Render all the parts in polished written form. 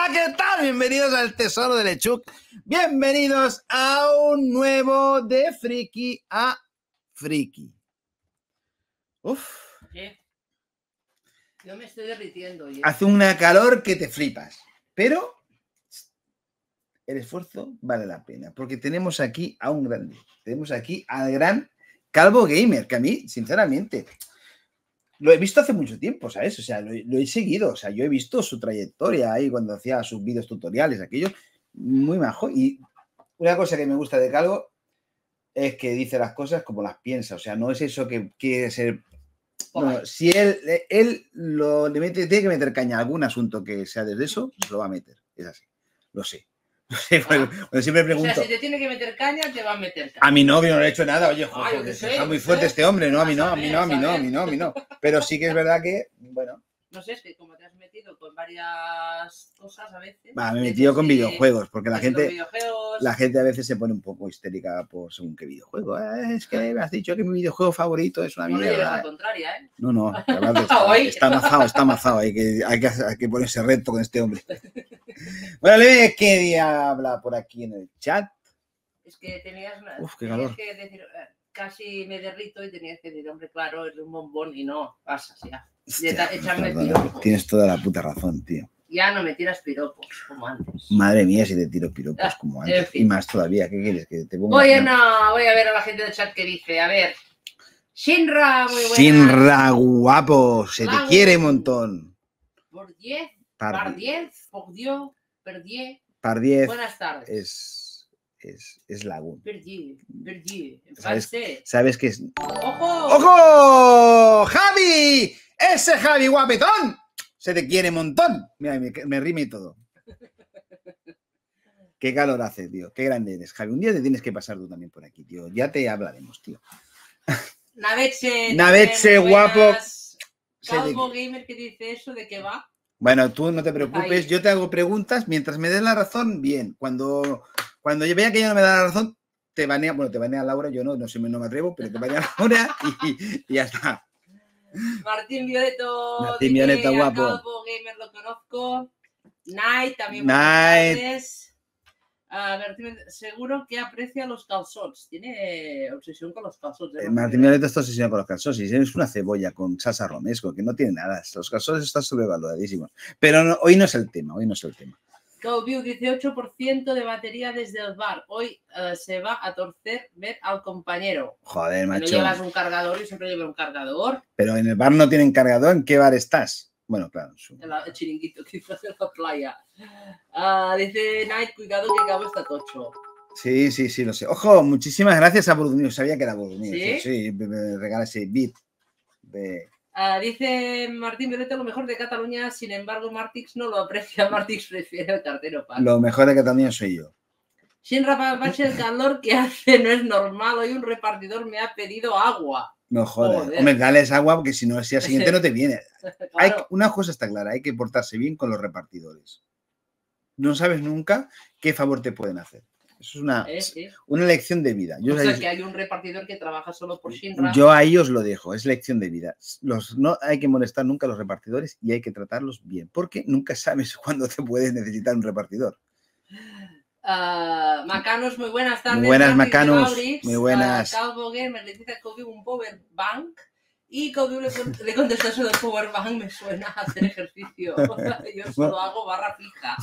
¿Qué tal? Bienvenidos al Tesoro de Lechuk. Bienvenidos a un nuevo de Friki a Friki. Uf. ¿Qué? Yo me estoy derritiendo. Hace una calor que te flipas, pero el esfuerzo vale la pena, porque tenemos aquí a un grande. Tenemos aquí al gran Calvo Gamer, que a mí, sinceramente, lo he visto hace mucho tiempo, ¿sabes? O sea, lo he seguido. O sea, yo he visto su trayectoria ahí cuando hacía sus vídeos tutoriales, aquello, muy majo. Y una cosa que me gusta de Calvo es que dice las cosas como las piensa. O sea, no es eso que quiere ser... No, si él tiene que meter caña a algún asunto que sea desde eso, lo va a meter. Es así. Lo sé. Porque siempre pregunto. O sea, si te tiene que meter caña, te va a meter caña. A mi novio no le he hecho nada. Oye, joder, está muy fuerte este hombre. No, a mí no. Pero sí que es verdad que, bueno. No sé, es que como te has metido con varias cosas a veces. Me he metido con videojuegos, porque la gente a veces se pone un poco histérica por según qué videojuego. Es que me has dicho que mi videojuego favorito es una mierda. No le lleves la contraria, ¿eh? No, está amazado. Hay que ponerse recto con este hombre. Bueno, Leve, ¿qué día habla por aquí en el chat? Es que tenías qué calor. que decir, casi me derrito y tenías que decir, hombre, claro, es un bombón y no, pasas ya. Echarme piropos. Tienes toda la puta razón, tío. Ya no me tiras piropos como antes. Madre mía, si te tiro piropos como antes. En fin. Y más todavía, ¿qué quieres? Que te ponga... Voy a ver a la gente del chat que dice, a ver. Shinra, muy buena. Shinra, guapo, se te quiere un montón. Por 10, par 10, por Dios, per 10. Par 10. Buenas tardes. Es Lagoon. Per 10. ¿Sabes qué es? ¡Ojo! ¡Ojo! ¡Javi! ¡Ese Javi guapetón! Se te quiere un montón. Mira, me rime y todo. Qué calor hace, tío. Qué grande eres, Javi. Un día te tienes que pasar tú también por aquí, tío. Ya te hablaremos, tío. Naveche, guapo. Calvo Gamer que dice eso, ¿de qué va? Bueno, tú no te preocupes. Yo te hago preguntas. Mientras me des la razón, bien. Cuando yo vea que ella no me da la razón, te banea. Bueno, te banea Laura. Yo no me atrevo, pero te banea Laura y ya está. Martín Violeto. Martín Violeto, guapo. Calvo Gamer lo conozco. Night también. Night. Seguro que aprecia los calzots. Tiene obsesión con los calzots. Martín Violeto está obsesionado con los calzots. Es una cebolla con salsa romesco, que no tiene nada. Los calzots están sobrevaloradísimos. Pero no, hoy no es el tema. Cowview, 18% de batería desde el bar. Hoy se va a torcer ver al compañero. Joder, macho. No llevas un cargador y siempre lleva un cargador. Pero en el bar no tienen cargador. ¿En qué bar estás? Bueno, claro. El chiringuito que hizo en la playa. Dice Night, cuidado que Cabo está tocho. Sí, lo sé. Ojo, muchísimas gracias a Burgunius. Sabía que era Burgunius. Sí, me regala ese beat de... dice Martín Violeto, lo mejor de Cataluña, sin embargo, Martix no lo aprecia. Martix prefiere el cartero pan. Lo mejor de Cataluña soy yo. Shinra Papache, el calor que hace no es normal. Hoy un repartidor me ha pedido agua. No joder. Hombre, dales agua porque si no, el día siguiente no te viene. Claro. Una cosa está clara, hay que portarse bien con los repartidores. No sabes nunca qué favor te pueden hacer. Eso es una lección de vida. Que hay un repartidor que trabaja solo por Shinra. Yo a ellos lo dejo, es lección de vida. No hay que molestar nunca a los repartidores y hay que tratarlos bien, porque nunca sabes cuándo te puedes necesitar un repartidor. Macanos, muy buenas tardes. Muy buenas, Macanos. Muy buenas. Calvo Gamer le dice a Cowview un power bank y Cowview le contesta eso del power bank, me suena a hacer ejercicio. Yo solo hago barra fija.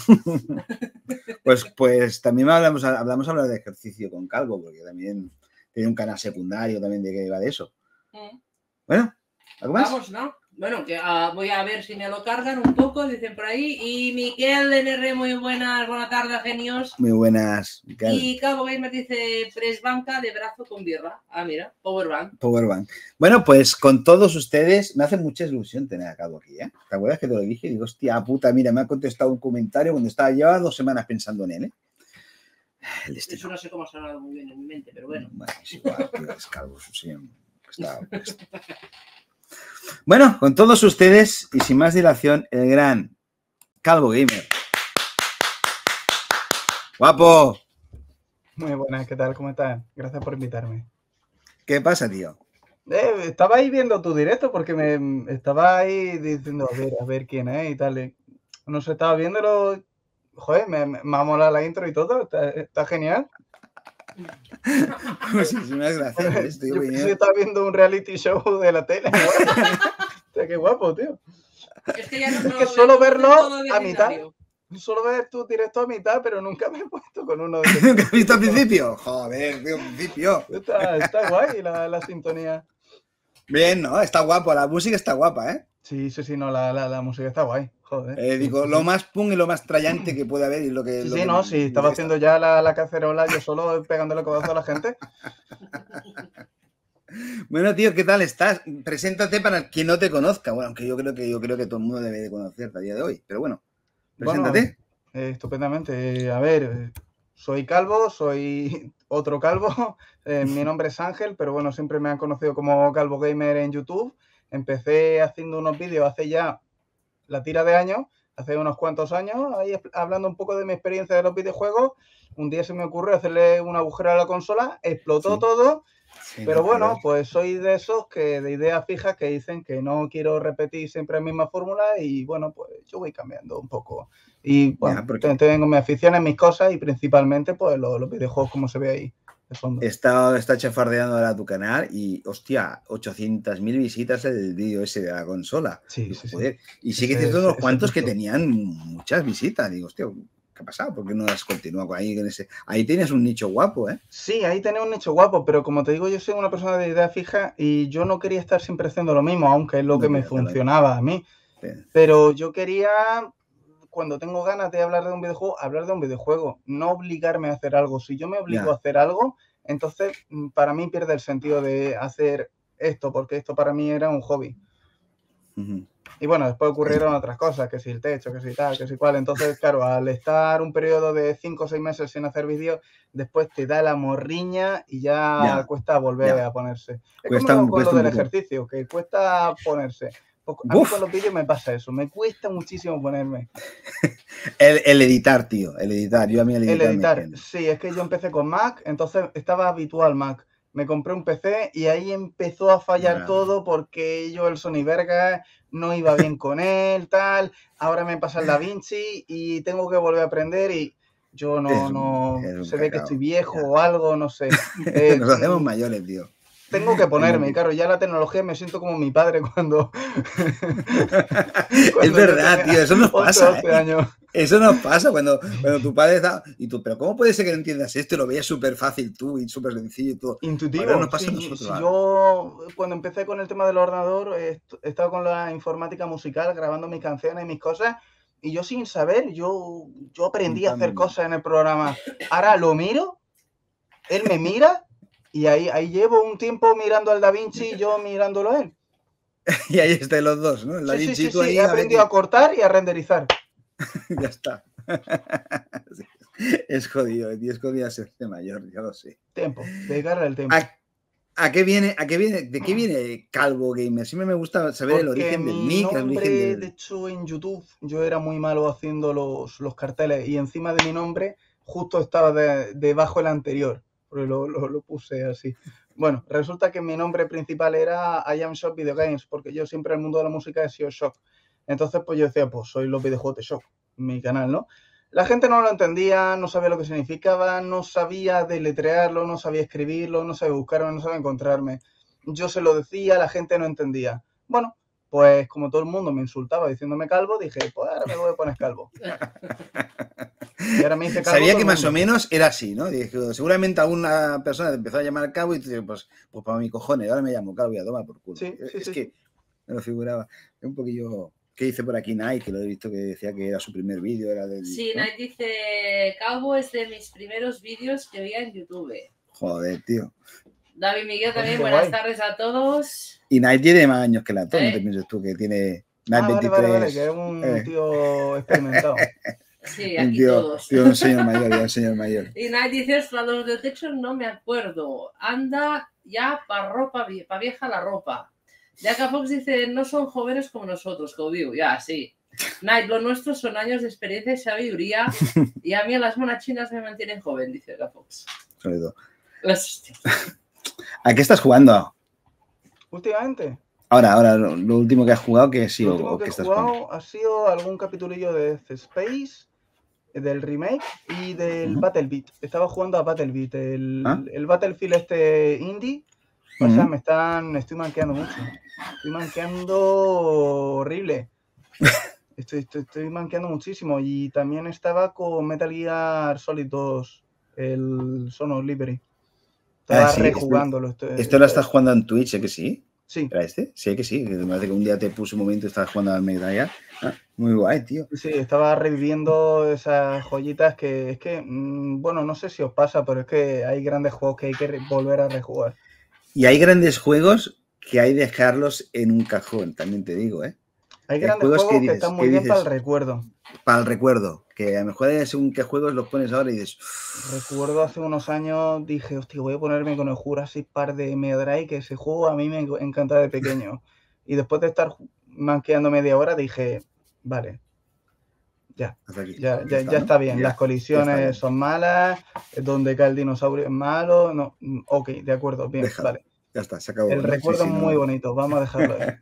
Pues también hablamos hablar de ejercicio con Calvo, porque también tiene un canal secundario también de que va de eso. Bueno, ¿algo más? Vamos, ¿no? Bueno, que voy a ver si me lo cargan un poco, dicen por ahí. Y Miguel NR, muy buenas tardes, genios. Muy buenas, Miguel. Y Calvo Gamer dice, presbanca de brazo con birra. Mira, powerbank. Powerbank. Bueno, pues con todos ustedes, me hace mucha ilusión tener a Calvo aquí, ¿eh? ¿Te acuerdas que te lo dije? Digo, hostia puta, mira, me ha contestado un comentario cuando estaba ya 2 semanas pensando en él, ¿eh? Eso no sé cómo ha sonado muy bien en mi mente, pero bueno. Bueno, es igual, tío, es Calvo, sí, está. Bueno, con todos ustedes y sin más dilación, el gran Calvo Gamer. ¡Guapo! Muy buenas, ¿qué tal? ¿Cómo estás? Gracias por invitarme. ¿Qué pasa, tío? Estaba ahí viendo tu directo porque me estaba ahí diciendo a ver quién es y tal. No sé, estaba viéndolo joder, me ha molado la intro y todo, está genial. Muchísimas gracias. Yo pensé que estaba viendo un reality show de la tele. Hostia, qué guapo, tío. Es que ya no, Es que no, suelo no, verlo todo a mitad. vecindario. Solo ver tu directo a mitad, pero nunca me he puesto con uno de ¿Nunca has visto al principio? Joder, tío, al principio. Está guay la sintonía. Bien, ¿no? Está guapo, la música está guapa, ¿eh? Sí, no, la música está guay, joder. Digo, Sí. lo más punk y lo más trallante que puede haber y lo que... Sí, lo sí, que no, me sí, estaba interesa. haciendo ya la cacerola yo solo pegándole codazo a la gente. Bueno, tío, ¿qué tal estás? Preséntate para quien no te conozca. Bueno, aunque yo creo que todo el mundo debe de conocerte a día de hoy. Pero bueno, preséntate. Bueno, estupendamente. A ver, soy calvo, soy otro calvo. Mi nombre es Ángel, pero bueno, siempre me han conocido como Calvo Gamer en YouTube. Empecé haciendo unos vídeos hace ya la tira de años, hace unos cuantos años, ahí hablando un poco de mi experiencia de los videojuegos. Un día se me ocurrió hacerle un agujero a la consola, explotó todo. Sí, Pero no, bueno, pues soy de esos que de ideas fijas que dicen que no quiero repetir siempre la misma fórmula y bueno, pues yo voy cambiando un poco. Y bueno, Ya, porque tengo mis aficiones, mis cosas y principalmente pues los videojuegos como se ve ahí de fondo. está chafardeando ahora tu canal y, hostia, 800.000 visitas el vídeo ese de la consola. Sí, Digo, sí, sí. joder. Y sí que Ese- tienes unos ese cuantos que justo. tenían muchas visitas. Digo, hostia, ¿qué ha pasado? ¿Por qué no has continuado ahí con ese? Ahí tienes un nicho guapo, ¿eh? Sí, ahí tenés un nicho guapo, pero como te digo, yo soy una persona de idea fija y yo no quería estar siempre haciendo lo mismo, aunque es lo No que me quiero hacerlo. funcionaba a mí. Sí. Pero yo quería, cuando tengo ganas de hablar de un videojuego, hablar de un videojuego, no obligarme a hacer algo. Si yo me obligo Ya. a hacer algo, entonces para mí pierde el sentido de hacer esto, porque esto para mí era un hobby. Ujú. Y bueno, después ocurrieron otras cosas, que si el techo, que si tal, que si cual. Entonces, claro, al estar un periodo de 5 o 6 meses sin hacer vídeos, después te da la morriña y ya cuesta volver a ponerse. Es Cuesta como con lo un del poco. ejercicio, que cuesta ponerse. A mí Uf. con los vídeos me pasa eso, me cuesta muchísimo ponerme. El editar, tío, el editar. Yo a mí el El editar editar, sí, es que yo empecé con Mac, entonces estaba habitual Mac. Me compré un PC y ahí empezó a fallar Bueno. todo porque yo el Sony Verga no iba bien con él, tal. Ahora me pasa el DaVinci y tengo que volver a aprender y yo no Es un se ve que cacao, estoy viejo ya. o algo, no sé. Nos hacemos mayores, tío. Tengo que ponerme, claro, ya la tecnología me siento como mi padre cuando Es verdad, tío, eso nos 8, pasa, 12 años. Eso nos pasa cuando tu padre está... Y tú, pero ¿cómo puede ser que no entiendas esto? Lo veías súper fácil tú y súper sencillo y todo. Intuitivo. Ahora nos pasa Sí, a nosotros. sí, ¿vale? yo cuando empecé con el tema del ordenador he estado con la informática musical grabando mis canciones y mis cosas y yo sin saber, yo aprendí a hacer cosas en el programa. Ahora lo miro, él me mira y ahí llevo un tiempo mirando al DaVinci y yo mirándolo a él. Y ahí están los dos, ¿no? La Sí, tú ahí, he aprendido a cortar y a renderizar. Ya está. Es jodido, tío, es jodido hacerse mayor, ya lo sé. Tiempo, dedicarle el tiempo. ¿De qué viene Calvo Gamer? Siempre me gusta saber el origen del nick, el origen del... De hecho, en YouTube yo era muy malo haciendo los carteles y encima de mi nombre justo estaba debajo el anterior, porque lo puse así. Bueno, resulta que mi nombre principal era I Am Shock Video Games, porque yo siempre en el mundo de la música he sido Shock. Entonces, pues yo decía, pues soy los videojuegos de Shock, mi canal, ¿no? La gente no lo entendía, no sabía lo que significaba, no sabía deletrearlo, no sabía escribirlo, no sabía buscarme, no sabía encontrarme. Yo se lo decía, la gente no entendía. Bueno, pues como todo el mundo me insultaba diciéndome calvo, dije, pues ahora me voy a poner calvo. Y ahora me dice calvo. Sabía que más o menos era así, ¿no? Dije, seguramente alguna persona te empezó a llamar calvo y tú dices, pues para mi cojones, ahora me llamo calvo y a tomar por culo. Sí, que me lo figuraba. Es un poquillo... ¿Qué dice por aquí Night? Que lo he visto que decía que era su primer vídeo. Sí, ¿no? Night dice, Calvo es de mis primeros vídeos que veía en YouTube. Joder, tío. David Miguel también, buenas tardes a todos. Y Night tiene más años que la no te pienses tú, que tiene Night 23. Vale, que es un tío experimentado. Sí, aquí todos. Tío, un señor mayor, Y Night dice, los del techo no me acuerdo. Anda ya para ropa, para vieja la ropa. Jaca Fox dice, no son jóvenes como nosotros, Codiu. Ya, sí. Night, lo nuestro son años de experiencia y sabiduría y a mí las monachinas me mantienen joven, dice Jaca Fox. Sobre todo. ¿A qué estás jugando? Últimamente. Ahora, lo último que has jugado, que ha sido... Lo último que he jugado ha sido algún capitulillo de Death Space del remake y del Battlebeat. Estaba jugando a Battlebeat, Ah. el Battlefield indie. O sea, estoy manqueando mucho. Estoy manqueando horrible. Estoy manqueando muchísimo. Y también estaba con Metal Gear Solid 2, el Son of Liberty. Estaba sí, rejugándolo. Esto lo estás jugando en Twitch, ¿eh que sí? Sí. ¿Era este? Sí, que sí. Que me parece que un día te puse un momento y estabas jugando al Metal Gear. Muy guay, tío. Sí, estaba reviviendo esas joyitas que es que, bueno, no sé si os pasa, pero es que hay grandes juegos que hay que volver a rejugar. Y hay grandes juegos que hay que dejarlos en un cajón, también te digo, ¿eh? Hay grandes juegos que dices, están muy bien para el recuerdo. Para el recuerdo, que a lo mejor según qué juegos los pones ahora y dices... Recuerdo hace unos años, dije, hostia, voy a ponerme con el Jurassic Park de Mega Drive, que ese juego a mí me encanta de pequeño. Y después de estar manqueando media hora, dije, vale, ya está bien. Las colisiones son malas, donde cae el dinosaurio es malo. No, ok, de acuerdo, bien, vale. Ya está, se acabó. El recuerdo es muy bonito, vamos a dejarlo ahí.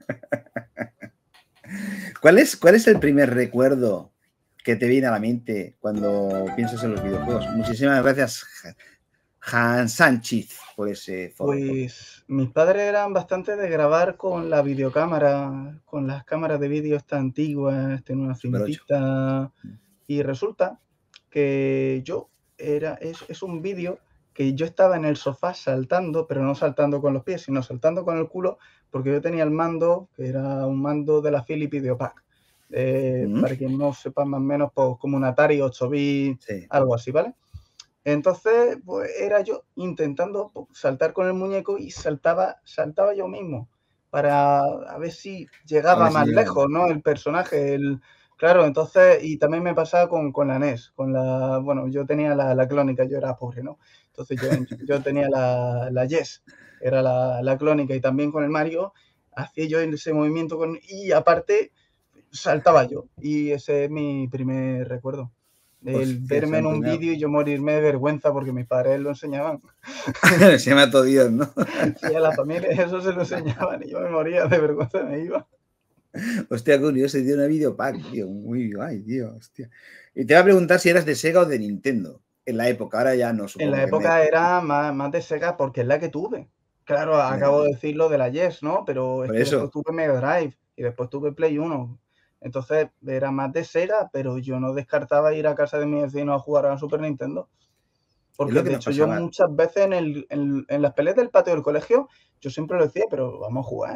¿Cuál es el primer recuerdo que te viene a la mente cuando piensas en los videojuegos? Muchísimas gracias, Han Sánchez, por ese foro. Pues mis padres eran bastante de grabar con la videocámara, con las cámaras de vídeo estas antiguas, tenía una cintita. Y resulta que es un vídeo que yo estaba en el sofá saltando, pero no saltando con los pies, sino saltando con el culo, porque yo tenía el mando, que era un mando de la Philips Videopack. Para quien no sepa más o menos, pues como un Atari 8 bits, algo así, ¿vale? Entonces, pues era yo intentando saltar con el muñeco y saltaba yo mismo para a ver si llegaba más lejos, ¿no? El personaje, claro, entonces, y también me pasaba con la NES, bueno, yo tenía la clónica, yo era pobre, ¿no? Entonces yo tenía la Yes, era la clónica, y también con el Mario hacía yo ese movimiento y aparte saltaba yo, y ese es mi primer recuerdo. El verme en un vídeo y yo morirme de vergüenza porque mis padres lo enseñaban. Se llama todo Dios, ¿no? Sí, a la familia eso se lo enseñaban y yo me moría de vergüenza, me iba. Hostia, curioso, dio una videopack, tío. Muy guay, tío, hostia. Y te iba a preguntar si eras de Sega o de Nintendo. En la época, ahora ya no, supongo. En la época era más de Sega porque es la que tuve. Claro, acabo de decirlo de la Yes, ¿no? Pero es que después tuve Mega Drive y después tuve Play 1. Entonces era más de Sega, pero yo no descartaba ir a casa de mi vecino a jugar a Super Nintendo. Porque de hecho yo muchas veces en las peleas del patio del colegio, yo siempre lo decía, pero vamos a jugar.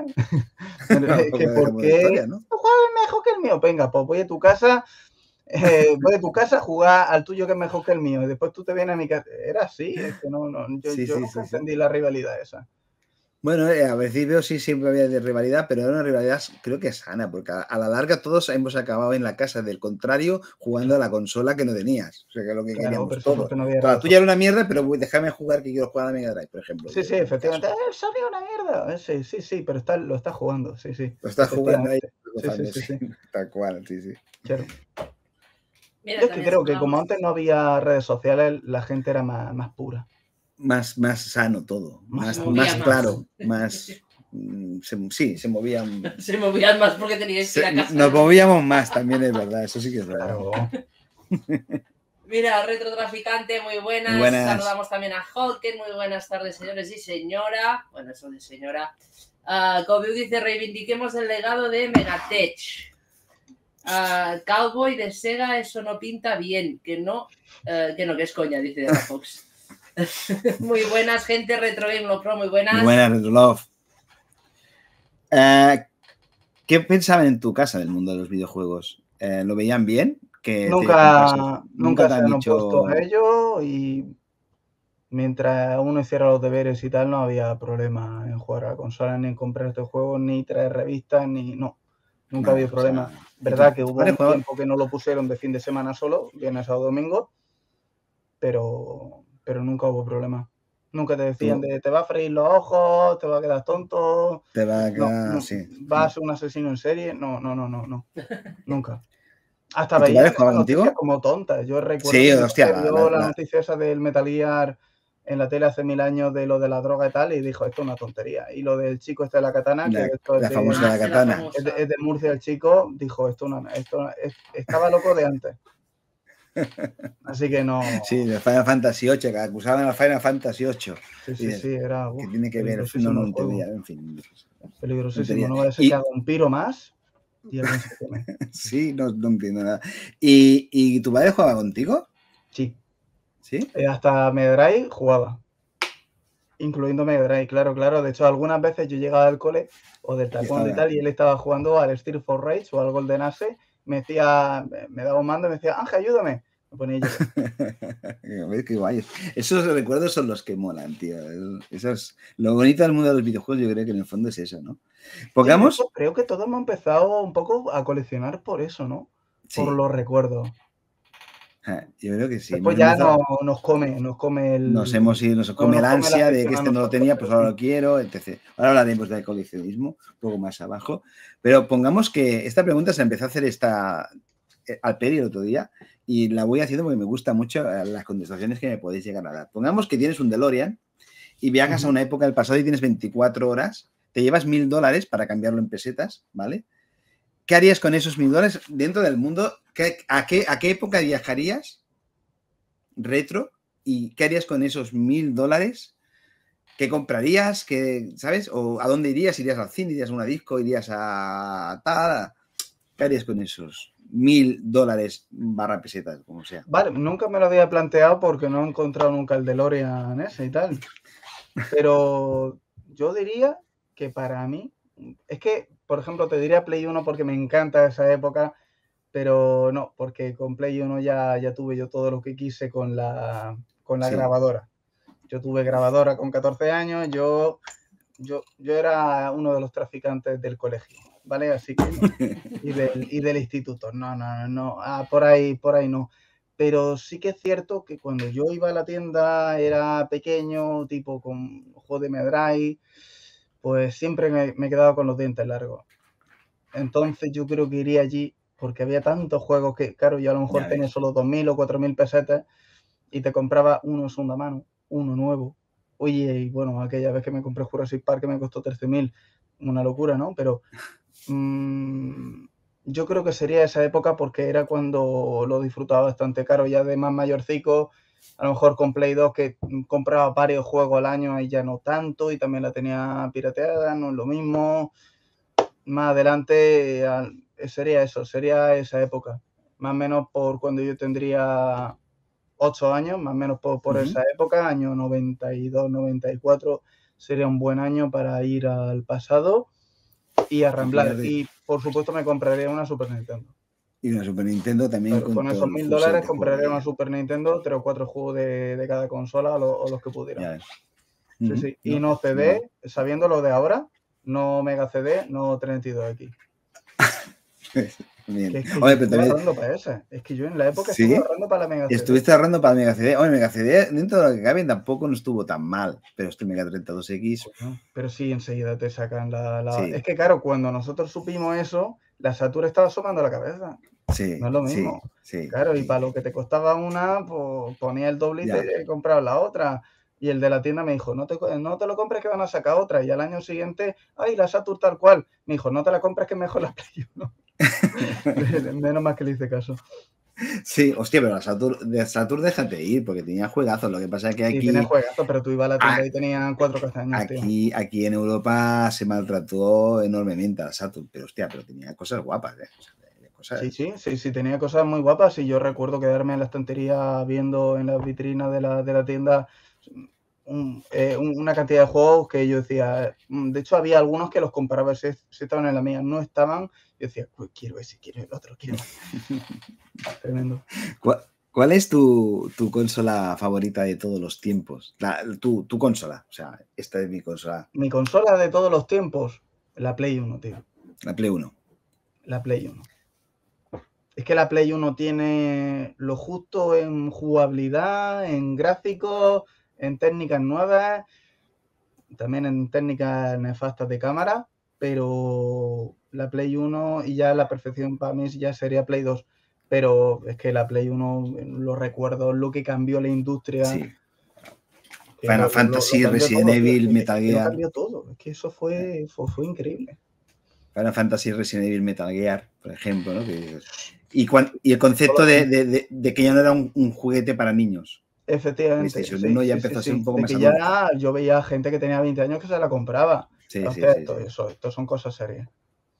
¿Por qué? ¿no? Tu juego es mejor que el mío. Venga, pues voy a tu casa a jugar al tuyo que es mejor que el mío. Y después tú te vienes a mi casa. Era así, es que yo nunca entendí la rivalidad esa. Bueno, a principio sí siempre había de rivalidad, pero era una rivalidad creo que sana, porque a la larga todos hemos acabado en la casa del contrario jugando a la consola que no tenías. O sea, que es lo que queríamos todos. No la tuya era una mierda, pero déjame jugar que quiero jugar a la Mega Drive, por ejemplo. Sí, efectivamente. El Sony es una mierda. Sí, pero lo está jugando, sí. Lo está jugando ahí. Sí. Tal cual, sí. Claro. Mira, yo creo que como antes no había redes sociales, la gente era más pura. Más sano todo, más claro, más... Sí, se movían. Se movían más porque teníais que ir a casa. Nos movíamos más también, es verdad, eso sí que es verdad. Mira, Retrotraficante, muy buenas. Saludamos también a Hawken, muy buenas tardes, señores y señora. Bueno, eso de señora. Kobe dice, reivindiquemos el legado de Megatech. Cowboy de Sega, eso no pinta bien, que es coña, dice Fox. Muy buenas, gente. Retro Game Love Pro, muy buenas. Muy buenas, Retro Love. ¿Qué pensaban en tu casa del mundo de los videojuegos? ¿Lo veían bien? Nunca se han opuesto a ello, y mientras uno hiciera los deberes y tal, no había problema en jugar a la consola, ni en comprar estos juegos, ni traer revistas, nunca había problema. Verdad que hubo un tiempo que no lo pusieron de fin de semana solo, viernes o domingo, pero nunca hubo problema. Nunca te decían te va a freír los ojos, te va a quedar tonto, te va a quedar, vas a ser un asesino en serie. No. Nunca. Hasta veía las noticias como tontas. Yo recuerdo que vio la noticia esa del Metal Gear en la tele hace 1000 años de lo de la droga y tal, y dijo, esto es una tontería. Y lo del chico este de la katana, la famosa katana. Es de Murcia el chico, dijo, estaba loco de antes. Así que no. Sí, de Final Fantasy VIII, que acusaban al Final Fantasy VIII. Sí, era que tiene que ver, no entendía, en fin. Peligrosísimo, no va a ser que haga un piro más y alguien se come. Sí, no entiendo nada. ¿Y tu padre jugaba contigo? Sí. ¿Sí? Hasta Mega Drive jugaba. Incluyendo Mega Drive, claro. De hecho, algunas veces yo llegaba del cole o del taekwondo y tal, y él estaba jugando al Street for Rage o al Golden Axe, me daba un mando y me decía, Ángel, ayúdame. Me ponía yo. Qué guay. Esos recuerdos son los que molan, tío. Eso es lo bonito del mundo de los videojuegos, yo creo que en el fondo es eso, ¿no? Pongamos... Sí, creo que todos hemos empezado un poco a coleccionar por eso, ¿no? Sí. Por los recuerdos. Yo creo que sí. Después ya nos come el... Nos come la ansia de que este no lo tenía, pues ahora lo quiero, etc. Ahora hablaremos del coleccionismo, un poco más abajo. Pero pongamos que esta pregunta se empezó a hacer al Peri el otro día y la voy haciendo porque me gusta mucho las contestaciones que me podéis llegar a dar. Pongamos que tienes un DeLorean y viajas a una época del pasado y tienes 24 horas, te llevas $1000 para cambiarlo en pesetas, ¿vale? ¿Qué harías con esos $1000 dentro del mundo? ¿A qué época viajarías retro? ¿Y qué harías con esos $1000? ¿Qué comprarías? ¿Sabes? ¿O a dónde irías? ¿Irías al cine? ¿Irías a una disco? ¿Irías a tal? ¿Qué harías con esos $1000 / pesetas, como sea? Vale, nunca me lo había planteado porque no he encontrado nunca el DeLorean ese y tal. Pero yo diría que para mí, es que, por ejemplo, te diría Play 1 porque me encanta esa época, pero no, porque con Play 1 ya tuve yo todo lo que quise con la grabadora. Yo tuve grabadora con 14 años, yo era uno de los traficantes del colegio, ¿vale? Así que no. y del instituto, no, por ahí no. Pero sí que es cierto que cuando yo iba a la tienda era pequeño, tipo con juegos de Mega Drive, pues siempre me quedaba con los dientes largos. Entonces yo creo que iría allí porque había tantos juegos que, claro, yo a lo mejor tenía solo 2000 o 4000 pesetas y te compraba uno de segunda mano, uno nuevo. Oye, y bueno, aquella vez que me compré Jurassic Park que me costó 13.000, una locura, ¿no? Pero yo creo que sería esa época porque era cuando lo disfrutaba bastante. Caro, ya de más mayorcico, a lo mejor con Play 2 que compraba varios juegos al año y ya no tanto, y también la tenía pirateada, no es lo mismo. Más adelante sería eso, sería esa época. Más o menos por cuando yo tendría 8 años, más o menos por esa época, año 92, 94, sería un buen año para ir al pasado y a ramblar. Y por supuesto me compraría una Super Nintendo. Y una Super Nintendo también. Pero con esos $1000 compraría una Super Nintendo, 3 o 4 juegos de cada consola o los que pudiera. Sí. Y no CD, sabiendo lo de ahora, no Mega CD, no 32X. Bien. Es que yo estuve ahorrando para esa. Es que yo en la época estuve ahorrando para la Mega CD. Estuviste ahorrando para la Mega CD. Oye, Mega CD, dentro de lo que cabe, tampoco no estuvo tan mal. Pero este Mega 32X... Pero sí, enseguida te sacan la... Sí. Es que, claro, cuando nosotros supimos eso, la Saturn estaba asomando la cabeza. Sí. No es lo mismo. Sí. Claro, y para lo que te costaba una, pues ponía el doblito y compraba la otra. Y el de la tienda me dijo, no te lo compres que van a sacar otra. Y al año siguiente, ay, la Saturn tal cual. Me dijo, no te la compres que es mejor la Play 1. Menos mal que le hice caso. Sí, hostia, pero de Saturn déjate ir, porque tenía juegazos. Lo que pasa es que aquí... Sí, tenía juegazos, pero tú ibas a la tienda y tenían 4 castañas, aquí en Europa se maltrató enormemente a la Saturn, pero hostia, pero tenía cosas guapas, ¿eh? Sí, tenía cosas muy guapas y yo recuerdo quedarme en la estantería viendo en las vitrinas de la tienda una cantidad de juegos que yo decía, de hecho había algunos que los comparaba si estaban en la mía, no estaban, yo decía, pues quiero ese, quiero el otro, quiero. Tremendo. ¿Cuál es tu consola favorita de todos los tiempos? Tu consola, o sea, esta es mi consola. Mi consola de todos los tiempos, la Play 1, tío. La Play 1. La Play 1. Es que la Play 1 tiene lo justo en jugabilidad, en gráficos, en técnicas nuevas, también en técnicas nefastas de cámara, pero la Play 1 y ya la perfección para mí ya sería Play 2. Pero es que la Play 1, lo recuerdo, lo que cambió la industria. Sí. Final Fantasy, Resident Evil, Metal Gear. Lo cambió todo, es que eso fue increíble. Final Fantasy, Resident Evil, Metal Gear, por ejemplo, ¿no? Y el concepto de que ya no era un juguete para niños. Efectivamente. PlayStation 1 ya empezó a ser un poco de más que ya yo veía gente que tenía 20 años que se la compraba. Esto son cosas serias.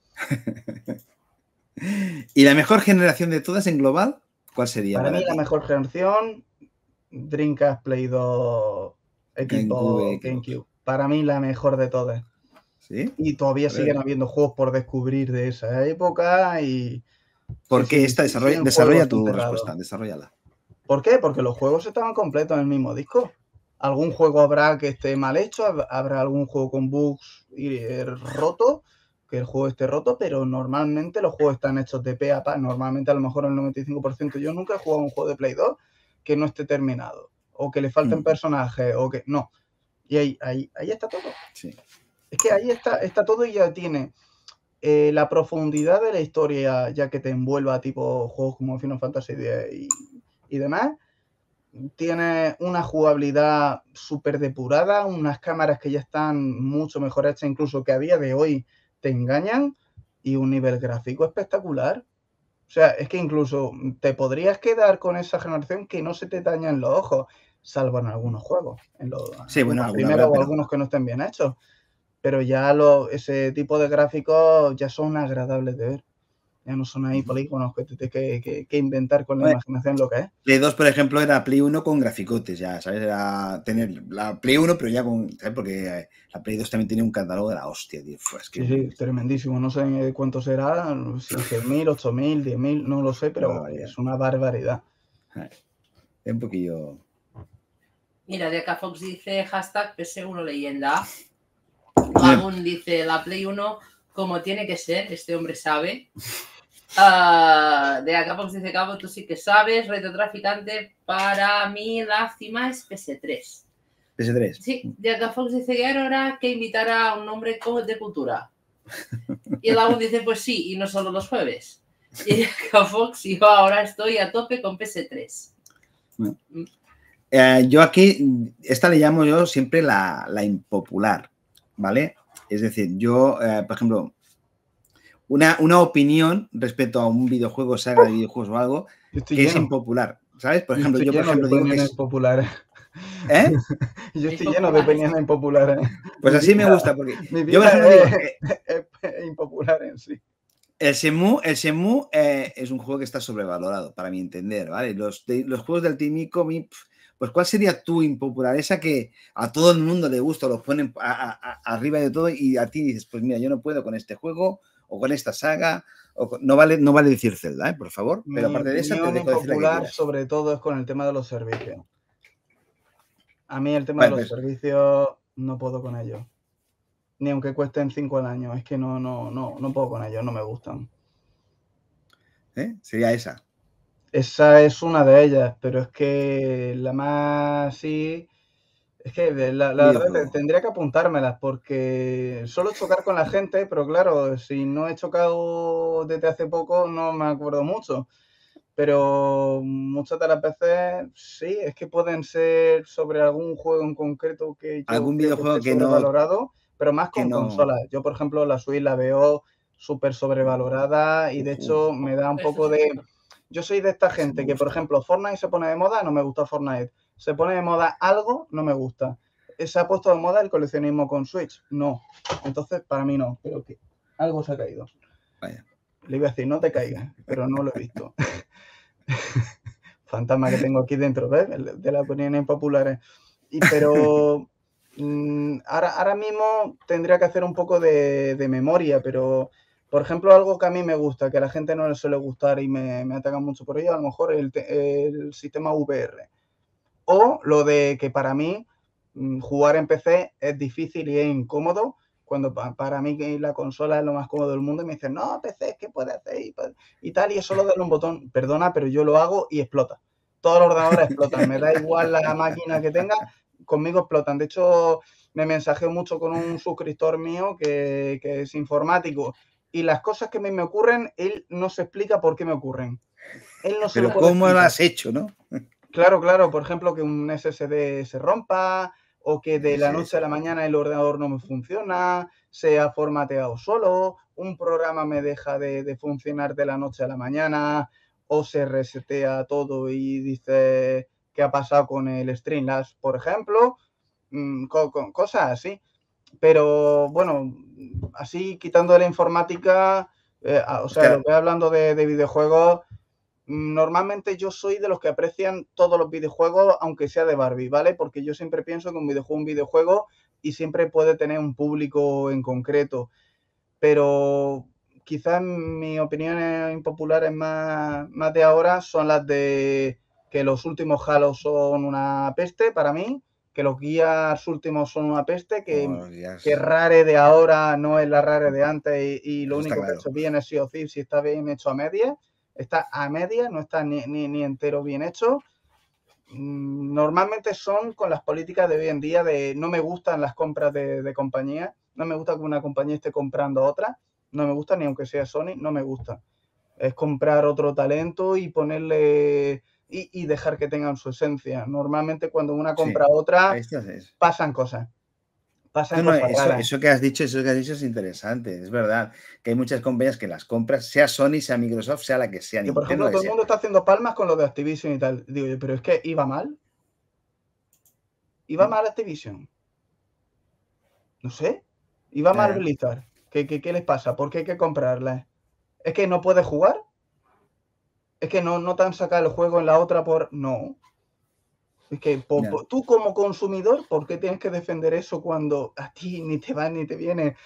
¿Y la mejor generación de todas en global? ¿Cuál sería? Para mí la mejor generación, Dreamcast, Play 2, equipo GameCube. Para mí la mejor de todas. ¿Sí? Y todavía siguen habiendo juegos por descubrir de esa época y... ¿Por qué esta? Desarrolla tu respuesta, desarrollala. ¿Por qué? Porque los juegos estaban completos en el mismo disco. Algún juego habrá que esté mal hecho, habrá algún juego con bugs y roto, que el juego esté roto, pero normalmente los juegos están hechos de pe a pa. Normalmente a lo mejor el 95%. Yo nunca he jugado un juego de Play 2 que no esté terminado, o que le falten personajes, o que... No. Y ahí está todo. Sí. Es que ahí está todo y ya tiene la profundidad de la historia, ya que te envuelva tipo juegos como Final Fantasy X y demás. Tiene una jugabilidad súper depurada, unas cámaras que ya están mucho mejor hechas, incluso que a día de hoy te engañan, y un nivel gráfico espectacular. O sea, es que incluso te podrías quedar con esa generación que no se te dañan los ojos, salvo en algunos juegos, en los primeros o algunos que no estén bien hechos. Pero ya ese tipo de gráficos ya son agradables de ver. Ya no son ahí polígonos que te tienes que inventar con la imaginación lo que es. Play 2, por ejemplo, era Play 1 con graficotes ya, ¿sabes? Era tener la Play 1, pero ya con... ¿sabes? Porque la Play 2 también tiene un catálogo de la hostia, tío. Es que... Sí, tremendísimo. No sé cuánto será, si 6.000, 8.000, 10.000, no lo sé, pero es una barbaridad. Es un poquillo... Mira, de acá Fox dice hashtag PS1 leyenda. Lagun dice la Play 1 como tiene que ser, este hombre sabe. De acá Fox dice Cabo, tú sí que sabes. Retrotraficante, para mí la cima es PS3. PS3. Sí, de acá Fox dice que era hora que invitara a un hombre de cultura. Y el Lagun dice pues sí, y no solo los jueves. Y de acá Fox, yo ahora estoy a tope con PS3. Bueno. Yo aquí, esta le llamo yo siempre la impopular, ¿vale? Es decir, yo, por ejemplo, una opinión respecto a un videojuego, saga de videojuegos o algo, que es impopular, ¿sabes? Por ejemplo, yo por ejemplo digo que es impopulares. ¿Eh? Yo estoy lleno de opiniones impopulares. Pues así me gusta, porque yo por ejemplo digo es impopular en sí. El Shenmue es un juego que está sobrevalorado, para mi entender, ¿vale? Los juegos del Team Ico, pues ¿cuál sería tu impopular? Esa que a todo el mundo le gusta, los ponen arriba de todo y a ti dices, pues mira, yo no puedo con este juego o con esta saga, no vale decir Zelda, por favor, pero aparte de esa te dejo decir la que quieras. Sobre todo es con el tema de los servicios. A mí el tema de los servicios no puedo con ellos. Ni aunque cuesten 5 al año, es que no puedo con ellos, no me gustan. Sería esa. Esa es una de ellas, pero es que la más sí... Es que la verdad tendría que apuntármelas porque suelo chocar con la gente, pero claro, si no he chocado desde hace poco no me acuerdo mucho. Pero muchas de las veces sí, es que pueden ser sobre algún juego en concreto que yo algún videojuego que no valorado, pero más con consolas. Yo, por ejemplo, la Switch la veo súper sobrevalorada y de hecho me da un poco de... Yo soy de esta gente que, por ejemplo, Fortnite se pone de moda, no me gusta Fortnite. Se pone de moda algo, no me gusta. ¿Se ha puesto de moda el coleccionismo con Switch? No. Entonces, para mí no. Pero que algo se ha caído. Vaya. Le iba a decir, no te caigas, pero no lo he visto. Fantasma que tengo aquí dentro, ¿ves? De las opiniones populares. Pero ahora mismo tendría que hacer un poco de memoria, pero... Por ejemplo, algo que a mí me gusta, que a la gente no le suele gustar y me atacan mucho por ello, a lo mejor el sistema VR. O lo de que para mí jugar en PC es difícil y es incómodo, cuando para mí la consola es lo más cómodo del mundo y me dicen, no, PC, ¿qué puede hacer? Y tal, y es solo darle un botón. Perdona, pero yo lo hago y explota. Todos los ordenadores explotan. Me da igual la máquina que tenga, conmigo explotan. De hecho, me mensajeo mucho con un suscriptor mío que es informático. Y las cosas que me ocurren, él no se explica por qué me ocurren. Él no se Pero ¿cómo lo has hecho, no? Claro, por ejemplo, que un SSD se rompa o que de la noche a la mañana el ordenador no me funciona, se ha formateado solo un programa me deja de funcionar de la noche a la mañana, o se resetea todo y dice qué ha pasado con el Streamlabs, por ejemplo, con cosas así. Pero bueno, así quitando de la informática, o sea, lo que hablando de videojuegos, normalmente yo soy de los que aprecian todos los videojuegos, aunque sea de Barbie, ¿vale? Porque yo siempre pienso que un videojuego y siempre puede tener un público en concreto. Pero quizás mis opiniones impopulares más de ahora son las de que los últimos Halo son una peste para mí, que los Gears últimos son una peste, que Rare de ahora no es la Rare de antes y lo único que ha hecho bien es Sea of Thieves, si está bien hecho a medias. Está a medias, no está ni entero bien hecho. Normalmente son con las políticas de hoy en día de no me gustan las compras de compañía, no me gusta que una compañía esté comprando a otra, no me gusta ni aunque sea Sony, no me gusta. Es comprar otro talento y ponerle y dejar que tengan su esencia. Normalmente cuando una compra a otra pasan cosas. Eso que has dicho es interesante, es verdad que hay muchas compañías que las compras, sea Sony, sea Microsoft, sea la que sea. Por ejemplo, todo el mundo está haciendo palmas con lo de Activision y tal. Digo yo, pero es que iba mal. ¿Iba mal Activision? No sé. ¿Iba mal Blizzard? ¿Qué les pasa? ¿Por qué hay que comprarla? ¿Es que no puedes jugar? ¿Es que no te han sacado el juego en la otra por...? No. Es que tú como consumidor, ¿por qué tienes que defender eso cuando a ti ni te va ni te viene?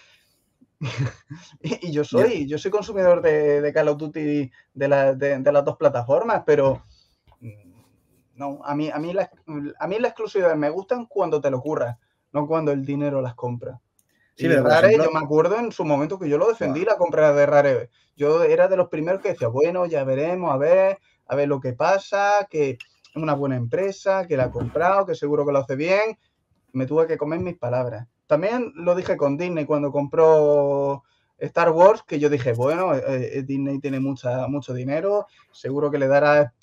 Y yo soy consumidor de Call of Duty de las dos plataformas, pero no, a mí las exclusividades me gustan cuando te lo curras, no cuando el dinero las compra. Sí, pero Rare, ejemplo, yo me acuerdo en su momento que yo lo defendí, la compra de Rare. Yo era de los primeros que decía, bueno, ya veremos, a ver lo que pasa, que es una buena empresa, que la ha comprado, que seguro que lo hace bien. Me tuve que comer mis palabras. También lo dije con Disney cuando compró Star Wars, que yo dije, bueno, Disney tiene mucho dinero, seguro que le dará...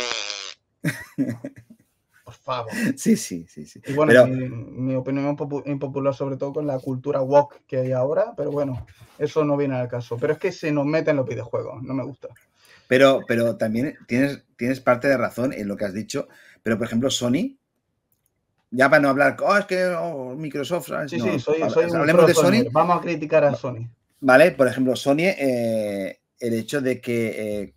Por favor. Sí. Y bueno, pero... mi opinión impopular sobre todo con la cultura woke que hay ahora, pero bueno, eso no viene al caso. Pero es que se nos meten los videojuegos, no me gusta. Pero también tienes parte de razón en lo que has dicho, pero por ejemplo Sony, ya para no hablar, es que Microsoft, ¿sabes? Sí, no, soy hablemos de Sony. Vamos a criticar a Sony. Vale, por ejemplo, Sony, el hecho de que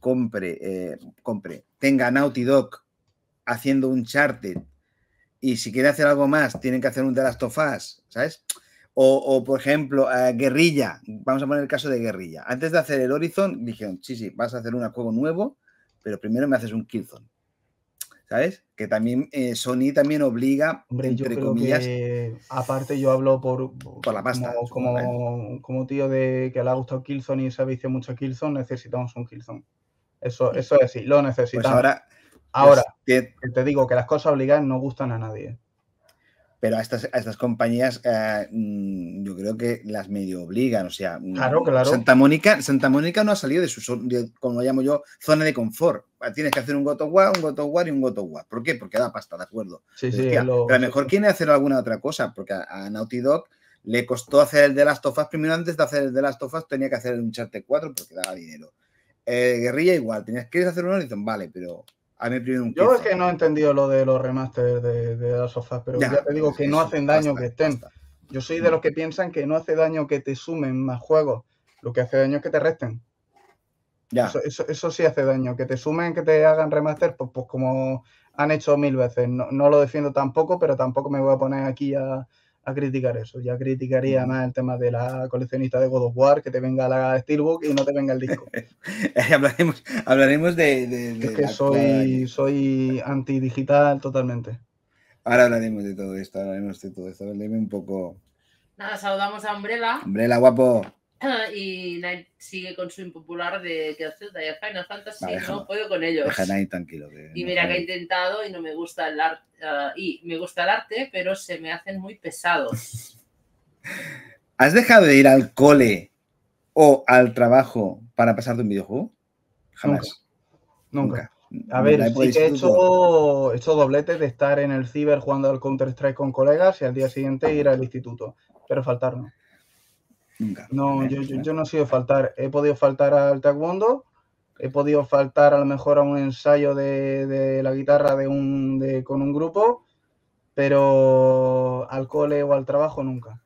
tenga Naughty Dog haciendo un Uncharted y si quiere hacer algo más, tienen que hacer un The Last of Us, ¿sabes? O por ejemplo, Guerrilla, vamos a poner el caso de Guerrilla. Antes de hacer el Horizon, dijeron, sí, vas a hacer un juego nuevo, pero primero me haces un Killzone. ¿Sabes? Que también Sony también obliga, entre comillas... Que, aparte yo hablo por la pasta. Como tío de que le ha gustado Killzone y se ha viciado mucho Killzone, necesitamos un Killzone. Eso es así, lo necesitamos. Pues ahora te digo que las cosas obligadas no gustan a nadie. Pero a estas compañías yo creo que las medio obligan, o sea, claro. Santa Mónica no ha salido de su, como lo llamo yo, zona de confort. Tienes que hacer un God of War y un God of War. ¿Por qué? Porque da pasta, ¿de acuerdo? Sí, pero a lo mejor quiere hacer alguna otra cosa, porque a Naughty Dog le costó hacer el The Last of Us. Primero, antes de hacer el The Last of Us, tenía que hacer el Uncharted 4 porque daba dinero. Guerrilla igual, ¿quieres hacer un Horizon? Vale, pero... Yo es que no he entendido lo de los remasters de Last of Us, pero ya te digo que no hacen daño que estén. Yo soy de los que piensan que no hace daño que te sumen más juegos, lo que hace daño es que te resten. Eso sí hace daño, que te sumen, que te hagan remaster, pues como han hecho 1000 veces. No lo defiendo tampoco, pero tampoco me voy a poner aquí a criticar eso. Ya criticaría más el tema de la coleccionista de God of War, que te venga la Steelbook y no te venga el disco. hablaremos de es que soy antidigital totalmente. Ahora hablaremos de todo esto, Dime un poco... Nada, saludamos a Umbrella. Umbrella, guapo. Y Night sigue con su impopular de que Zelda y Final Fantasy no puedo con ellos. Deja Night tranquilo. Y mira que ha intentado y no me gusta el arte. Me gusta el arte, pero se me hacen muy pesados. ¿Has dejado de ir al cole o al trabajo para pasarte un videojuego? Jamás. Nunca. A ver, sí que he hecho dobletes de estar en el ciber jugando al Counter-Strike con colegas y al día siguiente ir al instituto. Pero faltar no. Nunca. No, yo no he sido faltar. He podido faltar al taekwondo, he podido faltar a lo mejor a un ensayo de la guitarra con un grupo, pero al cole o al trabajo nunca.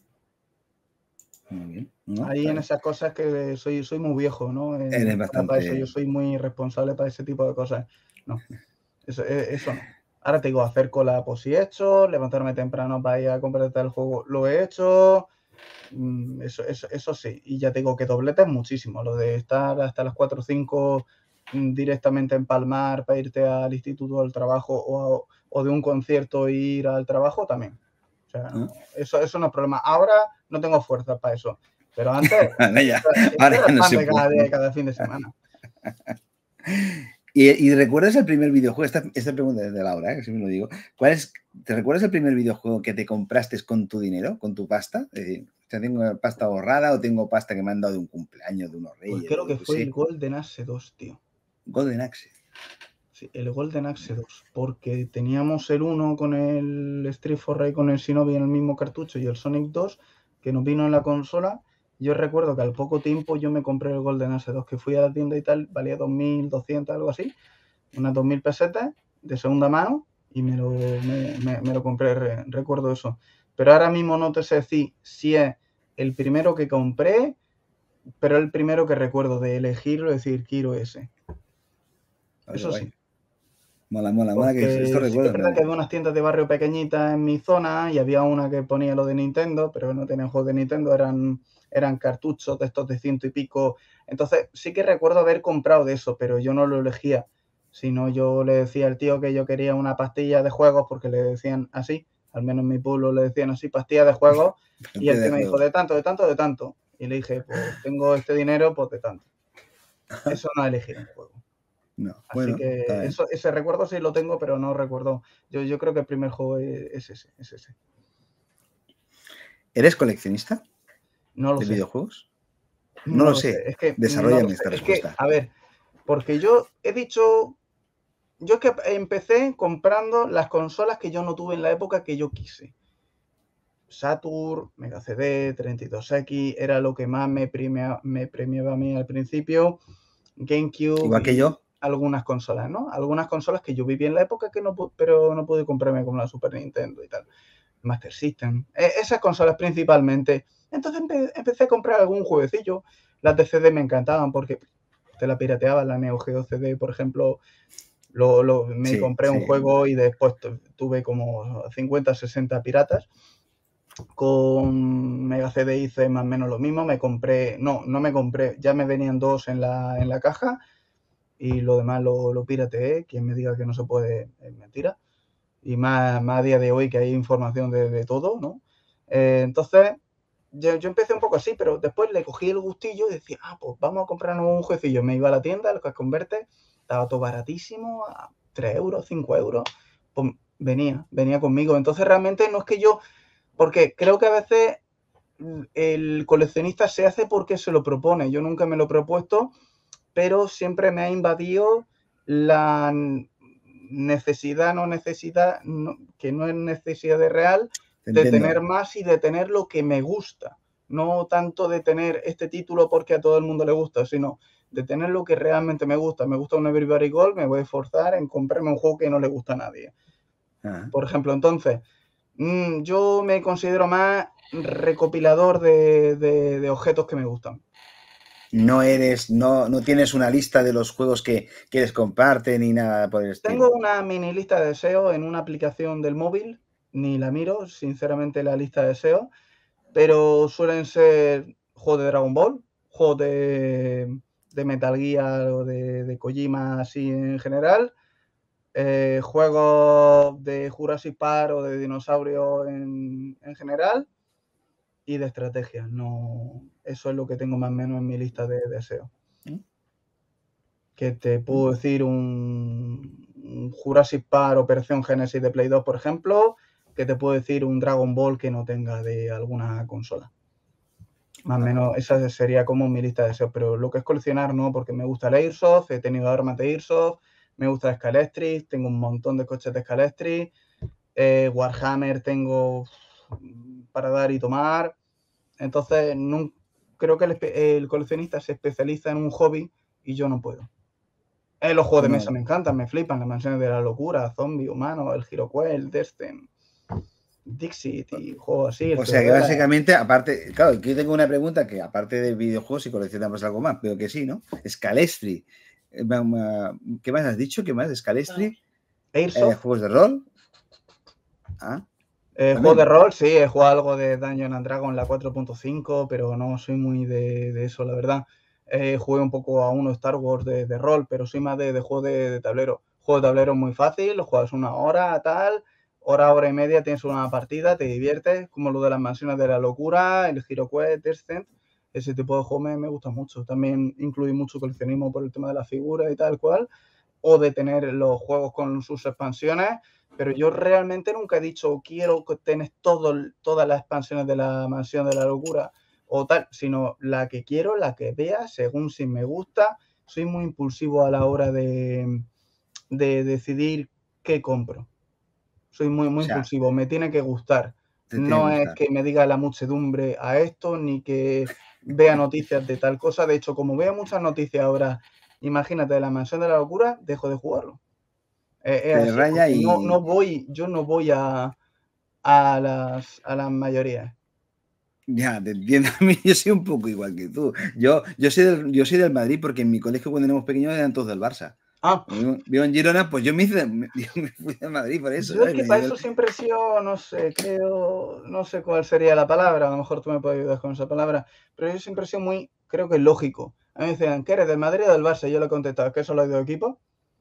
Muy bien. No, Ahí en esas cosas que soy muy viejo, ¿no? Eres bastante... Para eso, yo soy muy responsable para ese tipo de cosas. No, eso no. Ahora te digo, hacer cola, pues sí he hecho, levantarme temprano para ir a completar el juego, lo he hecho. Eso sí, y ya te digo que dobletes muchísimo, lo de estar hasta las 4 o 5 directamente en Palmar para irte al instituto o al trabajo o de un concierto e ir al trabajo también. O sea, no, eso no es problema. Ahora no tengo fuerza para eso, pero antes ahora ya no se puede. cada fin de semana. ¿Y recuerdas el primer videojuego? Esta pregunta es de Laura, que siempre lo digo. ¿Te recuerdas el primer videojuego que te compraste con tu dinero, con tu pasta? Es decir, ¿tengo pasta ahorrada o tengo pasta que me han dado de un cumpleaños, de unos reyes? Pues creo que fue el Golden Axe 2, tío. Golden Axe. Sí, el Golden Axe 2, porque teníamos el 1 con el Street for Rage con el Shinobi en el mismo cartucho y el Sonic 2 que nos vino en la consola. Yo recuerdo que al poco tiempo yo me compré el Golden Axe 2, que fui a la tienda y tal, valía 2.200, algo así, unas 2.000 pesetas de segunda mano y me lo compré, recuerdo eso. Pero ahora mismo no te sé decir si es el primero que compré, pero el primero que recuerdo de elegirlo, decir, quiero ese. Eso sí. Mola que esto recuerdo. Sí que es verdad que había unas tiendas de barrio pequeñitas en mi zona y había una que ponía lo de Nintendo, pero no tenían juegos de Nintendo, eran cartuchos de estos de 100 y pico. Entonces sí que recuerdo haber comprado de eso, pero yo no lo elegía. Sino yo le decía al tío que yo quería una pastilla de juegos, porque le decían así, al menos en mi pueblo le decían así, pastilla de juegos, y el tío me dijo, de tanto, de tanto, de tanto. Y le dije, pues tengo este dinero, pues de tanto. Eso no es elegir un juego. No, así bueno, que ese recuerdo sí lo tengo, pero no recuerdo. Yo creo que el primer juego es ese. ¿Eres coleccionista? No lo ¿De sé. videojuegos? No lo sé. Es que desarrollame esta respuesta. Es que, a ver, porque yo he dicho, yo es que empecé comprando las consolas que yo no tuve en la época que yo quise. Saturn, Mega CD, 32X, era lo que más me premiaba a mí al principio. GameCube. Igual que yo. Algunas consolas, ¿no? Algunas consolas que yo viví en la época pero no pude comprarme como la Super Nintendo y tal. Master System. Esas consolas principalmente. Entonces empecé a comprar algún jueguecillo. Las de CD me encantaban porque te la pirateaba, la Neo Geo CD, por ejemplo. Me compré un juego y después tuve como 50, 60 piratas. Con Mega CD hice más o menos lo mismo. No me compré, ya me venían dos en la caja. Y lo demás lo pirateé. Quien me diga que no se puede es mentira. Y más a día de hoy que hay información de todo, ¿no? Entonces, yo empecé un poco así, pero después le cogí el gustillo y decía, pues vamos a comprarnos un jueguecillo. Me iba a la tienda, lo que convierte, estaba todo baratísimo, a 3 euros, 5 euros. Pues venía conmigo. Entonces, realmente no es que yo, porque creo que a veces el coleccionista se hace porque se lo propone. Yo nunca me lo he propuesto, pero siempre me ha invadido la necesidad, que no es necesidad de real, de tener más y de tener lo que me gusta. No tanto de tener este título porque a todo el mundo le gusta, sino de tener lo que realmente me gusta. Me gusta un Everybody Gold, me voy a esforzar en comprarme un juego que no le gusta a nadie. Por ejemplo, entonces, yo me considero más recopilador de objetos que me gustan. No tienes una lista de los juegos que quieres comprarte ni nada por el estilo. Tengo una mini lista de deseos en una aplicación del móvil, ni la miro, sinceramente, la lista de deseos, pero suelen ser juegos de Dragon Ball, juegos de Metal Gear o de Kojima así en general, juegos de Jurassic Park o de dinosaurios en general y de estrategia. No, eso es lo que tengo más o menos en mi lista de deseos. Que te puedo decir un Jurassic Park Operación Genesis de Play 2, por ejemplo, que te puedo decir un Dragon Ball que no tenga de alguna consola. Más o menos esa sería como mi lista de deseos, pero lo que es coleccionar no, porque me gusta el Airsoft, he tenido armas de Airsoft, me gusta Scalestri, tengo un montón de coches de Scalestri, Warhammer tengo para dar y tomar, Entonces, creo que el coleccionista se especializa en un hobby y yo no puedo. Los juegos de mesa me encantan, me flipan, las mansiones de la locura, Zombie, Humano, el HeroQuest, el Destin, Dixit y juegos así. O sea que básicamente, aparte, claro, aquí tengo una pregunta que aparte de videojuegos y coleccionamos algo más, pero que sí, ¿no? Scalestri. ¿Qué más has dicho? ¿Qué más? Scalestri. ¿Juegos de rol? Juegos de rol, sí, he jugado algo de Dungeons and Dragons, la 4.5, pero no soy muy de eso, la verdad. Jugué un poco a uno Star Wars de rol, pero soy más de juego de tablero. Juego de tablero muy fácil, lo juegas una hora, tal, hora y media, tienes una partida, te diviertes, como lo de las mansiones de la locura, el HeroQuest, Descent, ese tipo de juego me gusta mucho. También incluí mucho coleccionismo por el tema de las figuras y tal cual, o de tener los juegos con sus expansiones, pero yo realmente nunca he dicho quiero que tenés todas las expansiones de la mansión de la locura o tal, sino la que quiero, la que vea, según si me gusta. Soy muy impulsivo a la hora de decidir qué compro. Soy muy impulsivo, me tiene que gustar. No es que me diga la muchedumbre a esto, ni que vea noticias de tal cosa. De hecho, como veo muchas noticias ahora, imagínate, de la mansión de la locura, dejo de jugarlo. Así, yo no voy a las mayorías. Ya, te entiendo. A mí yo soy un poco igual que tú. Yo soy del Madrid porque en mi colegio cuando éramos pequeños eran todos del Barça. Vivo en Girona, pues yo me fui de Madrid por eso. Yo es que para eso siempre he sido, no sé cuál sería la palabra, a lo mejor tú me puedes ayudar con esa palabra, pero yo siempre he sido muy, creo que lógico. A mí me decían, ¿qué eres, del Madrid o del Barça? Y yo le contestaba, ¿qué solo hay dos equipos?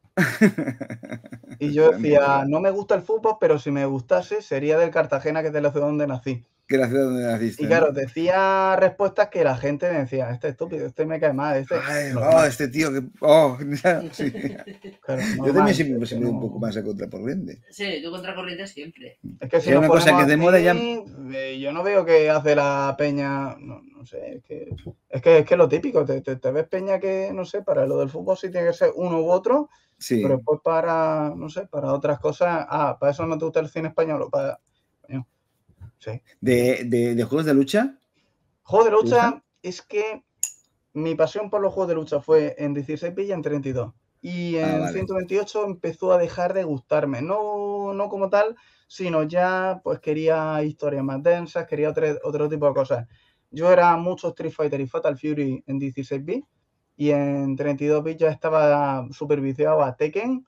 Y yo decía, no me gusta el fútbol, pero si me gustase sería del Cartagena, que es de la ciudad donde nací. Que la ciudad donde naciste. Y claro, decía respuestas que la gente me decía, este estúpido, este me cae mal, este tío que... sí. Claro, yo también siempre un poco más a contracorriente. Sí, yo contracorriente siempre. Es que si una cosa que es de moda ya... yo no veo que hace la peña, no sé, es que lo típico, te ves peña que, no sé, para lo del fútbol sí tiene que ser uno u otro, sí. Pero después para, no sé, para otras cosas, para eso no te gusta el cine español o para... Sí. ¿De juegos de lucha? Juegos de lucha es que mi pasión por los juegos de lucha fue en 16 bits y en 32. Y en 128 empezó a dejar de gustarme. No como tal, sino ya pues quería historias más densas, quería otro tipo de cosas. Yo era mucho Street Fighter y Fatal Fury en 16 bits y en 32 bits ya estaba súper viciado a Tekken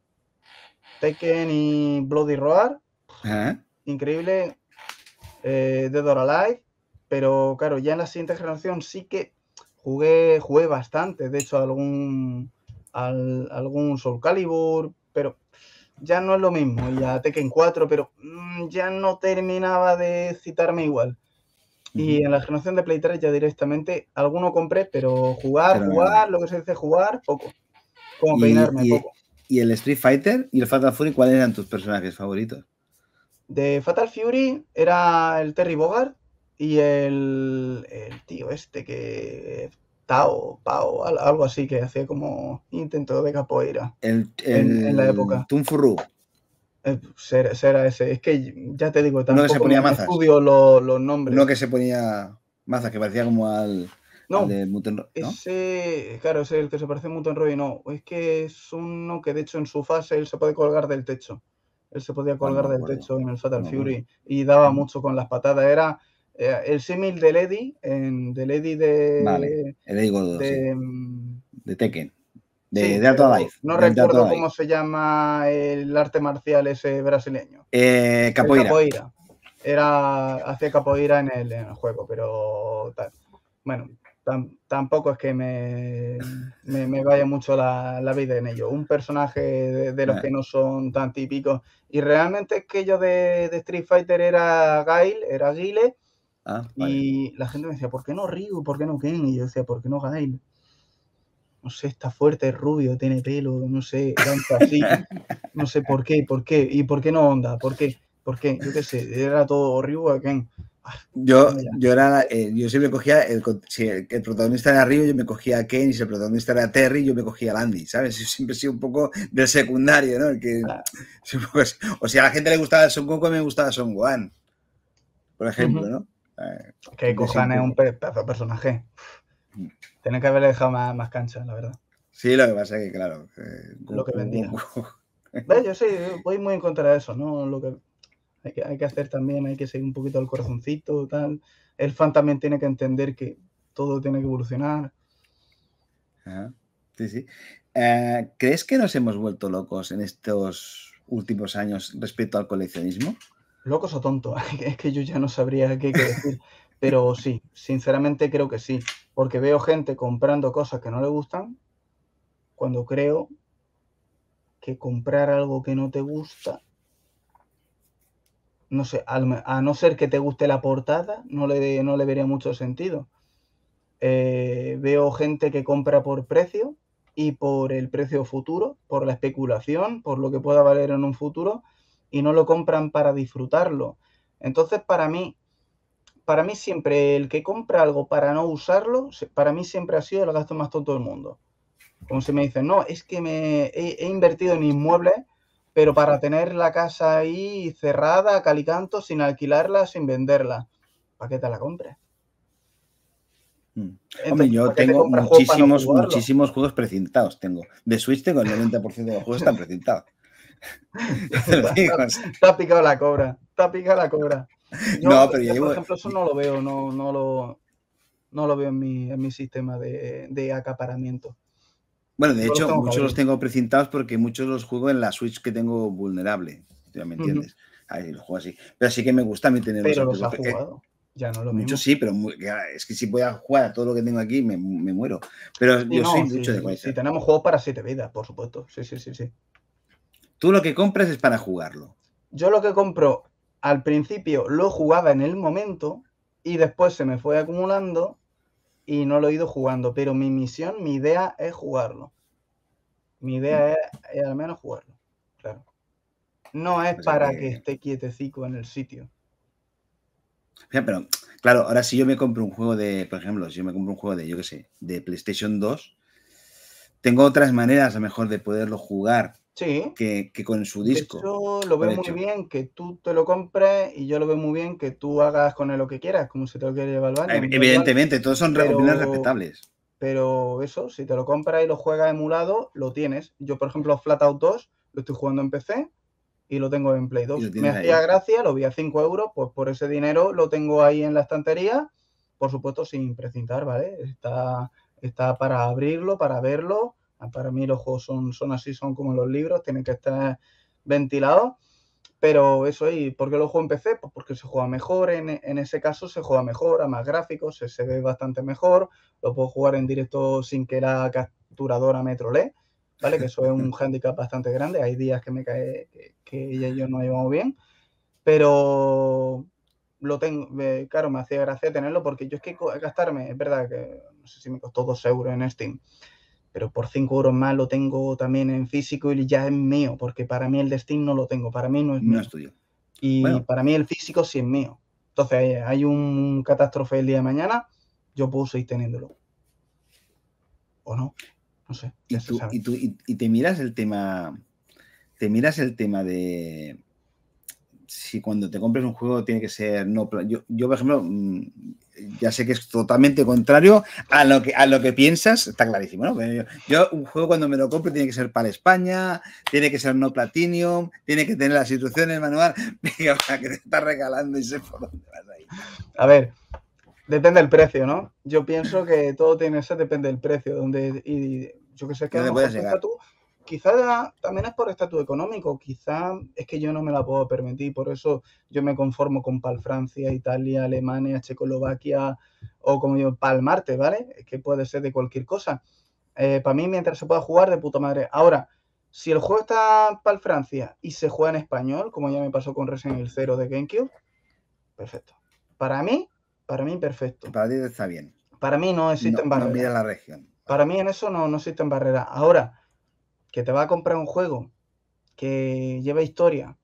y Bloody Roar. Increíble. Dead or Alive, pero claro, ya en la siguiente generación sí que jugué bastante, de hecho algún Soul Calibur, pero ya no es lo mismo, y a Tekken 4, pero ya no terminaba de citarme igual. Y en la generación de Play 3 ya directamente alguno compré, pero jugar, lo que se dice jugar, poco. Como peinarme, poco. ¿Y el Street Fighter y el Fatal Fury, cuáles eran tus personajes favoritos? De Fatal Fury era el Terry Bogard y el tío este que... Pao, algo así, que hacía como intento de capoeira en la época. Tunfurru. Será ese. Es que ya te digo, tampoco se ponía mazas. Estudio los nombres. No que se ponía mazas, que parecía como al de Mutant Roy, ¿no? Ese, claro, ese el que se parece a Mutant Roy, no. Es que es uno que de hecho en su fase él se puede colgar del techo. Él se podía colgar del techo en el Fatal Fury y daba mucho con las patadas. Era el símil de Eddie, Vale, el Eddie Gordo, de Tekken. De Dead or Alive. No recuerdo cómo se llama el arte marcial ese brasileño. Capoeira. Hacía capoeira en el juego, pero bueno, tampoco es que me vaya mucho la vida en ello. Un personaje de los que no son tan típicos. Y realmente es que yo de Street Fighter era Guile. Y la gente me decía, ¿por qué no Ryu? ¿Por qué no Ken? Y yo decía, ¿por qué no Guile? No sé, está fuerte, es rubio, tiene pelo, no sé, danza así. No sé por qué. ¿Y por qué no Honda? ¿Por qué? Yo qué sé, era todo Ryu o Ken. Yo siempre cogía, si el protagonista era Ryu, yo me cogía a Ken, y si el protagonista era Terry, yo me cogía a Landy, ¿sabes? Yo siempre he sido un poco del secundario, ¿no? O si a la gente le gustaba Son Goku, a mí me gustaba Son Gohan, por ejemplo, ¿no? Que Gohan es un pedazo de personaje. Tiene que haberle dejado más cancha, la verdad. Sí, lo que pasa es que, claro. Lo que vendía. ¿Ves? Yo sí, voy muy en contra de eso, ¿no? Lo que hay que hacer también, hay que seguir un poquito al corazoncito, tal. El fan también tiene que entender que todo tiene que evolucionar. Ajá. Sí, sí. ¿Crees que nos hemos vuelto locos en estos últimos años respecto al coleccionismo? Locos o tontos, es que yo ya no sabría qué decir. Pero sí, sinceramente creo que sí. Porque veo gente comprando cosas que no le gustan cuando creo que comprar algo que no te gusta, no sé, a no ser que te guste la portada, no le vería mucho sentido. Veo gente que compra por precio y por el precio futuro, por la especulación, por lo que pueda valer en un futuro, y no lo compran para disfrutarlo. Entonces, para mí siempre el que compra algo para no usarlo, para mí siempre ha sido el gasto más tonto del mundo. Como si me dicen, no, es que he invertido en inmuebles, pero para tener la casa ahí cerrada, cal y canto, sin alquilarla, sin venderla. ¿Para qué te la compres? Hombre, yo tengo muchísimos juegos precintados. De Switch tengo el 90% de los juegos están precintados. Te ha picado la cobra. Yo, pero yo por ejemplo, eso no lo veo, no lo veo en mi sistema de acaparamiento. Bueno, de hecho, muchos los tengo precintados porque muchos los juego en la Switch que tengo vulnerable. ¿Ya me entiendes? Ahí lo juego así. Pero sí que me gusta a mí tener los otros. Pero los has jugado. Ya no lo mucho mismo. Sí, pero es que si voy a jugar a todo lo que tengo aquí me muero. Pero yo soy mucho de colección. Sí, tenemos juegos para 7 vidas, por supuesto. Sí. Tú lo que compras es para jugarlo. Yo lo que compro, al principio lo jugaba en el momento y después se me fue acumulando y no lo he ido jugando. Pero mi misión, mi idea es jugarlo. Mi idea es al menos jugarlo. Claro. No es para que esté quietecico en el sitio. Pero, claro, ahora si yo me compro un juego por ejemplo, si yo me compro un juego yo qué sé, de PlayStation 2, tengo otras maneras a lo mejor de poderlo jugar que con su disco. De hecho, lo veo muy bien que tú te lo compres y yo lo veo muy bien que tú hagas con él lo que quieras, como si te lo quieres llevar al baño. Evidentemente, todos son opiniones respetables. Pero eso, si te lo compras y lo juegas emulado, lo tienes. Yo, por ejemplo, Flatout 2 lo estoy jugando en PC y lo tengo en Play 2. Me hacía gracia, lo vi a 5 euros, pues por ese dinero lo tengo ahí en la estantería, por supuesto sin precintar, ¿vale? Está para abrirlo, para verlo. Para mí los juegos son así, son como los libros, tienen que estar ventilados. Pero eso, ¿y por qué lo juego en PC? Pues porque se juega mejor, en ese caso se juega mejor, a más gráficos, se ve bastante mejor, lo puedo jugar en directo sin que la capturadora me trolee, ¿vale? Que eso es un hándicap bastante grande, hay días que me cae que ella y yo no llevamos bien, pero lo tengo, claro, me hacía gracia tenerlo porque yo es que gastarme, es verdad que no sé si me costó 2 euros en Steam, pero por 5 euros más lo tengo también en físico y ya es mío, porque para mí el de Steam no lo tengo, para mí no es mío. No es tuyo. Y bueno, para mí el físico sí es mío. Entonces, hay un catástrofe el día de mañana, yo puedo seguir teniéndolo. ¿O no? No sé. Y te miras el tema. Te miras el tema de si cuando te compres un juego tiene que ser no. Yo por ejemplo, ya sé que es totalmente contrario a lo que piensas, está clarísimo, ¿no? Yo un juego cuando me lo compro tiene que ser para España, tiene que ser no Platinum, tiene que tener las instrucciones manual, que te estás regalando y sé por dónde vas ahí. A ver, depende del precio, ¿no? Yo pienso que todo tiene que ser, depende del precio, y yo que sé que a lo mejor tú, quizá también es por estatus económico, quizá es que yo no me la puedo permitir, por eso yo me conformo con PAL Francia, Italia, Alemania, Checoslovaquia o como yo, PAL Marte, ¿vale? Es que puede ser de cualquier cosa. Para mí, mientras se pueda jugar, de puta madre. Ahora, si el juego está PAL Francia y se juega en español, como ya me pasó con Resident Evil 0 de GameCube, perfecto. Para mí, perfecto. Para ti está bien. Para mí no existen barreras. No mira la región. Para mí en eso no existen barreras. Ahora, que te va a comprar un juego que lleva historia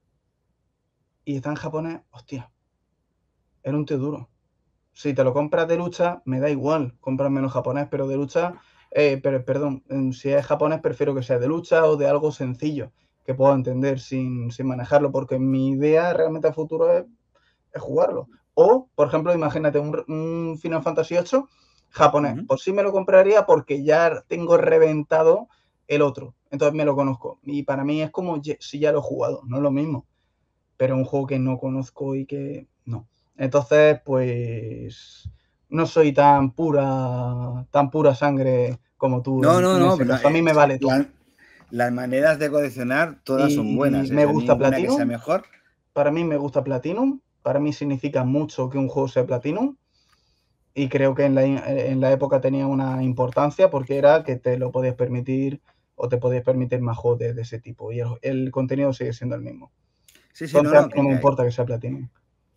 y está en japonés, hostia, era un tío duro. Si te lo compras de lucha, me da igual, compras menos japonés, pero de lucha, perdón, si es japonés prefiero que sea de lucha o de algo sencillo, que puedo entender sin manejarlo, porque mi idea realmente a futuro es jugarlo. O, por ejemplo, imagínate un Final Fantasy VIII japonés. Ujú. Pues sí me lo compraría porque ya tengo reventado el otro. Entonces me lo conozco. Y para mí es como si ya lo he jugado, no es lo mismo. Pero un juego que no conozco y que no. Entonces, pues no soy tan pura sangre como tú No, no, en no, ese pero no, caso. A mí me vale todo. las maneras de coleccionar todas son buenas. Y O me sea, gusta ninguna que sea Platinum. mejor. Para mí me gusta Platinum. Para mí significa mucho que un juego sea Platinum. Y creo que en la época tenía una importancia porque era que te lo podías permitir o te podías permitir más juegos de ese tipo. Y el contenido sigue siendo el mismo. Sí, sí, no, Entonces a no, mí no me importa que sea Platinum.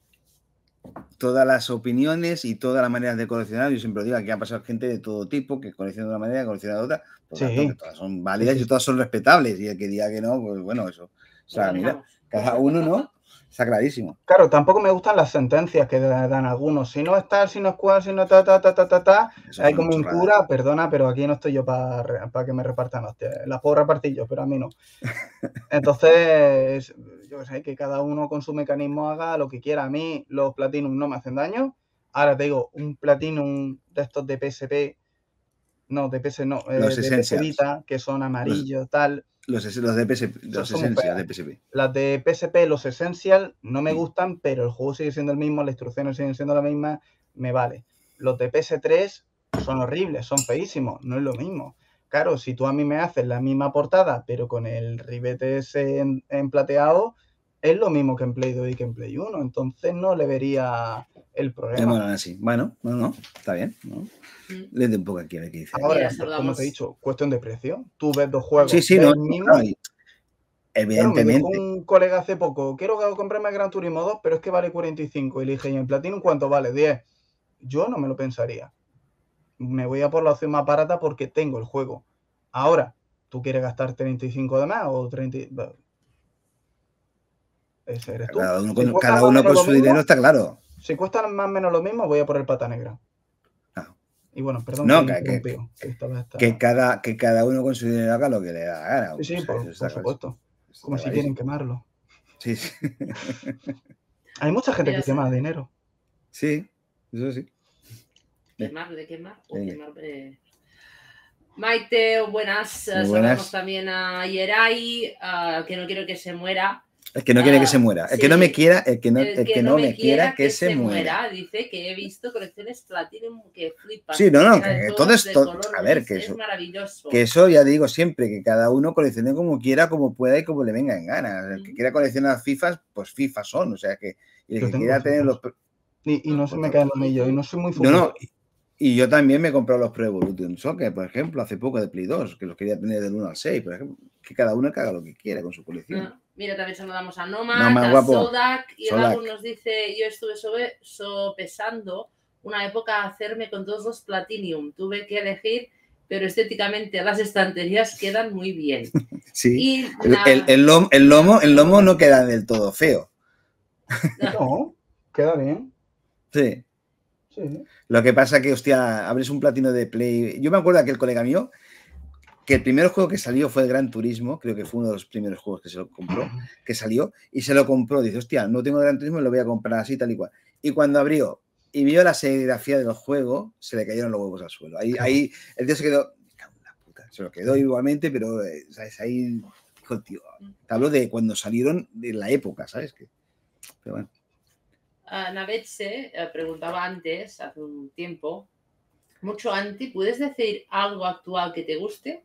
todas las opiniones y todas las maneras de coleccionar. Yo siempre digo que ha pasado gente de todo tipo que colecciona de una manera, colecciona de otra. Por Sí. tanto, que todas son válidas Sí. y todas son respetables. Y el que diga que no, pues bueno, eso. O sea, mira, cada uno, ¿no? Está clarísimo. Claro, tampoco me gustan las sentencias que dan algunos. Si no es tal, si no es cual, si no ta, Eso hay son como un chorradas. cura, perdona, pero aquí no estoy yo para que me repartan hostias. Las puedo repartir yo, pero a mí no. Entonces, yo que sé, que cada uno con su mecanismo haga lo que quiera. A mí los Platinum no me hacen daño. Ahora te digo, un Platinum de estos de PSP, no, de PS no, Los de PS Essentials. Vita, que son amarillos, tal. Los de PSP, los Son muy Essentials de feas. PSP. Las de PSP, los Essential, no me gustan, pero el juego sigue siendo el mismo, las instrucciones siguen siendo las mismas, me vale. Los de PS3 son horribles, son feísimos, no es lo mismo. Claro, si tú a mí me haces la misma portada, pero con el ribete ese en plateado, es lo mismo que en Play 2 y que en Play 1, entonces no le vería el problema. Bueno, así. Bueno, no, está bien, ¿no? Le doy un poco aquí a ver qué dice. Ahora, Mira, como te he dicho, cuestión de precio. Tú ves dos juegos, Sí, ves no, el mismo. claro, Claro, me evidentemente. dijo un colega hace poco, quiero comprarme el Gran Turismo 2, pero es que vale 45. Y le dije, ¿y en Platinum cuánto vale? 10. Yo no me lo pensaría. Me voy a por la opción más barata porque tengo el juego. Ahora, ¿tú quieres gastar 35 de más o 30? Ese eres tú. Cada uno con su dinero, está claro. Si cuesta más o menos lo mismo, voy a por el Pata Negra. Claro. Y bueno, perdón, No, que cada uno con su dinero haga lo que le da la gana. Sí, O sea, por supuesto. Como si quieren quemarlo. Sí. Hay mucha gente que quema dinero. Sí, eso sí. ¿Quemar? ¿O quemar? Maite, buenas. Saludamos también a Yeray, que no quiero que se muera. El que no quiere que se muera. El sí. que no me quiera, el que no me quiera que se muera. Dice que he visto colecciones Platinum que flipan. Sí, no, que todo esto. A ver, que es eso. Maravilloso. Que eso ya digo siempre, que cada uno coleccione como quiera, como pueda y como le venga en gana. El que quiera coleccionar FIFAs, pues FIFAs son. O sea que. Y el que quiera tener los. Y no se me caen los anillos, y no soy muy futbolista. No. Y yo también me he comprado los Pro Evolution Soccer, por ejemplo, hace poco de Play 2, que los quería tener del 1 al 6, por ejemplo. Que cada uno haga lo que quiera con su colección. Mira, también saludamos a Nomad, a Sodak, y el álbum nos dice, yo estuve sopesando una época hacerme con todos los Platinum. Tuve que elegir, pero estéticamente las estanterías quedan muy bien. Sí, y el lomo no queda del todo feo. No, queda bien. Sí. Sí. Lo que pasa que, hostia, abres un platino de Play. Yo me acuerdo de aquel colega mío que el primer juego que salió fue el Gran Turismo, creo que fue uno de los primeros juegos que se lo compró, que salió, y se lo compró. Dice, hostia, no tengo el Gran Turismo, lo voy a comprar así, tal y cual. Y cuando abrió y vio la serigrafía del juego, se le cayeron los huevos al suelo. Ahí el tío se quedó, puta, se lo quedó igualmente, pero, ¿sabes? Ahí, dijo, tío, te hablo de cuando salieron de la época, ¿sabes? Pero bueno. Navetse preguntaba antes, hace un tiempo, mucho antes, ¿puedes decir algo actual que te guste?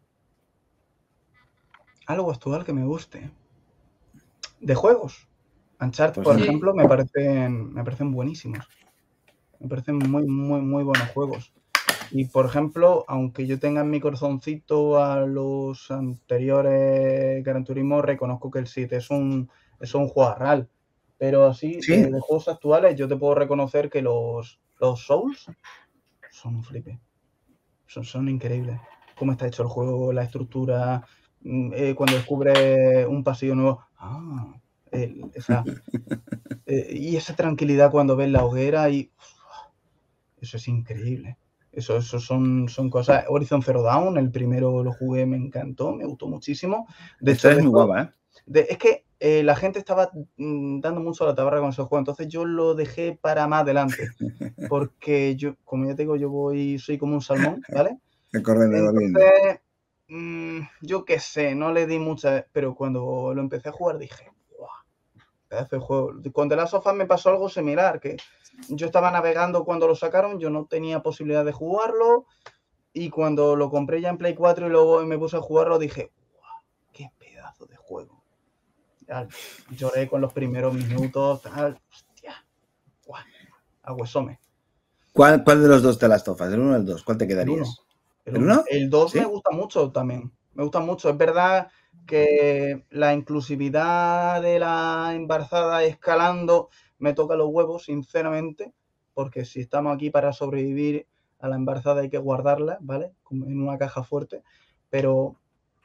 Algo actual que me guste. De juegos. Uncharted, por ejemplo, me parecen buenísimos. Me parecen muy, muy, muy buenos juegos. Y, por ejemplo, aunque yo tenga en mi corazoncito a los anteriores Gran Turismo, reconozco que el 7 es un jugarral. Pero así, ¿Sí? de juegos actuales, yo te puedo reconocer que los Souls son un flipe. Son increíbles. Cómo está hecho el juego, la estructura, cuando descubre un pasillo nuevo. Y esa tranquilidad cuando ves la hoguera y eso es increíble. Eso son cosas. Horizon Zero Dawn, el primero lo jugué, me encantó, me gustó muchísimo. De hecho, es muy guapa, ¿eh? Es que la gente estaba dando mucho a la tabarra con ese juego, entonces yo lo dejé para más adelante, porque yo, como ya te digo, soy como un salmón, ¿vale? Entonces, yo qué sé, no le di mucha, pero cuando lo empecé a jugar dije, ¡guau! Pedazo de juego. Con The Last of Us me pasó algo similar, que yo estaba navegando cuando lo sacaron, yo no tenía posibilidad de jugarlo, y cuando lo compré ya en Play 4 y luego me puse a jugarlo, dije, ¡guau! ¡Qué pedazo de juego! Lloré con los primeros minutos, tal, hostia, ¡guau! A huesome. ¿Cuál de los dos te las tofas? ¿El 1 o el 2? ¿Cuál te quedarías? ¿El 1? El 2 ¿Sí? me gusta mucho también. Me gusta mucho. Es verdad que la inclusividad de la embarazada escalando me toca los huevos, sinceramente, porque si estamos aquí para sobrevivir a la embarazada hay que guardarla, ¿vale? Como en una caja fuerte, pero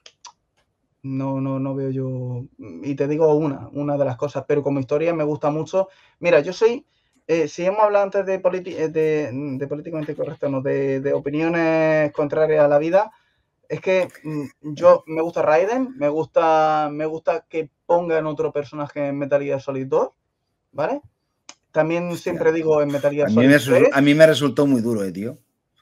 no veo yo. Y te digo una de las cosas, pero como historia me gusta mucho. Mira, yo soy. Si hemos hablado antes de políticamente correcto, no, de opiniones contrarias a la vida, es que yo me gusta Raiden, me gusta que pongan otro personaje en Metal Gear Solid 2, ¿vale? También siempre digo en Metal Gear Solid 3. A mí me resultó muy duro, tío.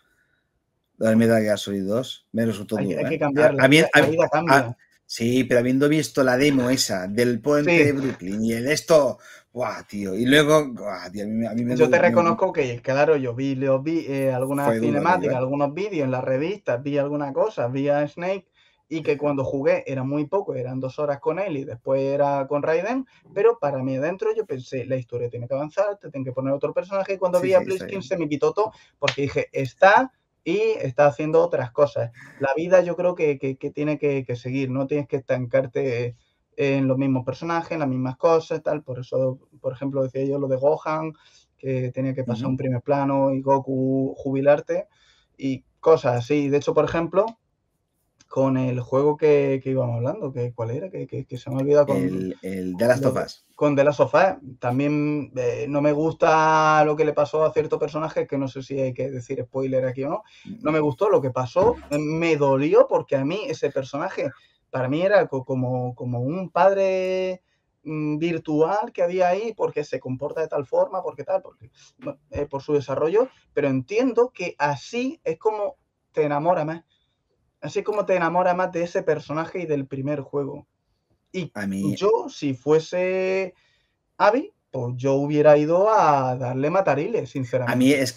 La Metal Gear Solid 2 me resultó duro. Hay que cambiarla, la vida cambia. Sí, pero habiendo visto la demo esa del puente de Brooklyn y el esto, ¡guau, tío! Y luego, ¡guau, tío! A mí me yo te reconozco que, claro, yo vi algunas cinemáticas, algunos vídeos en las revistas, vi alguna cosa, vi a Snake, y que cuando jugué era muy poco, eran 2 horas con él y después era con Raiden, pero para mí adentro yo pensé, la historia tiene que avanzar, te tienen que poner otro personaje, y cuando vi a Pliskin se me quitó todo, porque dije, está haciendo otras cosas. La vida yo creo que tiene que seguir, no tienes que estancarte en los mismos personajes, en las mismas cosas, tal. Por eso, por ejemplo, decía yo lo de Gohan, que tenía que pasar un primer plano y Goku jubilarte y cosas así. De hecho, por ejemplo, con el juego que íbamos hablando, ¿cuál era? Que se me ha olvidado. El The Last of Us. Con The Last of Us. También no me gusta lo que le pasó a cierto personaje, que no sé si hay que decir spoiler aquí o no. No me gustó lo que pasó. Me dolió porque a mí ese personaje, para mí era como un padre virtual que había ahí, porque se comporta de tal forma, porque por su desarrollo, pero entiendo que así es como te enamora más. Así como te enamora más de ese personaje y del primer juego. Y a mí, yo, si fuese Abby, pues yo hubiera ido a darle matariles, sinceramente. A mí es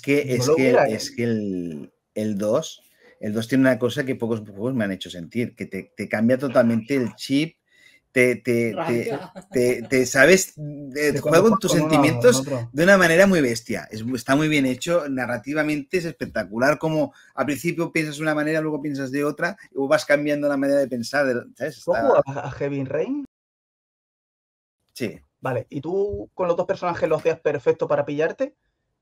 que el 2 tiene una cosa que pocos juegos me han hecho sentir, que te cambia totalmente el chip, te sabes, juega con tus sentimientos de una manera muy bestia. Está muy bien hecho, narrativamente es espectacular, como al principio piensas de una manera, luego piensas de otra, y vas cambiando la manera de pensar. ¿Sabes? ¿Tú jugabas a Heavy Rain? Sí. Vale, ¿y tú con los dos personajes lo hacías perfecto para pillarte?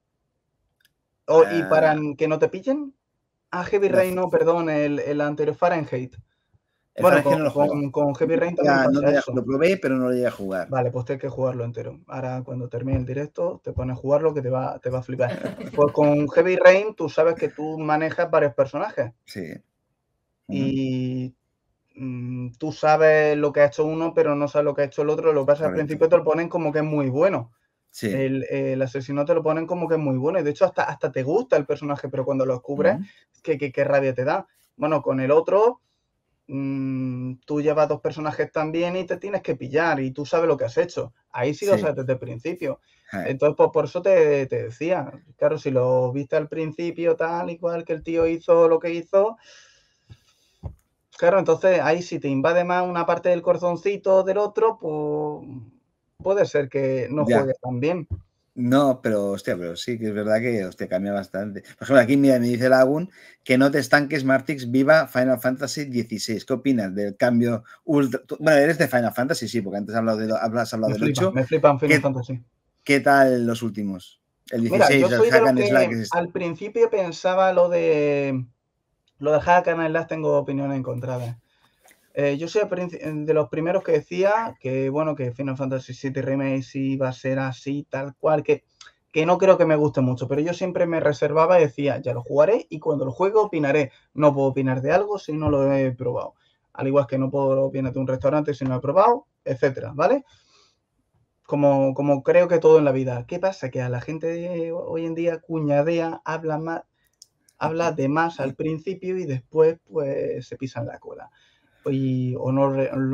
¿Y para que no te pillen? Heavy Rain no, perdón, el anterior Fahrenheit. Bueno, con Heavy Rain también pasa eso. Lo probé, pero no lo llegué a jugar. Vale, pues tienes que jugarlo entero. Ahora, cuando termine el directo, te pones a jugarlo, que te va a flipar. Pues con Heavy Rain, tú sabes que tú manejas varios personajes. Sí. Y tú sabes lo que ha hecho uno, pero no sabes lo que ha hecho el otro. Lo que pasa es que al principio te lo ponen como que es muy bueno. Sí. El asesino te lo ponen como que es muy bueno. Y de hecho, hasta te gusta el personaje, pero cuando lo descubres, qué rabia te da. Bueno, con el otro, tú llevas 2 personajes también y te tienes que pillar y tú sabes lo que has hecho. Ahí sí lo sabes desde el principio. Entonces, pues por eso te decía, claro, si lo viste al principio tal y cual, que el tío hizo lo que hizo, claro, entonces ahí si te invade más una parte del corazoncito del otro, pues puede ser que no juegues tan bien. No, pero sí que es verdad que cambia bastante. Por ejemplo, aquí mira, me dice Lagun que no te estanques, Martix, viva Final Fantasy XVI. ¿Qué opinas del cambio ultra? Bueno, eres de Final Fantasy, sí, porque antes has hablado del 8. Me flipan Final Fantasy. ¿Qué tal los últimos? El 16, mira, yo soy el Hack and Slash. Al principio pensaba lo de Hack and Slash, tengo opiniones encontradas. Yo soy de los primeros que decía que, bueno, que Final Fantasy VII Remake iba a ser así, tal cual, que no creo que me guste mucho, pero yo siempre me reservaba y decía, ya lo jugaré y cuando lo juegue opinaré. No puedo opinar de algo si no lo he probado. al igual que no puedo vienes de un restaurante si no he probado, etcétera, ¿vale? Como creo que todo en la vida. ¿Qué pasa? Que a la gente hoy en día cuñadea, habla de más al principio y después pues se pisan la cola. O no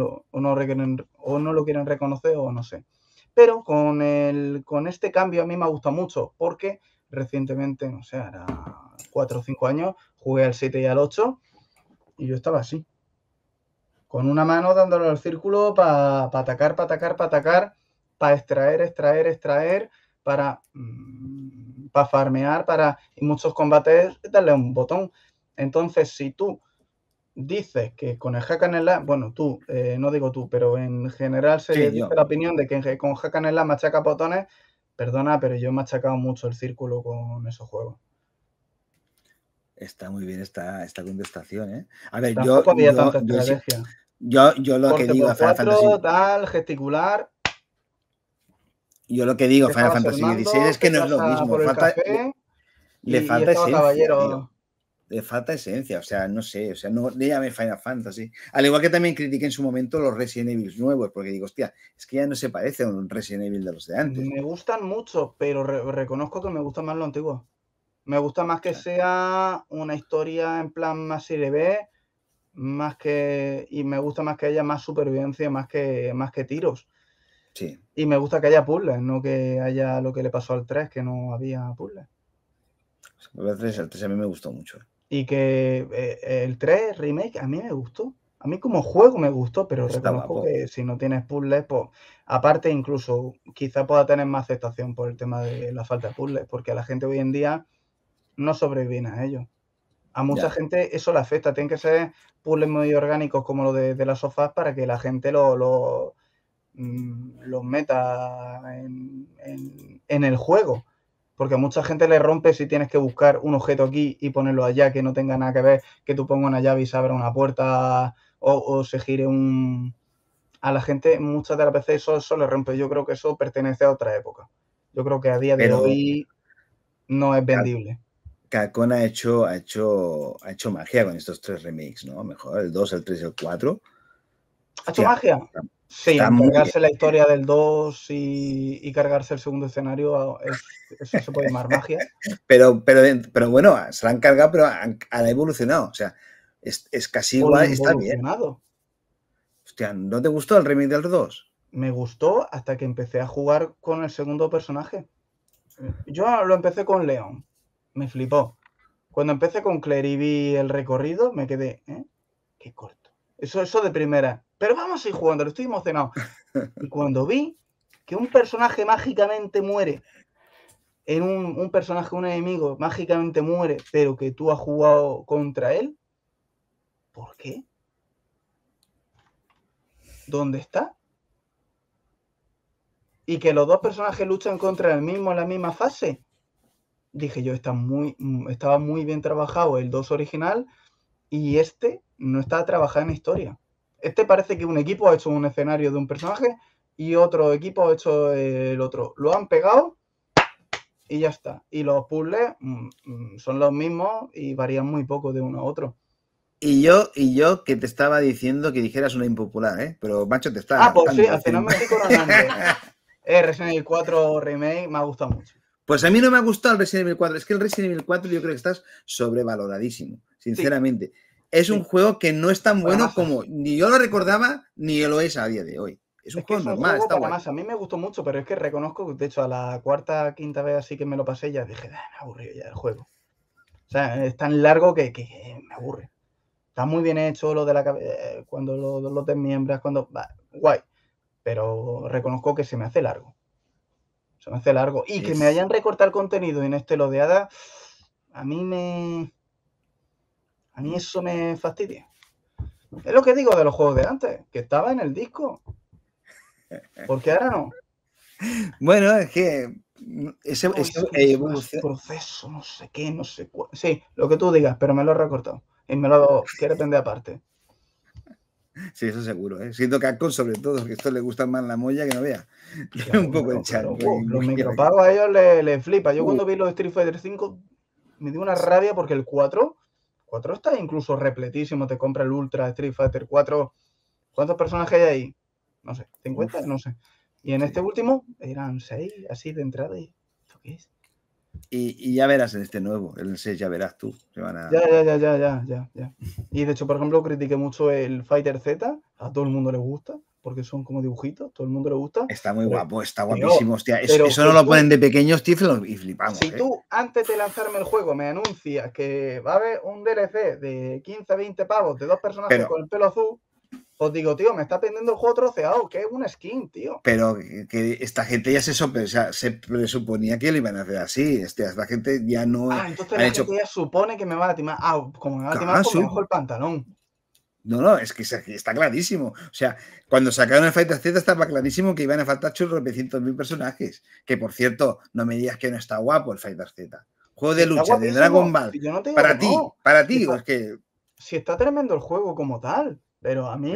lo quieren reconocer o no sé. Pero con este cambio a mí me ha gustado mucho porque recientemente, no sé, era 4 o 5 años, jugué al 7 y al 8 y yo estaba así. Con una mano dándole al círculo para atacar, para extraer, para farmear, y muchos combates darle un botón. Entonces, si tú dices que con el hack and slash, bueno, tú, no digo tú, pero en general se dice la opinión de que con hack and slash machaca botones, perdona, pero yo he machacado mucho el círculo con esos juegos. Está muy bien esta contestación, ¿eh? A ver, tampoco había tanta estrategia. Yo lo que digo a Final Fantasy... tal, gesticular... Yo lo que digo a Final Fantasy XVI es que no es lo mismo. Le falta esencia, tío. Le falta esencia, o sea, no sé, o sea, no le llame Final Fantasy. Al igual que también critiqué en su momento los Resident Evil nuevos, porque digo, hostia, es que ya no se parece a un Resident Evil de los de antes. Me gustan mucho, pero reconozco que me gusta más lo antiguo. Me gusta más que sea una historia en plan más serie B, y me gusta más que haya más supervivencia, más que tiros. Sí. Y me gusta que haya puzzles, no que haya lo que le pasó al 3, que no había puzzles. El 3 a mí me gustó mucho. Y que el 3 remake a mí me gustó. A mí como juego me gustó, pero reconozco que si no tienes puzzles, pues aparte incluso quizá pueda tener más aceptación por el tema de la falta de puzzles, porque a la gente hoy en día no sobrevive a ello. A mucha gente eso le afecta. Tienen que ser puzzles muy orgánicos como lo de las sofás para que la gente los meta en el juego. Porque a mucha gente le rompe si tienes que buscar un objeto aquí y ponerlo allá, que no tenga nada que ver, que tú pongas una llave y se abra una puerta o se gire un... A la gente muchas de las veces eso le rompe. Yo creo que eso pertenece a otra época. Yo creo que a día de hoy no es vendible. Capcom ha hecho magia con estos 3 remakes, ¿no? Mejor el 2, el 3 y el 4. ¿Ha hecho magia? Sí, cargarse la historia del 2 y cargarse el segundo escenario, eso se puede llamar magia. Pero bueno, se la han cargado, pero han evolucionado. O sea, es casi igual, está bien. Hostia, ¿no te gustó el remake del 2? Me gustó hasta que empecé a jugar con el segundo personaje. Yo lo empecé con Leon. Me flipó. Cuando empecé con Claire y vi el recorrido, me quedé, qué corto. Eso de primera. Pero vamos a ir jugando, estoy emocionado. Y cuando vi que un personaje mágicamente muere, un personaje, un enemigo, mágicamente muere, pero que tú has jugado contra él, ¿por qué? ¿Dónde está? Y que los dos personajes luchan contra el mismo en la misma fase. Dije yo, estaba muy bien trabajado el 2 original y este no está trabajado en historia. Este parece que un equipo ha hecho un escenario de un personaje y otro equipo ha hecho el otro. Lo han pegado y ya está. Y los puzzles son los mismos y varían muy poco de uno a otro. Y yo que te estaba diciendo que dijeras una impopular, ¿eh? Pero macho te está... pues sí, al final me estoy coronando. Resident Evil 4 Remake me ha gustado mucho. Pues a mí no me ha gustado el Resident Evil 4. Es que el Resident Evil 4 yo creo que estás sobrevaloradísimo, sinceramente. Sí. Es un juego que no es tan bueno como ni yo lo recordaba ni lo es a día de hoy. Es un juego normal, está guay. A mí me gustó mucho, pero es que reconozco que, de hecho, a la cuarta, quinta vez así que me lo pasé, ya dije, me aburrió ya el juego. O sea, es tan largo que me aburre. Está muy bien hecho lo de la cuando los desmiembras, guay. Pero reconozco que se me hace largo. Se me hace largo. Y que me hayan recortado el contenido en este lo de Hada, a mí eso me fastidia. Es lo que digo de los juegos de antes, que estaba en el disco. Porque ahora no. Bueno, es que ese proceso, no sé qué, no sé cuál. Sí, lo que tú digas, pero me lo he recortado. Y me lo quiere vender aparte. Sí, eso seguro, ¿eh? Siento Capcom sobre todo, que esto le gusta más la molla que no vea. Claro, un poco el chat. Los micropagos a ellos les flipa. Yo cuando vi los de Street Fighter 5 me dio una rabia porque el 4 4 está incluso repletísimo, te compra el Ultra Street Fighter 4. ¿Cuántos personajes hay ahí? No sé, 50, no sé. Y en este último eran 6, así de entrada. ¿Y esto qué es? Y ya verás en este nuevo, el 6 ya verás tú. Ya. Y de hecho, por ejemplo, critiqué mucho el Fighter Z. A todo el mundo le gusta, porque son como dibujitos, todo el mundo le gusta. Está muy guapo, está tío, guapísimo, hostia. pero Eso que no lo tú- ponen de pequeños, tío, y flipamos. Si tú, antes de lanzarme el juego, me anuncias que va a haber un DLC de 15 a 20 pavos de 2 personajes Pero- con el pelo azul, os digo, tío, me está vendiendo el juego troceado, que es una skin, tío. Pero que esta gente ya se presuponía que lo iban a hacer así. Esta gente ya no. Entonces la gente ya supone que me va a timar. Como me va a timar, pues me bajo el pantalón. No, es que está clarísimo. O sea, cuando sacaron el Fighter Z estaba clarísimo que iban a faltar churros de 100.000 personajes. Que por cierto, no me digas que no está guapo el Fighter Z. Juego de lucha de Dragon Ball. Si yo no te digo para que ti, no. para ti, Está, es que. Si está tremendo el juego como tal, pero a mí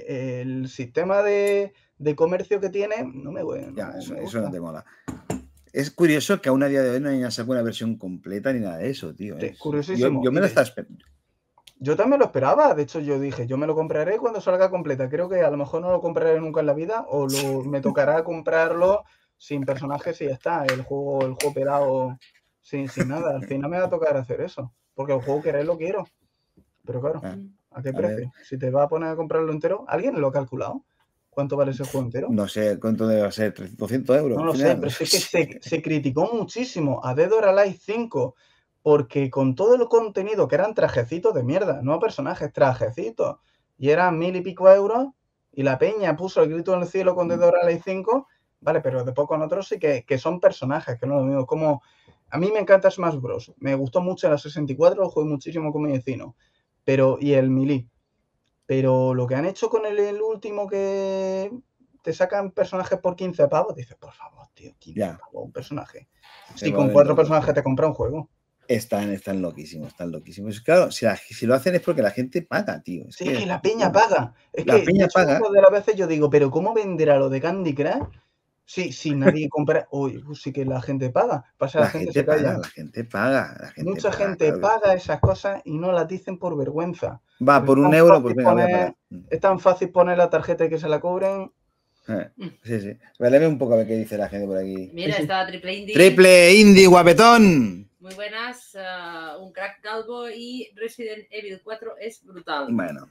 el sistema de comercio que tiene no me gusta. Ya, eso no te mola. Es curioso que aún a día de hoy no hayan sacado una versión completa ni nada de eso, tío. Sí, curiosísimo. Yo me lo estaba esperando. Yo también lo esperaba. De hecho, yo dije, yo me lo compraré cuando salga completa. Creo que a lo mejor no lo compraré nunca en la vida o me tocará comprarlo sin personajes y ya está. El juego pelado sin nada. Al final me va a tocar hacer eso. Porque el juego querer lo quiero. Pero claro, ¿a qué precio? Si te va a poner a comprarlo entero, ¿alguien lo ha calculado? ¿Cuánto vale ese juego entero? No sé cuánto debe ser, 200 euros. No lo sé, pero es que se criticó muchísimo a Dead or Alive 5 porque con todo el contenido que eran trajecitos de mierda, no personajes, trajecitos, y eran 1000 y pico euros, y la peña puso el grito en el cielo con Dead or Alive 5, vale, pero después con otros sí que son personajes, que no es lo mismo. Como a mí me encanta Smash Bros. Me gustó mucho la 64, lo jugué muchísimo con mi vecino, y el Melee. Pero lo que han hecho con el último, que te sacan personajes por 15 pavos, dices, por favor, tío, 15 pavos un personaje. Si con 4 personajes te compra un juego. Están loquísimos, están loquísimos. Claro, si lo hacen es porque la gente paga, tío. Es que la peña paga. Es la que peña paga. De las veces yo digo, pero ¿cómo venderá lo de Candy Crush si nadie compra? Uy, pues sí que la gente paga. Pasa, la gente se calla. La gente paga. Mucha gente paga esas cosas y no las dicen por vergüenza. Va, por un euro, pues venga, voy a pagar. Es tan fácil poner la tarjeta y que se la cobren. Sí. Vale, un poco a ver qué dice la gente por aquí. Mira, está Triple Indie. Triple Indie, guapetón. Muy buenas, un crack calvo y Resident Evil 4 es brutal. Bueno.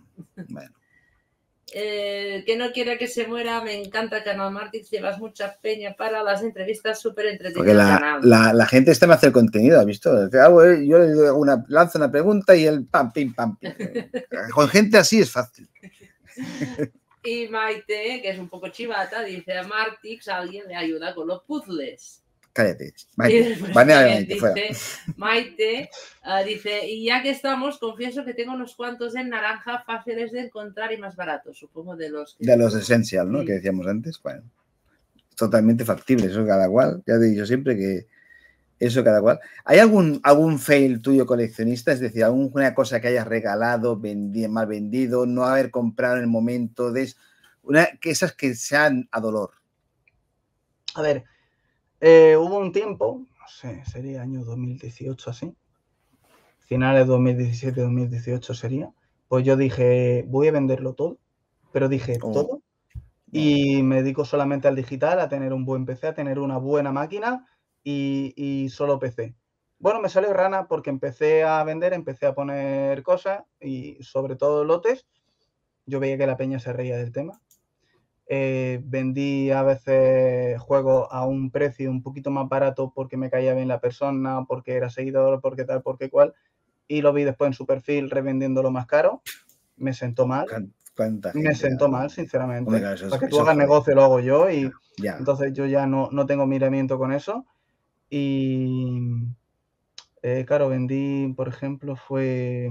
Que no quiera que se muera, me encanta Canal Martix, llevas mucha peña para las entrevistas, súper entretenidas. Porque la gente me hace el contenido, ¿has visto? Yo le digo lanzo una pregunta y el pam, pim, pam, pim. Con gente así es fácil. Y Maite, que es un poco chivata, dice a Martix, alguien le ayuda con los puzzles. Cállate, Maite. Maite, fuera. Maite dice, y ya que estamos, confieso que tengo unos cuantos en naranja fáciles de encontrar y más baratos, supongo de los... De los Essential, ¿no? Sí. Que decíamos antes. Bueno, totalmente factible, eso cada cual. Ya te he dicho siempre que eso cada cual. ¿Hay algún fail tuyo coleccionista? Es decir, alguna cosa que hayas regalado, mal vendido, no haber comprado en el momento de... que esas que sean a dolor. A ver, hubo un tiempo, no sé, sería año 2018 así, finales 2017-2018 sería, pues yo dije, voy a venderlo todo, pero dije todo, y me dedico solamente al digital, a tener un buen PC, a tener una buena máquina y solo PC. Bueno, me salió rana porque empecé a vender, empecé a poner cosas y sobre todo lotes. Yo veía que la peña se reía del tema. Vendí a veces juegos a un precio un poquito más barato porque me caía bien la persona, porque era seguidor, porque tal, porque cual, y lo vi después en su perfil revendiéndolo más caro. Me sentó mal. Me sentó mal, sinceramente. Hombre, claro, para que tú hagas negocio lo hago yo y entonces yo ya no tengo miramiento con eso. Y claro, vendí, por ejemplo, fue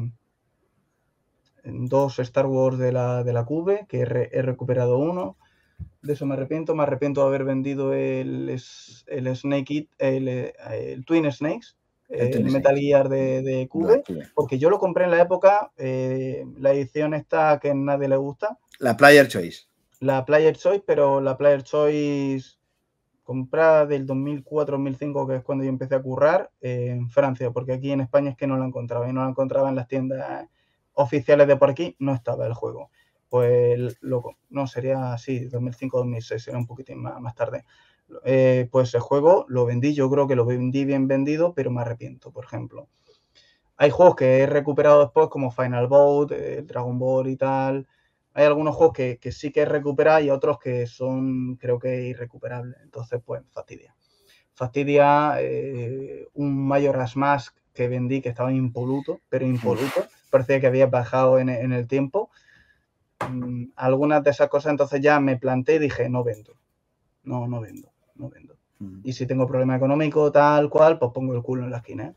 2 Star Wars de la Cube, que he recuperado uno. De eso me arrepiento de haber vendido el Snake el Twin Snakes, el Metal Gear de Cube, porque yo lo compré en la época, la edición esta que a nadie le gusta. La Player Choice. La Player Choice, pero la Player Choice Comprada del 2004-2005, que es cuando yo empecé a currar, en Francia, porque aquí en España es que no la encontraba, y no la encontraba en las tiendas oficiales de por aquí, no estaba el juego. Pues no, sería así, 2005-2006, sería un poquitín más tarde. Pues el juego lo vendí, yo creo que lo vendí bien vendido, pero me arrepiento, por ejemplo. Hay juegos que he recuperado después, como Final Bout, Dragon Ball y tal. Hay algunos juegos que sí que he recuperado y otros que son, creo que, irrecuperables. Entonces, pues, fastidia. Fastidia un Majora's Mask que vendí, que estaba impoluto, pero impoluto. Parecía que había bajado en el tiempo. Algunas de esas cosas, entonces ya me planté y dije, no vendo. No vendo. Y si tengo problema económico, tal cual, pues pongo el culo en la esquina.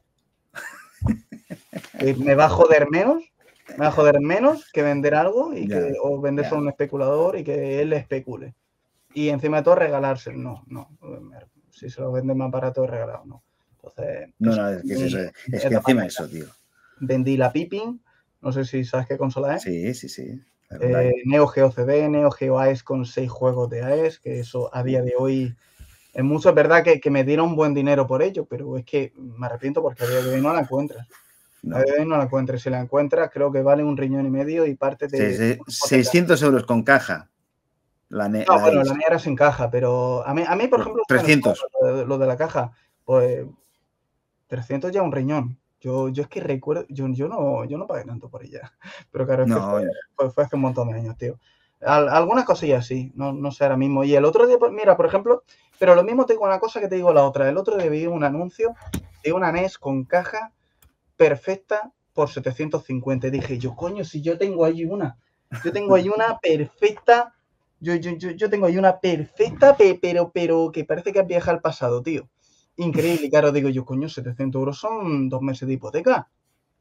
Me va a joder menos que vender algo y o vender a un especulador y que él especule. Y encima de todo regalarse. No. Si se lo vende más barato, regalado, no. Entonces. No, es que es eso. Es que encima de eso, tío. Vendí la Pippin. No sé si sabes qué consola es. Sí. Neo Geo CD, Neo Geo AES con 6 juegos de AES, que eso a día de hoy es mucho. Es verdad que me dieron buen dinero por ello, pero es que me arrepiento porque a día de hoy no la encuentras. A día de hoy no la encuentres. Si la encuentras, creo que vale 1,5 riñones y parte de 600 euros con caja. La mía era sin caja, pero a mí por ejemplo, 300. Lo de la caja, pues 300 ya un riñón. Yo es que recuerdo, yo no pagué tanto por ella, pero claro, es que fue hace un montón de años, tío. Algunas cosillas sí, no sé ahora mismo. Y el otro día, pues, mira, por ejemplo, pero lo mismo te digo una cosa que te digo la otra. El otro día vi un anuncio de una NES con caja perfecta por 750. Y dije yo, coño, si yo tengo ahí una perfecta. Yo tengo ahí una perfecta, pero que parece que has viajado al pasado, tío. Increíble. Y claro, digo yo, coño, 700 euros son 2 meses de hipoteca.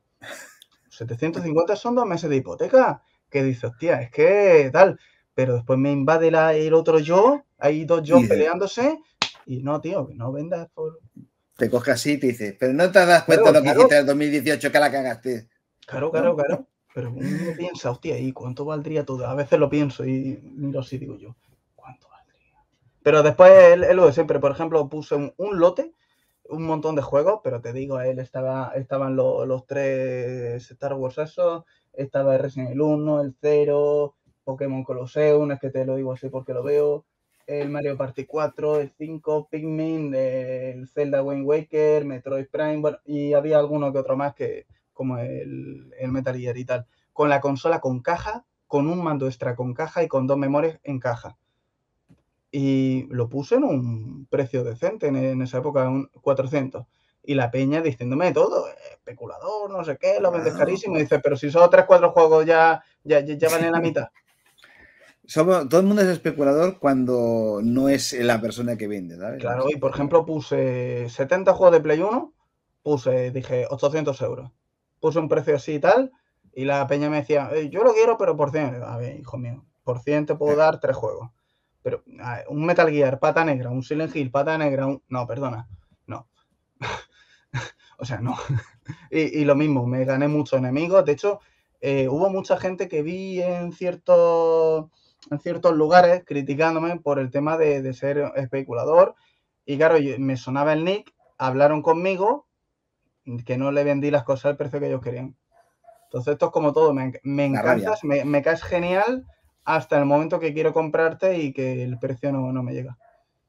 750 son 2 meses de hipoteca. Que dices, hostia, es que tal. Pero después me invade el otro yo, hay dos yo peleándose. Y no, tío, que no vendas por... Te coge así y te dice, pero no te das cuenta de lo que hiciste en el 2018 que la cagaste. Claro. Pero uno piensa, hostia, ¿y cuánto valdría todo? A veces lo pienso y miro así, digo yo, ¿cuánto valdría? Pero después es lo de siempre. Por ejemplo, puse un lote, un montón de juegos, pero te digo, él estaban los 3 Star Wars esos, estaba el Resident Evil 1, el 0, Pokémon Colosseum, es que te lo digo así porque lo veo, el Mario Party 4, el 5, Pikmin, el Zelda Wind Waker, Metroid Prime, bueno, y había alguno que otro más que como el Metal Gear y tal, con la consola con caja, con un mando extra con caja y con 2 memorias en caja. Y lo puse en un precio decente en esa época, 400. Y la peña diciéndome todo, especulador, no sé qué, lo vendes carísimo. Y dice, pero si son 3-4 juegos ya valen la mitad. Todo el mundo es especulador cuando no es la persona que vende, ¿sabes? Claro, y por ejemplo puse 70 juegos de Play 1, dije 800 euros. Puse un precio así y tal, y la peña me decía, yo lo quiero, pero por 100. A ver, hijo mío, por 100 te puedo dar 3 juegos. Pero un Metal Gear, pata negra, un Silent Hill, pata negra, no, perdona, no. O sea, no. Y lo mismo, me gané muchos enemigos. De hecho, hubo mucha gente que vi en ciertos lugares criticándome por el tema de ser especulador. Y claro, me sonaba el nick, hablaron conmigo, que no le vendí las cosas al precio que ellos querían. Entonces esto es como todo, me encantas, me caes genial hasta el momento que quiero comprarte y que el precio no me llega.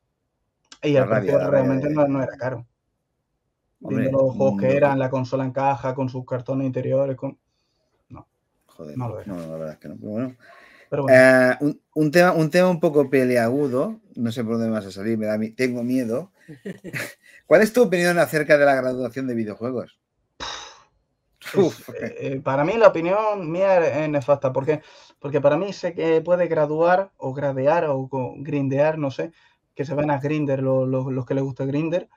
Y el precio realmente no era caro. Viendo los juegos que eran, la consola en caja, con sus cartones interiores, no. Joder, no lo era. No, la verdad es que no. Pero bueno. Un tema un poco peleagudo, no sé por dónde vas a salir, tengo miedo. ¿Cuál es tu opinión acerca de la graduación de videojuegos? Para mí la opinión mía es nefasta, porque para mí sé que puede graduar o gradear o grindear, no sé, que se van a Grindr los que les gusta Grindr.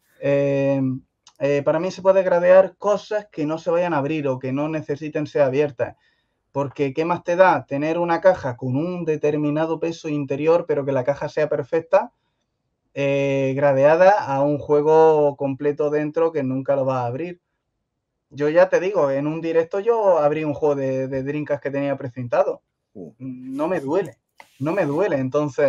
Para mí se puede gradear cosas que no se vayan a abrir o que no necesiten ser abiertas. Porque ¿qué más te da tener una caja con un determinado peso interior, pero que la caja sea perfecta, gradeada a un juego completo dentro que nunca lo vas a abrir? Yo ya te digo, en un directo yo abrí un juego de Dreamcast que tenía precintado. No me duele. Entonces,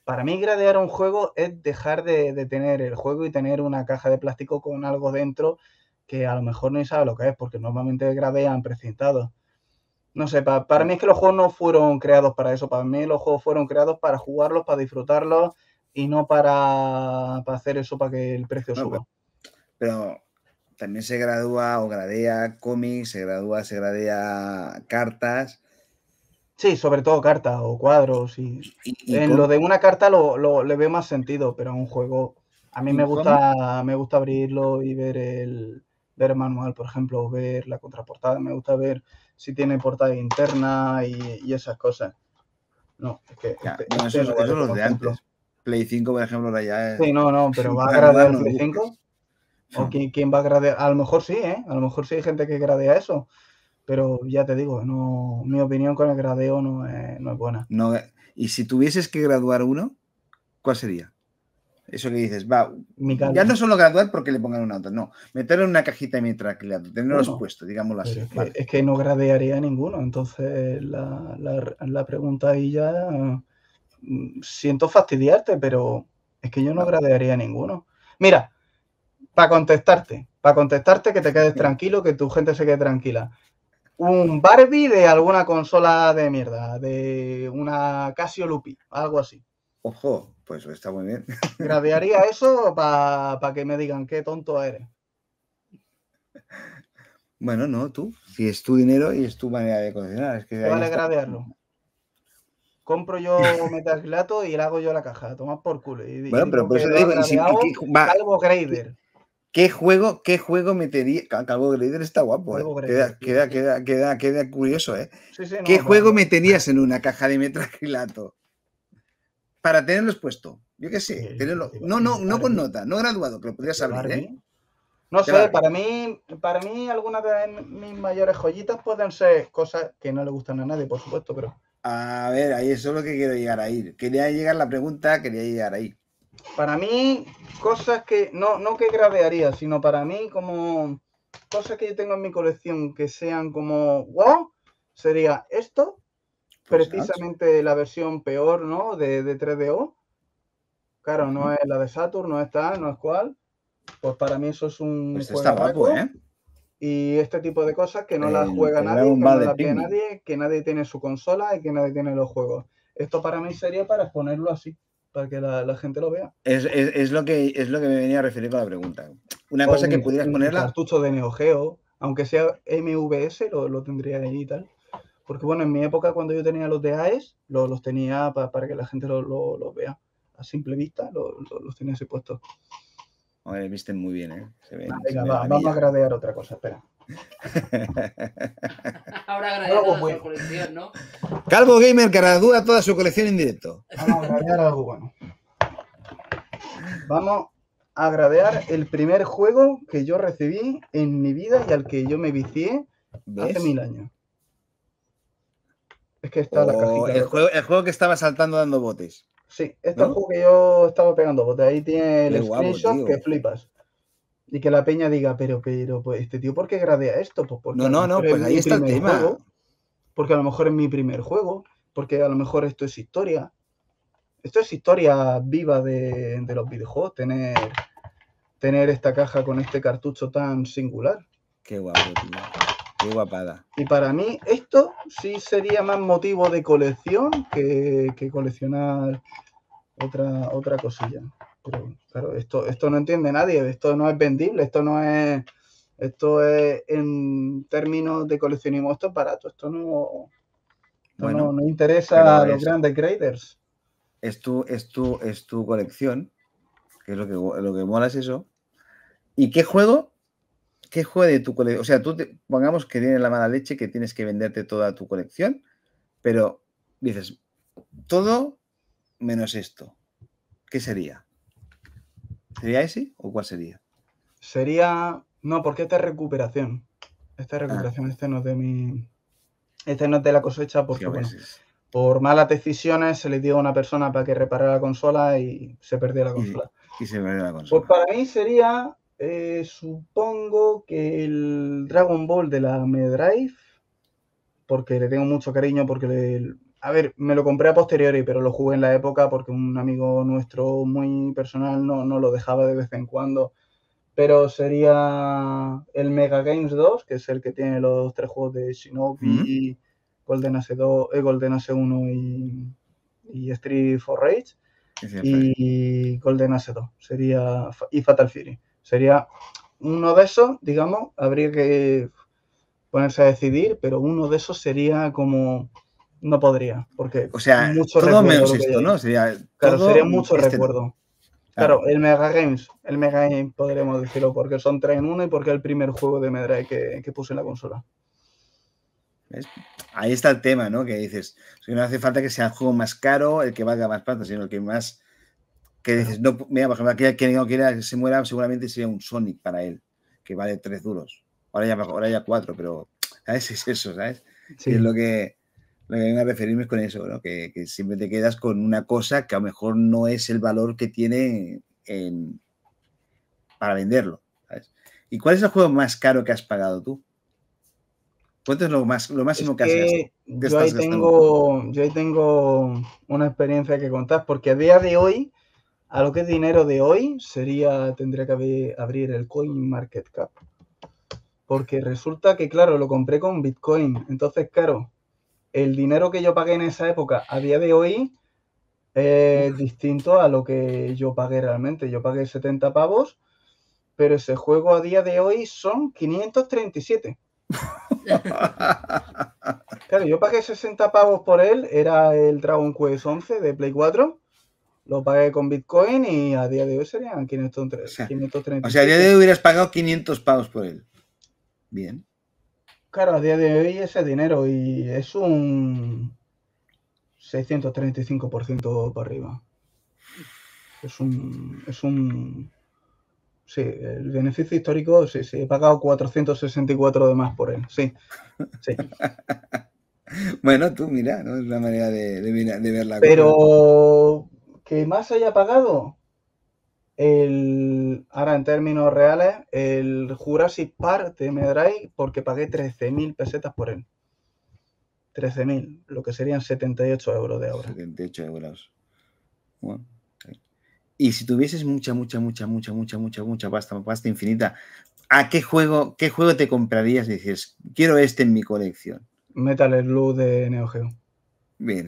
Para mí gradear un juego es dejar de tener el juego y tener una caja de plástico con algo dentro que a lo mejor no sabe lo que es, porque normalmente gradean precintados. No sé, para mí es que los juegos no fueron creados para eso. Para mí los juegos fueron creados para jugarlos, para disfrutarlos y no para hacer eso para que el precio No, suba. pero también se gradúa o gradea cómics, se gradea cartas. Sí, sobre todo cartas o cuadros. Y en lo de una carta le veo más sentido, pero en un juego a mí me gusta abrirlo y ver el manual, por ejemplo, ver la contraportada. Me gusta ver si tiene portada interna y esas cosas. No, es que bueno, eso es los de antes. Play 5, por ejemplo, ahora ya es... Sí, no, pero ¿va a gradear el Play 5? ¿O quién va a gradear? A lo mejor sí, ¿eh? A lo mejor sí hay gente que gradea eso. Pero ya te digo, no, mi opinión con el gradeo no es buena. No, y si tuvieses que graduar uno, ¿cuál sería? Eso que dices, ya no solo graduar porque le pongan una nota, no, meterlo en una cajita de metraquilato, tenerlos puestos, digámoslo así. Es que no gradearía ninguno, entonces la pregunta ahí ya siento fastidiarte, pero es que yo no gradearía ninguno. Mira, para contestarte que te quedes tranquilo, que tu gente se quede tranquila. Un Barbie de alguna consola de mierda, de una Casio Lupi, algo así. Ojo, pues está muy bien. Gradearía eso para que me digan qué tonto eres. Bueno, no, tú. Si es tu dinero y es tu manera de coleccionar. Es que ¿Qué vale gradearlo? Compro yo metacrilato y le hago yo la caja. Toma por culo. Bueno, pero por eso te digo, Calvo Grader. ¿Qué juego metería? Calvo Grader está guapo, queda curioso, ¿eh? Sí, ¿Qué juego meterías en una caja de metacrilato? Para tenerlos puesto. Yo qué sé, tenerlo. No con nota, no graduado, que lo podrías abrir, ¿eh? No sé, para mí algunas de mis mayores joyitas pueden ser cosas que no le gustan a nadie, por supuesto, pero... A ver, ahí eso es lo que quiero llegar a ir. Quería llegar la pregunta, quería llegar ahí. Para mí, cosas que no que gradearía, sino para mí como cosas que yo tengo en mi colección que sean como wow, sería esto, pues precisamente la versión peor, ¿no? De 3DO. Claro, no es la de Saturn, no es tal, no es cual. Pues para mí eso es un juego está guapo, ¿eh? Y este tipo de cosas que no las juega nadie, que no las ve nadie, que nadie tiene su consola y que nadie tiene los juegos. Esto para mí sería para exponerlo así, para que la gente lo vea. Es lo que me venía a referir con la pregunta. Una cosa que pudieras ponerla... Un cartucho de Neo Geo, aunque sea MVS, lo tendría ahí y tal. Porque bueno, en mi época cuando yo tenía los de AES, los tenía para que la gente los vea. A simple vista los tenía así puestos. Oye, visten muy bien, ¿eh? Venga, vamos a gradear otra cosa, espera. Ahora gradear toda su colección, ¿no? Calvo Gamer gradúa toda su colección en directo. Vamos a gradear algo bueno. Vamos a gradear el primer juego que yo recibí en mi vida y al que yo me vicié hace 1000 años. Es que está la cajita. El juego que estaba saltando dando botes. Sí, este es el juego que yo estaba pegando botes. Ahí tiene el screenshot que flipas. Y que la peña diga, pero, pues, este tío, ¿por qué gradea esto? Pues porque no, pues ahí está el tema. Juego, porque a lo mejor es mi primer juego, porque a lo mejor esto es historia. Esto es historia viva de los videojuegos, tener esta caja con este cartucho tan singular. Qué guapo, tío. Qué guapada. Y para mí esto sí sería más motivo de colección que coleccionar otra cosilla. Pero claro, esto no entiende nadie, esto no es vendible, esto es en términos de coleccionismo, esto es barato, esto no interesa a los grandes graders. Es tu colección, que es lo que mola es eso. ¿Y qué juego de tu colección? O sea, pongamos que tienes la mala leche, que tienes que venderte toda tu colección, pero dices, todo menos esto. ¿Qué sería? ¿Sería ese o cuál sería? No, porque esta es recuperación. Esta es recuperación, este no es de mi... Este no es de la cosecha porque, bueno, por malas decisiones se le dio a una persona para que reparara la consola y se perdió la consola. Y se perdió la consola. Pues para mí sería, supongo que el Dragon Ball de la Mega Drive, porque le tengo mucho cariño, porque A ver, me lo compré a posteriori, pero lo jugué en la época porque un amigo nuestro muy personal no lo dejaba de vez en cuando. Pero sería el Mega Games 2, que es el que tiene los 3 juegos de Shinobi, Golden Axe 2, Golden Axe 1 y Street for Rage. Y Golden Axe 2 sería, y Fatal Fury. Sería uno de esos, digamos, habría que ponerse a decidir, pero uno de esos sería como... No podría, porque O sea, mucho todo recuerdo menos lo que esto, hay. ¿no? Sería Claro, todo sería mucho este recuerdo. no. Claro, el Mega Games podremos decirlo, porque son 3 en 1 y porque es el primer juego de Mega Drive que puse en la consola. ¿Ves? Ahí está el tema, ¿no? Que dices, no hace falta que sea el juego más caro, el que valga más plata, sino el que más... Que dices, no, mira, por ejemplo, aquel que no quiera que se muera, seguramente sería un Sonic para él, que vale 3 duros. Ahora ya 4, pero ¿sabes? Es eso, ¿sabes? Sí. Que es lo que vengo a referirme con eso, ¿no? Que siempre te quedas con una cosa que a lo mejor no es el valor que tiene para venderlo, ¿sabes? ¿Y cuál es el juego más caro que has pagado tú? ¿Cuánto es lo máximo que has gastado? Yo ahí tengo una experiencia que contar, porque a día de hoy, a lo que es dinero de hoy, tendría que abrir el CoinMarketCap. Porque resulta que, claro, lo compré con Bitcoin. Entonces, claro, el dinero que yo pagué en esa época, a día de hoy, es distinto a lo que yo pagué realmente. Yo pagué 70 pavos, pero ese juego a día de hoy son 537. Claro, yo pagué 60 pavos por él, era el Dragon Quest 11 de Play 4, lo pagué con Bitcoin y a día de hoy serían 537. O sea, a día de hoy hubieras pagado 500 pavos por él. Bien. Claro, a día de hoy ese dinero y es un 635% para arriba. Sí, el beneficio histórico, sí, he pagado 464 de más por él, sí. Bueno, tú mira, ¿no? Es una manera de ver la cosa. Pero que más haya pagado, ahora en términos reales, el Jurassic Park de Mega Drive, porque pagué 13.000 pesetas por él. 13.000, lo que serían 78 euros de ahora. 78 euros. Bueno, sí. Y si tuvieses mucha pasta infinita, ¿a qué juego te comprarías y dices, quiero este en mi colección? Metal Slug de Neo Geo. Bien.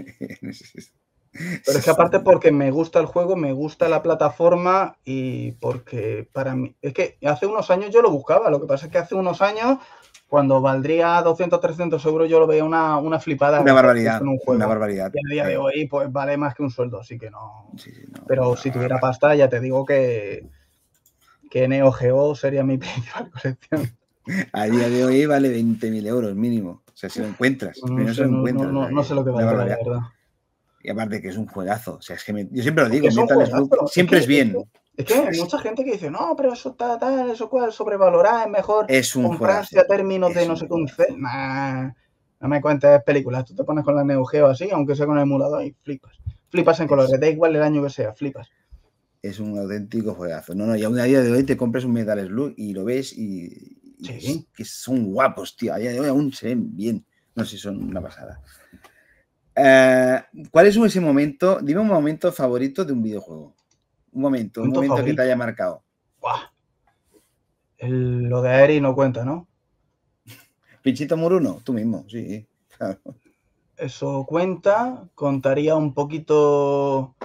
Pero es que aparte porque me gusta el juego, me gusta la plataforma y porque para mí... Es que hace unos años yo lo buscaba, lo que pasa es que hace unos años, cuando valdría 200, 300 euros, yo lo veía una flipada. Una barbaridad, en un juego. una barbaridad. Y a día de hoy pues vale más que un sueldo, así que no... Sí, no, pero si tuviera pasta, ya te digo que Neo Geo sería mi principal colección. A día de hoy vale 20.000 euros mínimo. O sea, si lo encuentras. No sé lo que vale, la verdad. Y aparte que es un juegazo. O sea, es que yo siempre lo digo, Metal Slug siempre es bien. Es que hay mucha gente que dice, no, pero eso está tal, eso cual, sobrevalorado, es mejor comprarse a términos de no sé qué. Nah, no me cuentes películas. Tú te pones con la Neo Geo así, aunque sea con el emulador, y flipas. Flipas en colores, da igual el año que sea, flipas. Es un auténtico juegazo. No, y aún a día de hoy te compras un Metal Slug y lo ves y sí. que son guapos, tío. A día de hoy aún se ven bien. No sé, son una pasada. ¿Cuál es ese momento? Dime un momento favorito de un videojuego. Un momento que te haya marcado. ¡Guau! Lo de Aeri no cuenta, ¿no? Pinchito Muruno, tú mismo, sí, claro. Eso cuenta, contaría un poquito.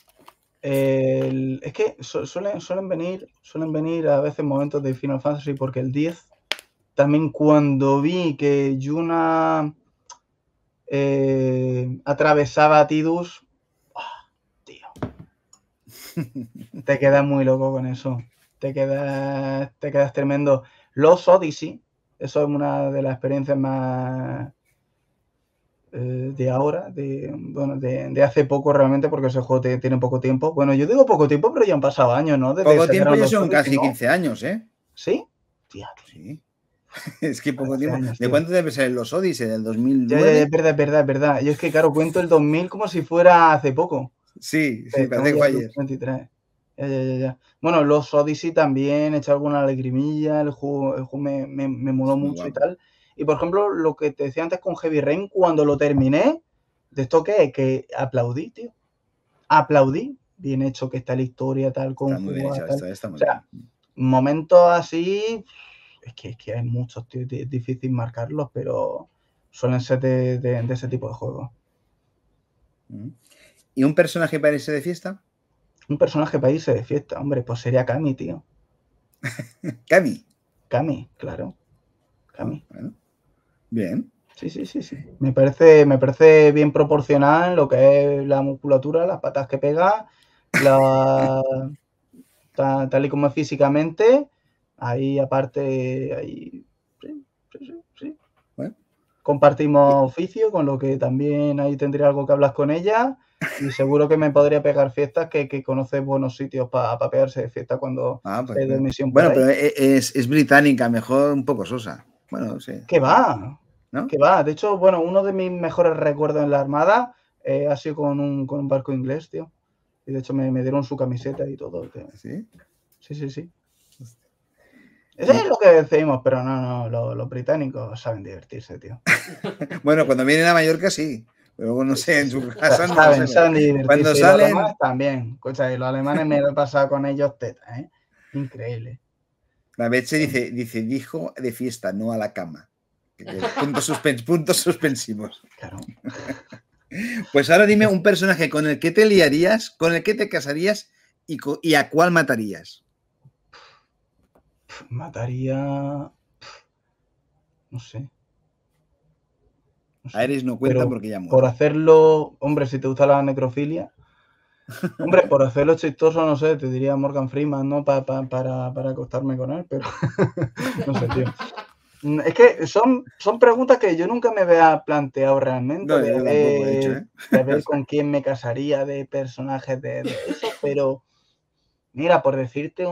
Es que suelen venir a veces momentos de Final Fantasy, porque el 10 también, cuando vi que Yuna atravesaba a Tidus, tío, te quedas muy loco con eso, te quedas tremendo. Los Odyssey, eso es una de las experiencias más de ahora, de hace poco realmente, porque ese juego tiene poco tiempo. Bueno, yo digo poco tiempo, pero ya han pasado años, ¿no? Desde poco tiempo ya son casi 15 años, ¿eh? ¿Sí? Tía, sí. Es que poco tiempo. Años, ¿de cuánto debe ser los Odyssey? ¿Del 2009? Ya, es verdad. Yo es que, claro, cuento el 2000 como si fuera hace poco. Sí, parece que fue ayer. 23. Ya. Bueno, los Odyssey también he hecho alguna lagrimilla, el juego me moló mucho y tal. Y por ejemplo, lo que te decía antes con Heavy Rain, cuando lo terminé, ¿De esto qué? Que aplaudí, tío. Aplaudí. Bien hecho que está la historia, tal, con Está muy bien hecho, tal. está muy O sea, bien. momentos así, es que hay muchos, tío, es difícil marcarlos, pero suelen ser de ese tipo de juegos. ¿Y un personaje para irse de fiesta? Un personaje para irse de fiesta, hombre, pues sería Kami, tío. Cami. Kami, claro. Kami. Bueno, bien. Sí. Me parece bien proporcional lo que es la musculatura, las patas que pega, tal y como es físicamente. Ahí aparte, ahí, sí. Bueno. Compartimos oficio, con lo que también ahí tendría algo que hablar con ella. Y seguro que me podría pegar fiestas, que conoce buenos sitios para pegarse de fiesta cuando Pues, esté de misión por bueno, ahí. pero es británica, mejor un poco sosa. Bueno, sí. ¿Qué va? ¿No? ¿Qué va? De hecho, bueno, uno de mis mejores recuerdos en la Armada ha sido con un barco inglés, tío. Y de hecho me dieron su camiseta y todo, tío. ¿Sí? Sí. Eso es lo que decimos, pero no, los británicos saben divertirse, tío. Bueno, cuando vienen a Mallorca sí. Pero luego no sé, en su casa no lo sé. Saben divertirse. Cuando y salen... los alemanes también. Escucha, y los alemanes me lo he pasado con ellos teta, ¿eh? Increíble. La Betche dijo de fiesta, no a la cama. Puntos suspensivos. Claro. Pues ahora dime un personaje con el que te liarías, con el que te casarías y a cuál matarías. Mataría... No sé. Ares no cuenta Pero porque ya muere. por hacerlo, hombre, si te gusta la necrofilia, hombre, por hacerlo chistoso, no sé, te diría Morgan Freeman, ¿no? Para acostarme con él, pero no sé, tío. Es que son preguntas que yo nunca me había planteado realmente, No, yo tampoco he hecho, ¿eh? de ver con quién me casaría, de personajes de eso, pero mira, por decirte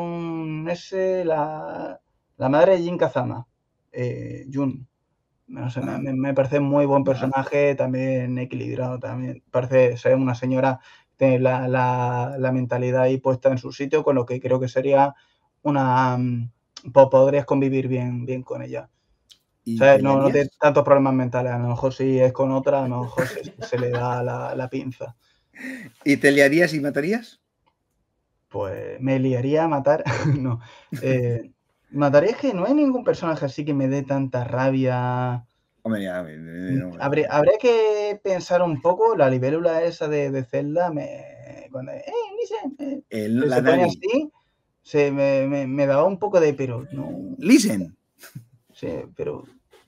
la madre de Jin Kazama, Jun. No sé, me parece muy buen personaje, también equilibrado, también parece ser una señora que tiene la mentalidad ahí puesta en su sitio, con lo que creo que sería podrías convivir bien con ella. O sea, no tiene tantos problemas mentales, a lo mejor si es con otra, a lo mejor se le da la pinza. ¿Y te liarías y matarías? Pues me liaría a matar, no. Mataría, es que no hay ningún personaje así que me dé tanta rabia. Hombre, ya, Habría que pensar un poco, la libélula esa de Zelda, cuando Listen, se pone así, me daba un poco de, pero no. Listen. Sí, pero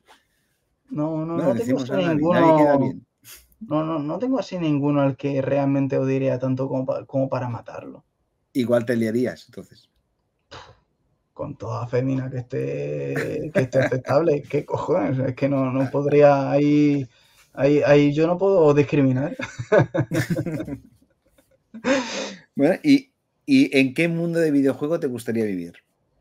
no tengo así Nadie ninguno. queda bien. No tengo así ninguno al que realmente odiaría tanto como para matarlo. Igual te liarías, entonces. Con toda fémina que esté aceptable. ¿Qué cojones? Es que no podría, ahí yo no puedo discriminar. Bueno, ¿y en qué mundo de videojuego te gustaría vivir?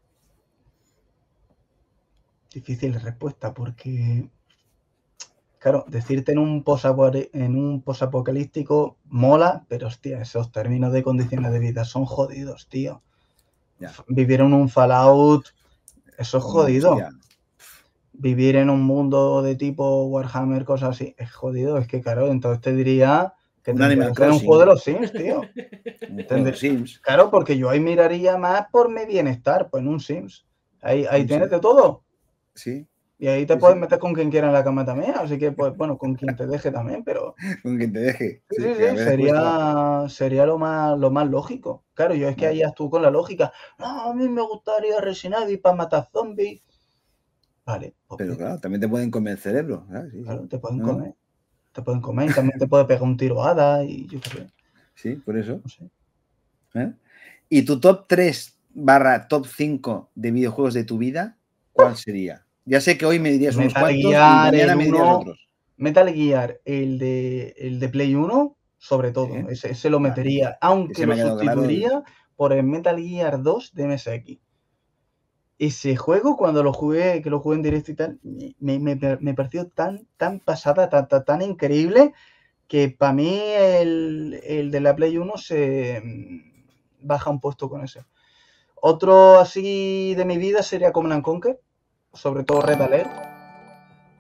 Difícil respuesta, porque claro, decirte en un posapocalíptico mola, pero hostia, esos términos de condiciones de vida son jodidos, tío. Ya. Vivir en un Fallout, eso es jodido. Hostia. Vivir en un mundo de tipo Warhammer, cosas así, es jodido. Es que, claro, entonces te diría que tendría que ser un juego de los Sims, tío. Un juego de los Sims. Claro, porque yo ahí miraría más por mi bienestar, pues en un Sims. Ahí tienes de todo. Sí. Y ahí te puedes meter con quien quiera en la cama también, así que, pues, bueno, con quien te deje también, pero... Con quien te deje. Sí, sería lo más lógico. Claro, yo es que ahí actúo con la lógica. No, a mí me gustaría Resident Evil para matar zombies. Vale. Pues pero claro, también te pueden comer el cerebro. Claro, te pueden comer. Te pueden comer y también te puede pegar un tiro hada y yo qué sé. Sí, por eso. No sé. ¿Y tu top 3/top 5 de videojuegos de tu vida, cuál sería? Ya sé que hoy me dirías unos cuantos y mañana me dirías otros. Metal Gear, el de Play 1, sobre todo. Sí. Ese lo metería, aunque lo sustituiría por el Metal Gear 2 de MSX. Ese juego, cuando lo jugué en directo y tal, me pareció tan pasada, tan increíble, que para mí el de la Play 1 se baja un puesto con ese. Otro así de mi vida sería Command & Conquer, sobre todo Red Alert.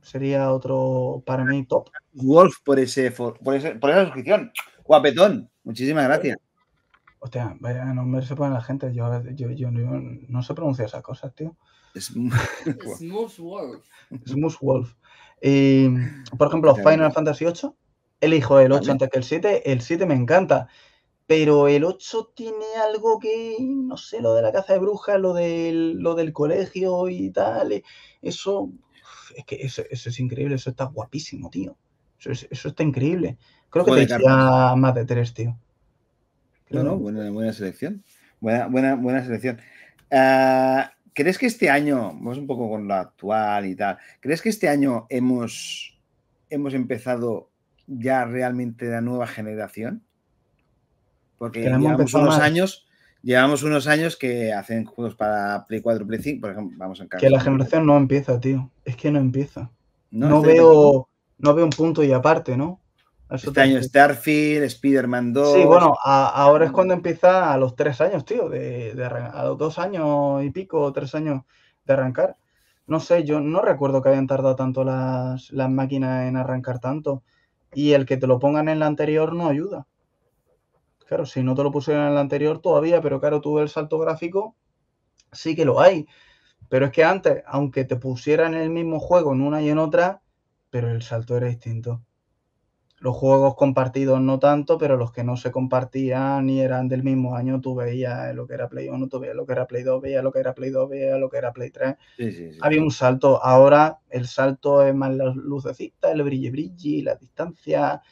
sería otro para mí top. Wolf por esa suscripción. Guapetón. Muchísimas gracias. Hostia, vaya nombre se pone la gente. Yo no sé pronunciar esas cosas, tío. Smooth Wolf. Smooth Wolf. Por ejemplo, Final Fantasy VIII. Elijo el 8 antes que el 7. El 7 me encanta. Pero el 8 tiene algo que, no sé, lo de la caza de brujas, lo del colegio y tal. Eso, es que eso es increíble. Eso está guapísimo, tío. Eso está increíble. Creo que te decía más de 3, tío. No, buena selección. Buena selección. ¿Crees que este año, vamos un poco con lo actual y tal, ¿crees que este año hemos empezado ya realmente la nueva generación? Porque llevamos unos años que hacen juegos para Play 4, Play 5, por ejemplo, vamos a encargar. Que la generación no empieza, tío. Es que no empieza. No veo un punto y aparte, ¿no? Este año Starfield, Spider-Man 2... Sí, bueno, ahora es cuando empieza a los 3 años, tío, a los 2 años y pico, 3 años de arrancar. No sé, yo no recuerdo que hayan tardado tanto las máquinas en arrancar tanto. Y el que te lo pongan en la anterior no ayuda. Claro, si no te lo pusieron en la anterior todavía, pero claro, tú el salto gráfico sí que lo hay. Pero es que antes, aunque te pusieran el mismo juego en una y en otra, pero el salto era distinto. Los juegos compartidos no tanto, pero los que no se compartían y eran del mismo año, tú veías lo que era Play 1, tú veías lo que era Play 2, veías lo que era Play 2, veías lo que era Play 3. Sí. Había un salto. Ahora el salto es más las lucecitas, el brilli, la distancia,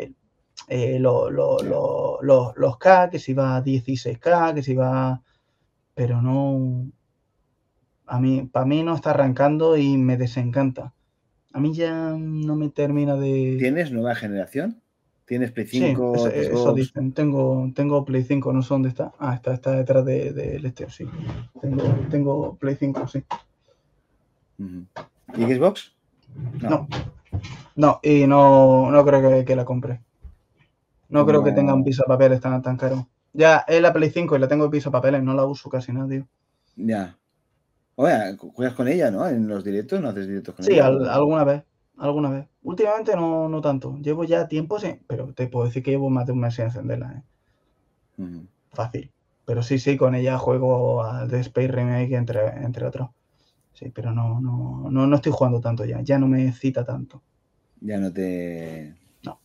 los K, que se iba a 16K, que se iba... Pero no... Para mí no está arrancando y me desencanta. A mí ya no me termina de... ¿Tienes nueva generación? ¿Tienes Play 5? Sí, eso dicen. Tengo Play 5, no sé dónde está. Ah, está detrás del este, sí. Tengo Play 5, sí. ¿Y Xbox? No, y no creo que la compre. No creo que tenga un pisapapeles tan caro. Ya es la Play 5 y la tengo en pisapapeles, no la uso casi nada, tío. Ya. Oye, juegas con ella, ¿no? En los directos, ¿no haces directos con ella? Sí, alguna vez. Últimamente no tanto. Llevo ya tiempo, sí, pero te puedo decir que llevo más de un mes sin encenderla, ¿eh? Fácil. Pero sí, con ella juego al The Space Remake, entre otros. Sí, pero no estoy jugando tanto ya. Ya no me cita tanto. Ya no te... No.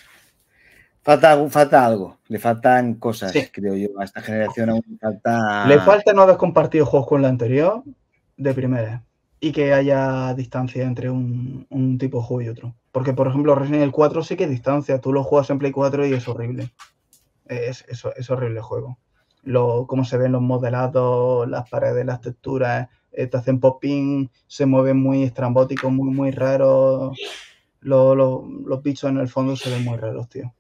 Falta algo. Le faltan cosas, creo yo. A esta generación aún falta... Le falta no haber compartido juegos con la anterior de primera. Y que haya distancia entre un tipo de juego y otro. Porque, por ejemplo, Resident Evil 4 sí que hay distancia. Tú lo juegas en Play 4 y es horrible. Es horrible el juego. Cómo se ven los modelados, las paredes, las texturas, te hacen popping, se mueven muy estrambóticos, muy raros. Los bichos en el fondo se ven muy raros, tío.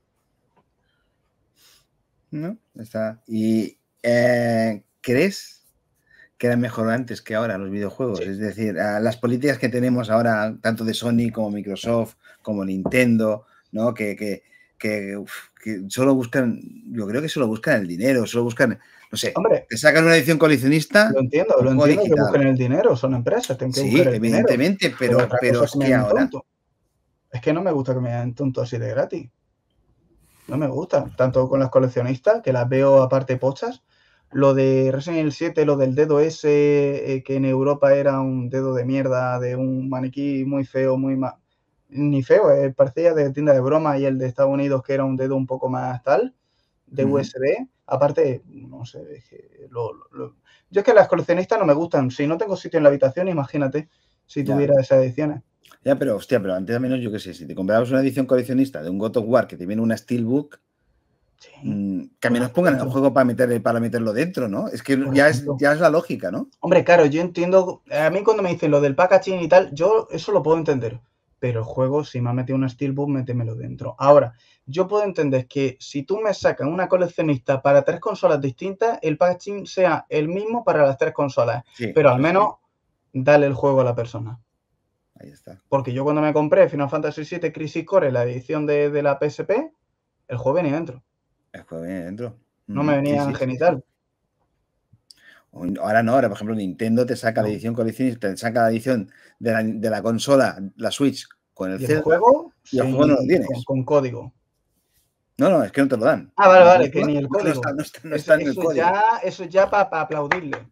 No, está. ¿Y crees que eran mejor antes que ahora los videojuegos? Sí. Es decir, las políticas que tenemos ahora, tanto de Sony como Microsoft, como Nintendo, ¿no? Que solo buscan, yo creo que solo buscan el dinero, solo buscan, no sé, hombre, te sacan una edición coleccionista. Lo entiendo que busquen el dinero, son empresas, tienen que buscar el dinero. Sí, evidentemente, pero es que ahora... Tonto. Es que no me gusta que me hagan tonto así de gratis. No me gusta, tanto con las coleccionistas, que las veo aparte pochas. Lo de Resident Evil 7, lo del dedo ese, que en Europa era un dedo de mierda, de un maniquí muy feo, ni feo, parecía de tienda de broma, y el de Estados Unidos que era un dedo un poco más tal, de USB. Aparte, no sé, yo es que las coleccionistas no me gustan. Si no tengo sitio en la habitación, imagínate si tuviera esas ediciones. Ya, pero antes al menos, yo qué sé, si te comprabas una edición coleccionista de un God of War que te viene una Steelbook, que al menos pongan el juego para meterlo dentro, ¿no? Es que ya es la lógica, ¿no? Hombre, claro, yo entiendo, a mí cuando me dicen lo del packaging y tal, yo eso lo puedo entender, pero el juego, si me ha metido una Steelbook, métemelo dentro. Ahora, yo puedo entender que si tú me sacas una coleccionista para 3 consolas distintas, el packaging sea el mismo para las 3 consolas, pero al menos dale el juego a la persona. Ahí está. Porque yo cuando me compré Final Fantasy VII Crisis Core, la edición de la PSP, el juego venía dentro. El juego venía dentro. No me venía en genital. Ahora no, ahora por ejemplo Nintendo te saca la edición coleccionista, te saca la edición de la consola, la Switch, con el Y el Zelda, juego, y el juego no lo tienes. con código. No, es que no te lo dan. Ah, vale, que ni el código. No está en el código. Eso ya para aplaudirle.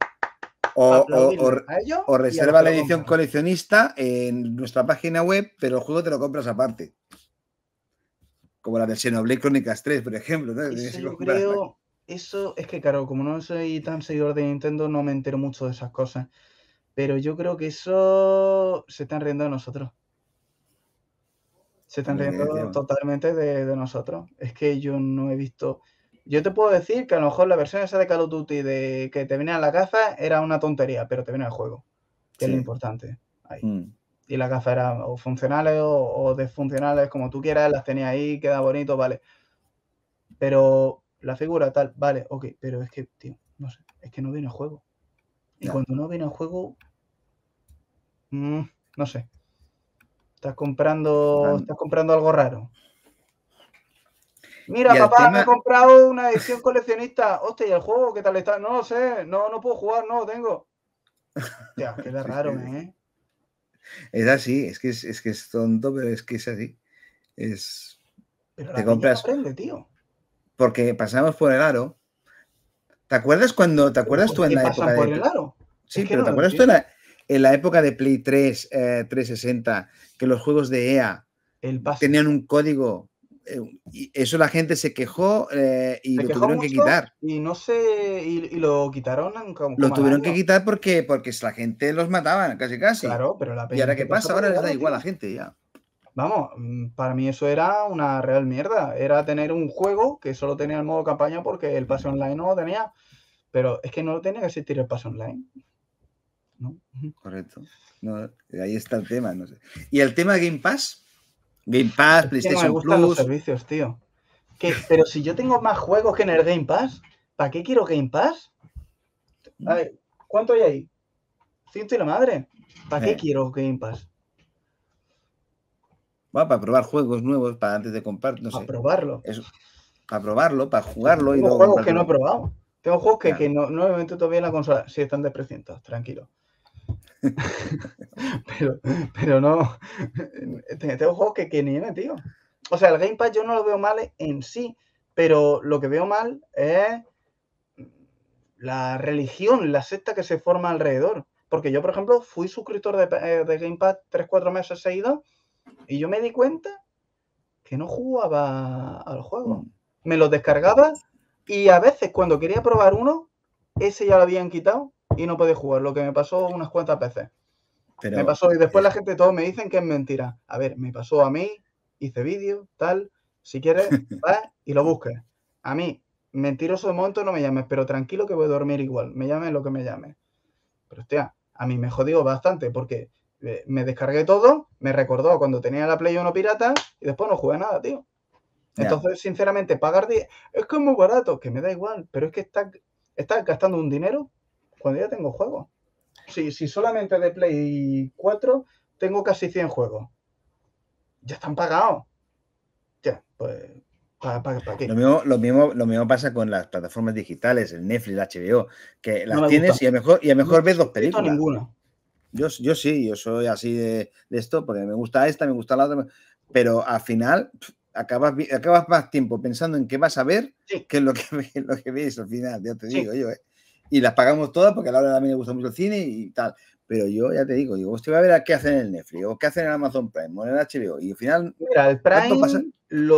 O reserva la edición coleccionista en nuestra página web, pero el juego te lo compras aparte. Como la de Xenoblade Chronicles 3, por ejemplo. ¿No? Eso yo creo, eso es que claro, como no soy tan seguidor de Nintendo, no me entero mucho de esas cosas. Pero yo creo que eso se están riendo de nosotros. Se están riendo totalmente de nosotros. Es que yo no he visto... Yo te puedo decir que a lo mejor la versión esa de Call of Duty de que te venía en la caza era una tontería, pero te viene el juego, que es lo importante ahí. Y las gafas eran o funcionales o desfuncionales, como tú quieras, las tenías ahí, queda bonito, vale. Pero la figura tal, vale, ok, pero es que, tío, no sé, es que no viene el juego. Y cuando no viene el juego, no sé. Estás comprando algo raro. Mira, papá, me he comprado una edición coleccionista. Hostia, ¿y el juego qué tal está? No lo sé, no puedo jugar, no lo tengo. Ya, queda raro, ¿eh? Es así, es que es tonto, pero es que es así. Pero te compras. Aprende, tío. Porque pasamos por el aro. ¿Te acuerdas tú en la época por el aro? Sí, pero ¿te acuerdas tú en la época de Play 3, 360, que los juegos de EA tenían un código? Y eso la gente se quejó y lo tuvieron que quitar. Y no sé, y lo quitaron. Lo tuvieron que quitar porque la gente los mataba casi. Claro, pero ¿Y ahora qué pasa? Ahora les da igual a la gente ya. Vamos, para mí eso era una real mierda. Era tener un juego que solo tenía el modo campaña porque el pase online no lo tenía. Pero es que no tenía que existir el pase online. ¿No? Correcto. No, ahí está el tema. No sé. ¿Y el tema de Game Pass? Game Pass, PlayStation no me gustan Plus. Los servicios, tío. Pero si yo tengo más juegos que en el Game Pass, ¿para qué quiero Game Pass? A ver, ¿cuánto hay ahí? 100 y la madre. ¿Para qué quiero Game Pass? Bueno, para probar juegos nuevos, para antes de comprar, no sé. Para probarlo. Para probarlo, para jugarlo. Tengo juegos que no he probado. Tengo juegos que no he metido todavía en la consola. Sí, están de precientos, tranquilo. pero no. Tengo juegos que ni he metido. O sea, el Game Pass yo no lo veo mal en sí, pero lo que veo mal es la religión, la secta que se forma alrededor. Porque yo, por ejemplo, fui suscriptor de Game Pass 3-4 meses seguidos y yo me di cuenta que no jugaba al juego. Me lo descargaba y a veces cuando quería probar uno, ese ya lo habían quitado y no podía jugar, lo que me pasó unas cuantas veces. Me pasó y después la gente todos me dicen que es mentira. A ver, me pasó a mí, hice vídeo, tal. Si quieres, vas y lo busques. A mí, mentiroso de momento no me llames, pero tranquilo que voy a dormir igual. Me llames lo que me llames. Pero hostia, a mí me jodió bastante porque me descargué todo, me recordó cuando tenía la Play 1 pirata y después no jugué nada, tío. Entonces, sinceramente, pagar 10 es que es muy barato, que me da igual, pero es que estás gastando un dinero cuando ya tengo juegos. Si solamente de Play 4 tengo casi 100 juegos. Ya están pagados. Ya, pues, ¿para qué? Lo mismo pasa con las plataformas digitales, el Netflix, el HBO, que las tienes y a lo mejor ves dos películas. Ninguna. Yo sí, yo soy así de esto, porque me gusta esta, me gusta la otra, pero al final acabas más tiempo pensando en qué vas a ver que en lo que ves al final, ya te digo yo. Y las pagamos todas porque a la hora a mí me gusta mucho el cine y tal. Pero yo ya te digo, usted va a ver qué hacen en el Netflix o qué hacen en Amazon Prime o en el HBO. Y al final. Mira, el Prime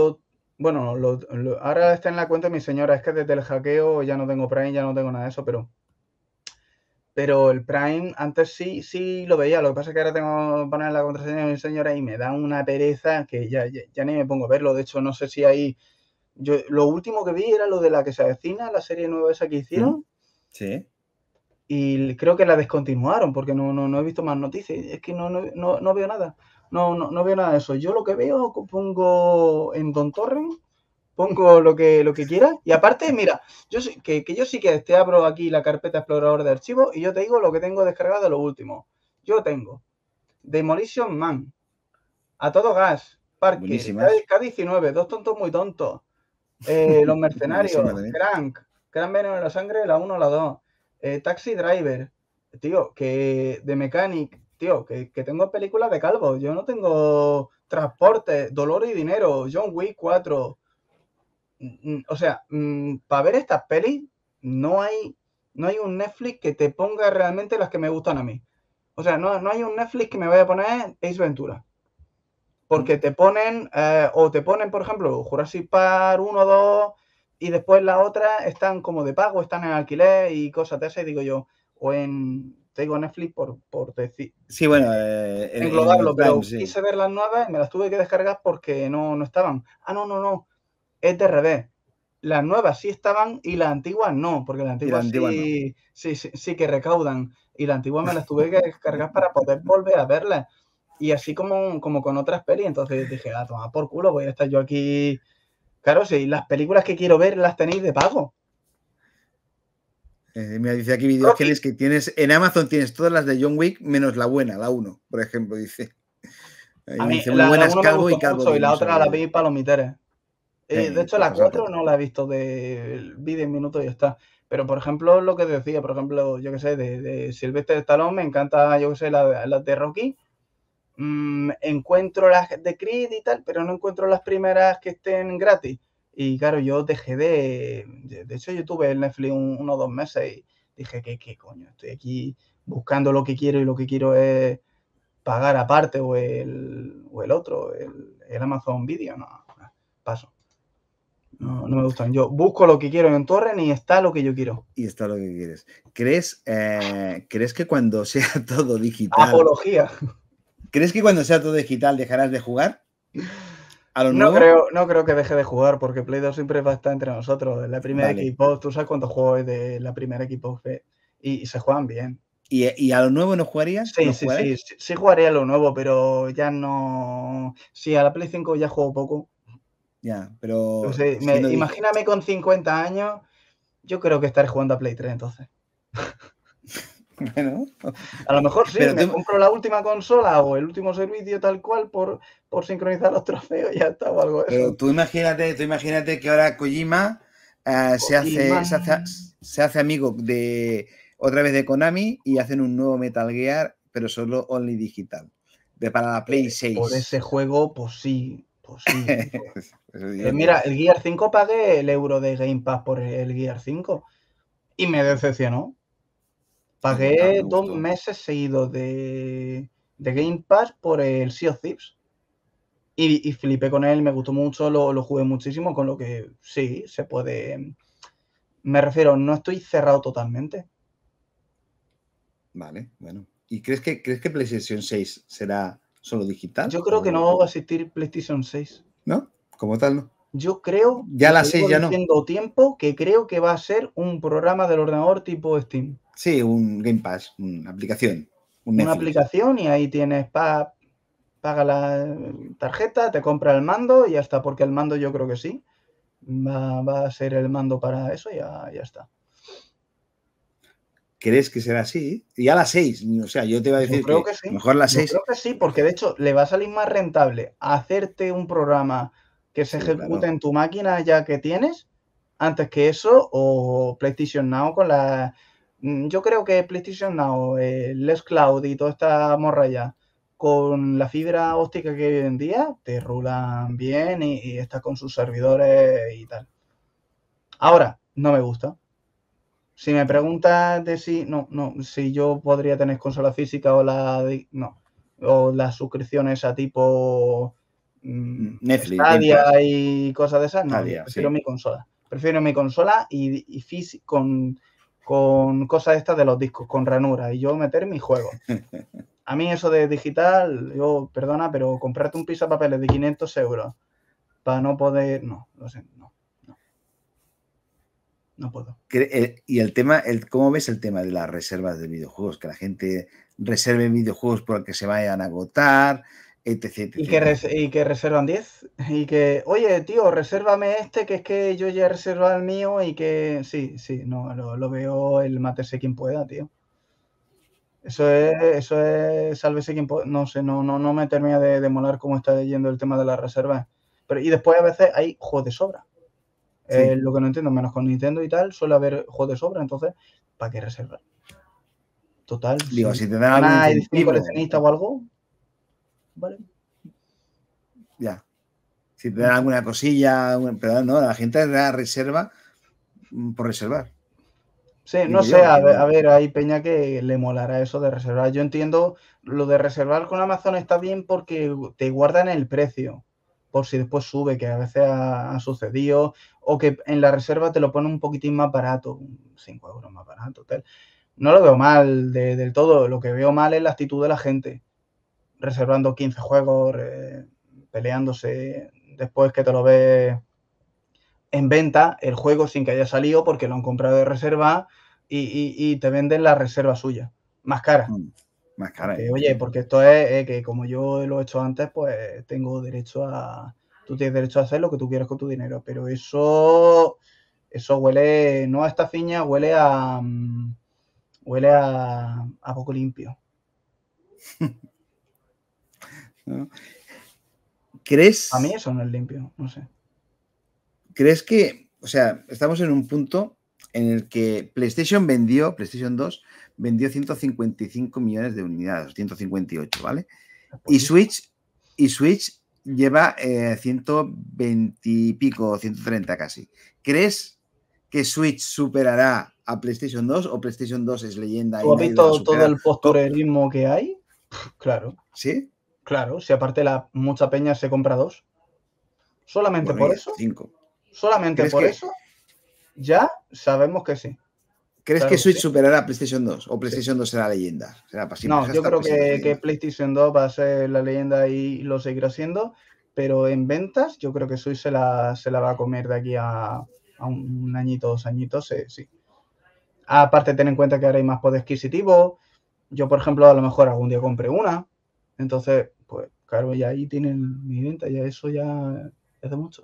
ahora está en la cuenta de mi señora. Es que desde el hackeo ya no tengo Prime, ya no tengo nada de eso, pero el Prime antes sí lo veía. Lo que pasa es que ahora tengo que poner la contraseña de mi señora y me da una pereza que ya ni me pongo a verlo. De hecho, no sé si hay. Lo último que vi era lo de la que se avecina, la serie nueva esa que hicieron. Sí. Y creo que la descontinuaron porque no he visto más noticias. Es que no veo nada. No veo nada de eso. Yo lo que veo, pongo en Don Torrent, pongo lo que quiera. Y aparte, mira, yo sí que te abro aquí la carpeta explorador de archivos y yo te digo lo que tengo descargado de lo último. Yo tengo Demolition Man, A Todo Gas, Parker, K-19, Dos Tontos Muy Tontos, Los Mercenarios, Crank, Gran Veneno en la Sangre, la 1, la 2. Taxi Driver, tío, que de Mechanic, tío, que tengo películas de calvo, yo no tengo Transporte, Dolor y Dinero, John Wick 4. O sea, para ver estas pelis no hay un Netflix que te ponga realmente las que me gustan a mí. O sea, no hay un Netflix que me vaya a poner Ace Ventura. Porque te ponen, por ejemplo, Jurassic Park 1, 2, y después las otras están como de pago, están en alquiler y cosas de esas, y digo yo, te digo Netflix por decir, Sí, bueno, englobarlo, en pero Prime, sí. quise ver las nuevas y me las tuve que descargar porque no estaban. No, es de revés. Las nuevas sí estaban y las antiguas no, porque las Y la antiguas antigua no. sí que recaudan. Y las antiguas me las tuve que descargar para poder volver a verlas. Y así como con otras pelis, entonces dije, toma por culo, voy a estar yo aquí. Claro, sí, las películas que quiero ver las tenéis de pago. Mira, dice aquí Rocky. Videogenes que tienes, en Amazon tienes todas las de John Wick menos la buena, la 1, por ejemplo, dice. A Ahí mí dice, muy la buenas 1 me Calvo gustó y Calvo mucho y la Games. otra la vi palomiteres. De hecho, Pues la pasarte. 4 no la he visto, vi 10 minutos y ya está. Pero, por ejemplo, lo que decía, por ejemplo, yo que sé, de Sylvester Stallone, me encanta, yo que sé, las de Rocky. Encuentro las de Creed y tal, pero no encuentro las primeras que estén gratis. Y claro, yo dejé de hecho, yo tuve el Netflix unos 2 meses y dije, ¿qué coño? Estoy aquí buscando lo que quiero y lo que quiero es pagar aparte o el otro, el Amazon Video. No, paso. No me gustan. Yo busco lo que quiero en torrent y está lo que yo quiero. Y está lo que quieres. ¿Crees que cuando sea todo digital... Apología. ¿Crees que cuando sea todo digital dejarás de jugar a lo nuevo? No creo que deje de jugar porque Play 2 siempre va a estar entre nosotros. La primera Vale. Xbox, tú sabes cuántos juegos hay de la primera Xbox y se juegan bien. ¿Y a lo nuevo no jugarías? ¿No jugarías? Sí jugaría lo nuevo, pero ya no... Sí, a la Play 5 ya juego poco. Ya, pero No sé, imagíname con 50 años, yo creo que estaré jugando a Play 3 entonces. Bueno. A lo mejor sí, Pero me compro la última consola o el último servicio tal cual por sincronizar los trofeos y ya está, o algo de Pero eso. tú imagínate que ahora Kojima se hace amigo otra vez de Konami y hacen un nuevo Metal Gear, pero solo only digital, para la Play 6. Por ese juego, pues sí. Eso Mira, el Gear 5 pagué el euro de Game Pass por el Gear 5 y me decepcionó. Pagué 2 meses seguidos de Game Pass por el Sea of Thieves. Y flipé con él, me gustó mucho, lo jugué muchísimo, con lo que sí, se puede... Me refiero, no estoy cerrado totalmente. Vale, bueno. ¿Y crees que PlayStation 6 será solo digital? Yo creo que no va a existir PlayStation 6. ¿No? Como tal, ¿no? Yo creo, ya la 6 ya no. Diciendo tiempo, que creo que va a ser un programa del ordenador tipo Steam. Sí, un Game Pass, una aplicación. Una aplicación y ahí tienes paga la tarjeta, te compra el mando y ya está, porque el mando yo creo que sí. Va a ser el mando para eso y ya está. ¿Crees que será así? Y a las 6, o sea, yo te iba a decir creo que sí. Mejor las 6. Yo creo que sí, porque de hecho le va a salir más rentable hacerte un programa que se ejecute en tu máquina ya que tienes, antes que eso, o PlayStation Now con la... Yo creo que PlayStation Now, Les Cloud y toda esta morralla, con la fibra óptica que hay hoy en día, te rulan bien y está con sus servidores y tal. Ahora, no me gusta. Si me preguntas de si yo podría tener consola física o o las suscripciones a tipo Netflix, Stadia y cosas de esas, no, Stadia, yo prefiero sí. mi consola. Prefiero mi consola y con cosas estas de los discos, con ranura, y yo meter mi juego. A mí eso de digital, yo, perdona, pero comprarte un pisapapeles de 500 euros para no poder, no, lo sé, no puedo. Y el tema, ¿cómo ves el tema de las reservas de videojuegos? Que la gente reserve videojuegos porque se vayan a agotar, etc. Y que reservan 10. Y que, oye, tío, resérvame este, que es que yo ya he reservado el mío y que... Sí, no, lo veo el mátese quien pueda, tío. Eso es sálvese quien pueda. No sé, no me termina de molar cómo está yendo el tema de las reservas. Y después a veces hay juegos de sobra. Sí. Lo que no entiendo, menos con Nintendo y tal, suele haber juegos de sobra, entonces, ¿para qué reservar? Total, Digo, si si te dan algún una edición incentivo, coleccionista o algo, vale. ya. Si te dan alguna cosilla, pero no, la gente da reserva por reservar. Sí, no Digo sé, yo, a ver, hay peña que le molará eso de reservar. Yo entiendo lo de reservar con Amazon está bien porque te guardan el precio, por si después sube, que a veces ha sucedido, o que en la reserva te lo ponen un poquitín más barato, 5 euros más barato, tal. No lo veo mal del todo, lo que veo mal es la actitud de la gente, reservando 15 juegos, peleándose después que te lo ves en venta el juego sin que haya salido porque lo han comprado de reserva y te venden la reserva suya, más cara. Más cara. Porque, oye, porque esto es que como yo lo he hecho antes, pues tengo derecho a... Tú tienes derecho a hacer lo que tú quieras con tu dinero, pero eso huele, no a estafiña, huele a poco limpio. ¿No? ¿Crees? A mí eso no es limpio, no sé. ¿Crees que, o sea, estamos en un punto en el que PlayStation 2 vendió 155 millones de unidades, 158, ¿vale? Y Switch lleva 120 y pico, 130 casi. ¿Crees que Switch superará a PlayStation 2 o PlayStation 2 es leyenda? ¿Tú has visto todo el posturerismo que hay? Claro. ¿Sí? Claro, si aparte mucha peña se compra 2. Solamente Bueno, por y eso. 5. Solamente por eso. Ya sabemos que sí. ¿Crees claro que Switch sí. superará a PlayStation 2 o PlayStation 2 será leyenda? Será para siempre. No, yo creo que PlayStation 2 va a ser la leyenda y lo seguirá siendo, pero en ventas yo creo que Switch se la va a comer de aquí a un añito, 2 añitos, sí. Aparte, ten en cuenta que ahora hay más poder adquisitivo. Yo, por ejemplo, a lo mejor algún día compré una. Entonces, pues claro, ya ahí tienen mi venta, ya eso ya es de mucho.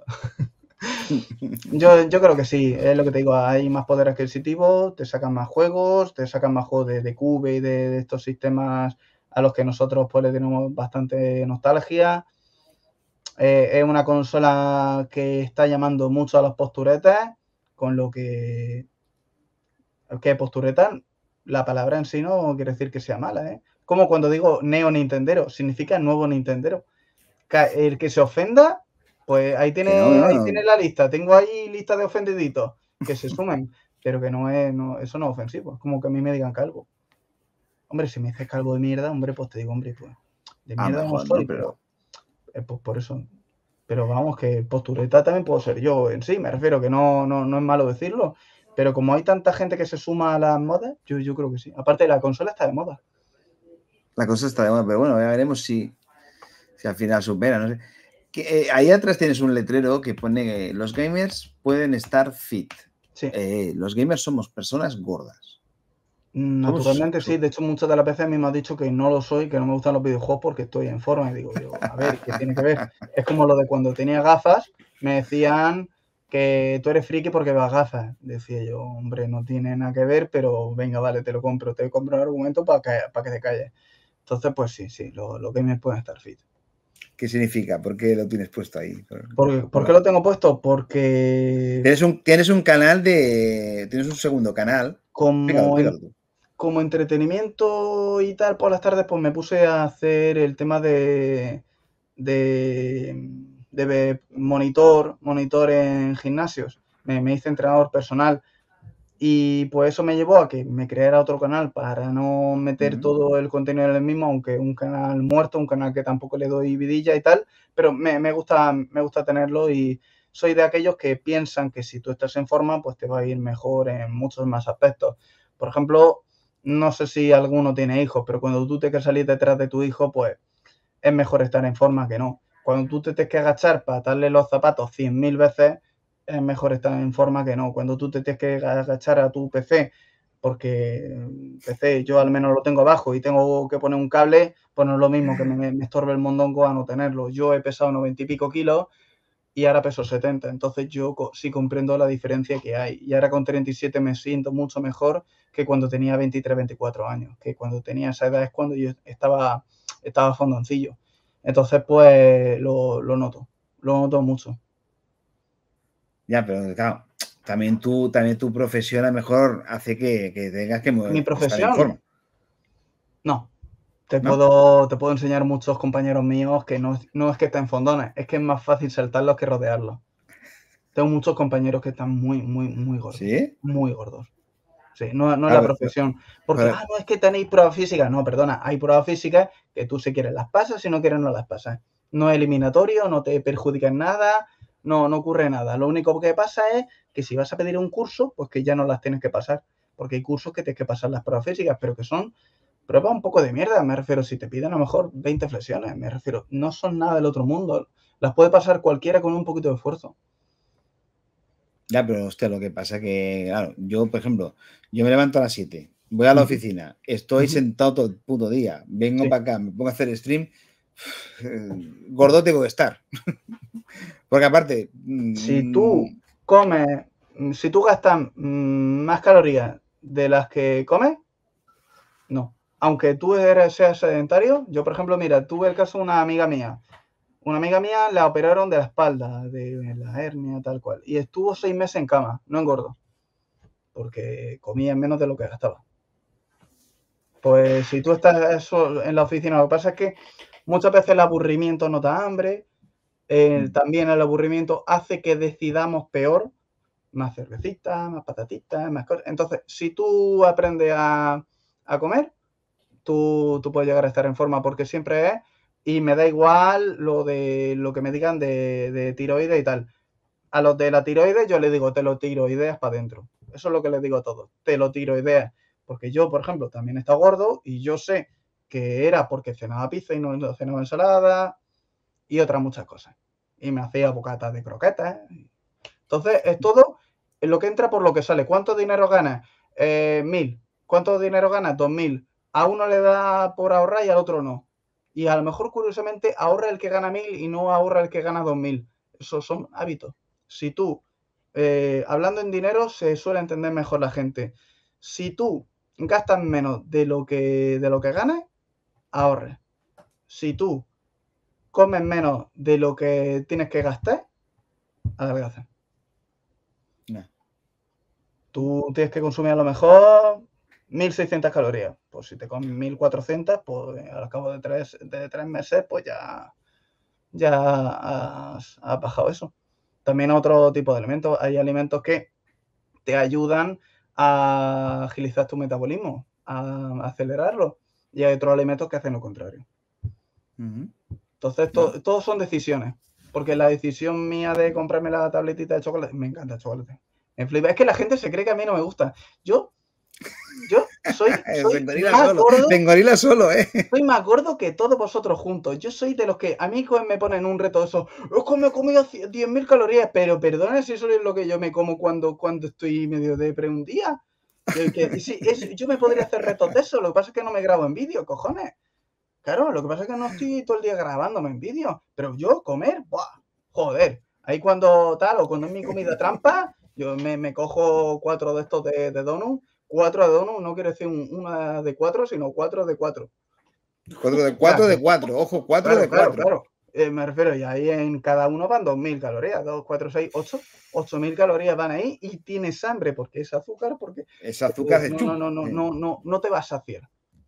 Yo creo que sí, es lo que te digo, hay más poder adquisitivo, te sacan más juegos, te sacan más juegos de Cube y de estos sistemas a los que nosotros pues le tenemos bastante nostalgia. Es una consola que está llamando mucho a los posturetes, con lo que posturetas, la palabra en sí no quiere decir que sea mala, ¿eh? Como cuando digo neo Nintendero, significa nuevo Nintendero. El que se ofenda, pues ahí tiene la lista. Tengo ahí lista de ofendiditos que se sumen, pero que eso no es ofensivo. Es como que a mí me digan calvo. Hombre, si me dices calvo de mierda, hombre, pues te digo, hombre, pues de mierda no soy, pero pues por eso. Pero vamos, que postureta también puedo ser yo en sí, me refiero que no es malo decirlo. Pero como hay tanta gente que se suma a las modas, yo creo que sí. Aparte, la consola está de moda. La cosa está de moda, pero bueno, ya veremos si al final supera, no sé. Ahí atrás tienes un letrero que pone que los gamers pueden estar fit. Sí. Los gamers somos personas gordas. Naturalmente sí, de hecho muchas de las veces a mí me has dicho que no lo soy, que no me gustan los videojuegos porque estoy en forma y digo yo, a ver, ¿qué tiene que ver? Es como lo de cuando tenía gafas, me decían que tú eres friki porque vas gafas. Decía yo, hombre, no tiene nada que ver, pero venga, vale, te compro un argumento para que te calles. Entonces, pues sí, los gamers pueden estar fit. ¿Qué significa? ¿Por qué lo tienes puesto ahí? ¿Por qué lo tengo puesto? Porque... Tienes un canal tienes un segundo canal. Explícalo tú. Como entretenimiento y tal, por las tardes, pues me puse a hacer el tema de monitor en gimnasios. Me hice entrenador personal y pues eso me llevó a que me creara otro canal para no meter todo el contenido en el mismo, aunque un canal muerto, un canal que tampoco le doy vidilla y tal, pero me gusta tenerlo y soy de aquellos que piensan que si tú estás en forma, pues te va a ir mejor en muchos más aspectos. Por ejemplo, no sé si alguno tiene hijos, pero cuando tú te quieres salir detrás de tu hijo, pues es mejor estar en forma que no. Cuando tú te tienes que agachar para atarle los zapatos 100.000 veces, es mejor estar en forma que no. Cuando tú te tienes que agachar a tu PC, porque PC yo al menos lo tengo abajo y tengo que poner un cable, pues no es lo mismo que me estorbe el mondongo a no tenerlo. Yo he pesado 90 y pico kilos y ahora peso 70, entonces yo sí comprendo la diferencia que hay. Y ahora con 37 me siento mucho mejor que cuando tenía 23, 24 años, que cuando tenía esa edad es cuando yo estaba fondoncillo. Entonces, pues lo noto mucho. Ya, pero claro, también tu profesión a lo mejor hace que tengas que Mi estar en profesión, forma, no. Te ¿no? puedo enseñar muchos compañeros míos que no es que estén fondones, es que es más fácil saltarlos que rodearlos. Tengo muchos compañeros que están muy gordos. ¿Sí? Muy gordos. Sí, no es la Claro, profesión. Porque, pero- no es que tenéis pruebas físicas. No, perdona, hay pruebas físicas que tú si quieres las pasas, si no quieres no las pasas. No es eliminatorio, no te perjudica en nada, no ocurre nada. Lo único que pasa es que si vas a pedir un curso, pues que ya no las tienes que pasar. Porque hay cursos que tienes que pasar las pruebas físicas, pero que son pruebas un poco de mierda. Me refiero, si te piden a lo mejor 20 flexiones, me refiero, no son nada del otro mundo. Las puede pasar cualquiera con un poquito de esfuerzo. Ya, pero hostia, lo que pasa que, claro, yo, por ejemplo, yo me levanto a las 7, voy a la oficina, estoy sentado todo el puto día, vengo Sí. para acá, me pongo a hacer stream, gordo tengo que estar. Porque aparte... Si tú comes, si tú gastas más calorías de las que comes, no. Aunque tú seas sedentario, yo por ejemplo, mira, tuve el caso de una amiga mía. Una amiga mía la operaron de la espalda, de la hernia, tal cual. Y estuvo 6 meses en cama, no engordó. Porque comía menos de lo que gastaba. Pues si tú estás en la oficina, lo que pasa es que muchas veces el aburrimiento no da hambre. También el aburrimiento hace que decidamos peor. Más cervecita, más patatitas, más cosas. Entonces, si tú aprendes a comer, tú puedes llegar a estar en forma porque siempre es, y me da igual lo que me digan de tiroides y tal. A los de la tiroides yo les digo, te lo tiroideas para adentro. Eso es lo que les digo a todos, te lo tiroideas. Porque yo, por ejemplo, también he estado gordo y yo sé que era porque cenaba pizza y no cenaba ensalada y otras muchas cosas. Y me hacía bocatas de croquetas. Entonces, es todo lo que entra por lo que sale. ¿Cuánto dinero ganas? 1.000. ¿Cuánto dinero ganas? 2.000. A uno le da por ahorrar y al otro no. Y a lo mejor, curiosamente, ahorra el que gana 1.000 y no ahorra el que gana 2.000. Esos son hábitos. Si tú, hablando en dinero, se suele entender mejor la gente. Si tú gastas menos de lo que ganas, ahorres. Si tú comes menos de lo que tienes que gastar, adelgazas. No. Tú tienes que consumir a lo mejor 1.600 calorías. Pues si te comes 1.400, pues al cabo de tres meses, pues ya has bajado eso. También otro tipo de alimentos. Hay alimentos que te ayudan a agilizar tu metabolismo, a acelerarlo. Y hay otros alimentos que hacen lo contrario. Entonces, todos son decisiones. Porque la decisión mía de comprarme la tabletita de chocolate, me encanta el chocolate. Me flipa. Es que la gente se cree que a mí no me gusta. Yo soy más gordo. En gorila solo, ¿eh? Soy más gordo que todos vosotros juntos. Yo soy de los que a mí me ponen un reto de eso. Es que me he comido 10.000 calorías, pero perdona si eso es lo que yo me como cuando estoy medio de un día. Yo me podría hacer retos de eso. Lo que pasa es que no me grabo en vídeo, cojones. Claro, lo que pasa es que no estoy todo el día grabándome en vídeo. Pero yo comer, ¡buah! Joder. Ahí cuando tal, o cuando es mi comida trampa, yo me cojo 4 de estos de donut. 4 de donut, no quiero decir una de 4, sino 4 de 4. 4 de 4, ojo, 4 de 4. Claro. Me refiero, y ahí en cada uno van 2.000 calorías. 2, 4, 6, 8. 8.000 calorías van ahí y tienes hambre porque es azúcar, porque Es azúcar de tú. no te vas a saciar.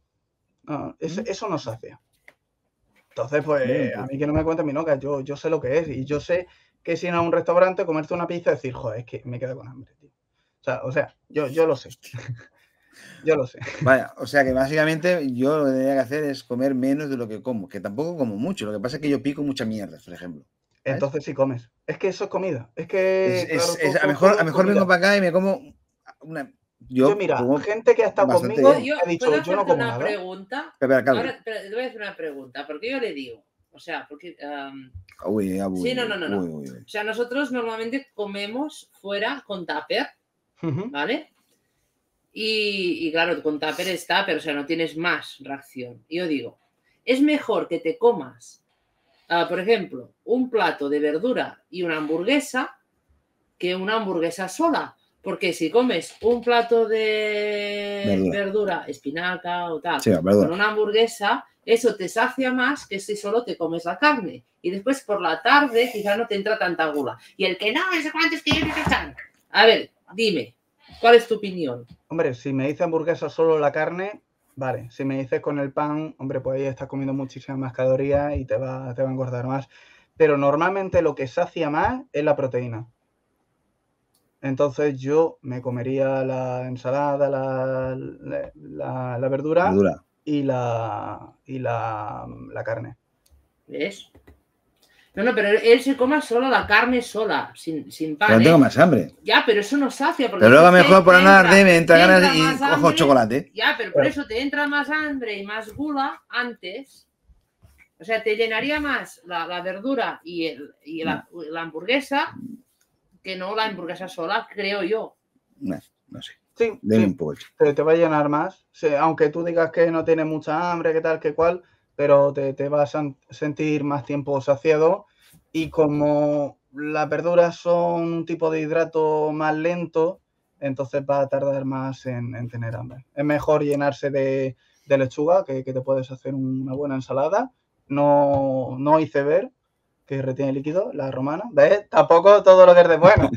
Eso no sacia. Entonces, pues, a mí que no me cuente mi noca, yo sé lo que es. Y yo sé que si en un restaurante comerte una pizza y decir, joder, es que me quedo con hambre, tío. O sea, yo lo sé. Yo lo sé. Vaya, o sea que básicamente yo lo que tendría que hacer es comer menos de lo que como, que tampoco como mucho. Lo que pasa es que yo pico mucha mierda, por ejemplo. ¿Sabes? Entonces sí comes. Es que eso es comida. Es que, claro, a lo mejor vengo para acá y me como una... Yo mira, gente que ha estado conmigo ha dicho, ¿puedo yo no hacerte como una nada. pregunta? Espera, Ahora te voy a hacer una pregunta, porque yo le digo, o sea, porque... sí, no. Uy. O sea, nosotros normalmente comemos fuera con tupper, ¿vale? Y claro, con tupper es tupper, o sea, no tienes más reacción. Y yo digo, es mejor que te comas, por ejemplo, un plato de verdura y una hamburguesa que una hamburguesa sola. Porque si comes un plato de verdura, espinaca o tal, Sí, verdura. con una hamburguesa, eso te sacia más que si solo te comes la carne. Y después por la tarde quizás no te entra tanta gula. Y el que no sé cuántos que yo están. A ver, dime, ¿cuál es tu opinión? Hombre, si me dices hamburguesa solo la carne, vale. Si me dices con el pan, hombre, pues ahí estás comiendo muchísimas más calorías y te va a engordar más. Pero normalmente lo que sacia más es la proteína. Entonces yo me comería la ensalada, la verdura y la carne. ¿Ves? No, pero él se coma solo la carne sola, sin pan. Pero no tengo más hambre. Ya, pero eso no sacia. Porque pero luego mejor por andar me entra ganas y cojo chocolate. Ya, pero por eso te entra más hambre y más gula antes. O sea, te llenaría más la verdura y la hamburguesa que no la hamburguesa sola, creo yo. No sé. Sí, te va a llenar más. Sí, aunque tú digas que no tienes mucha hambre, que tal, que cual, pero te vas a sentir más tiempo saciado. Y como las verduras son un tipo de hidrato más lento, entonces va a tardar más en tener hambre. Es mejor llenarse de lechuga, que te puedes hacer una buena ensalada. No iceberg, que retiene líquido, la romana. ¿Ves? Tampoco todo lo que es de bueno.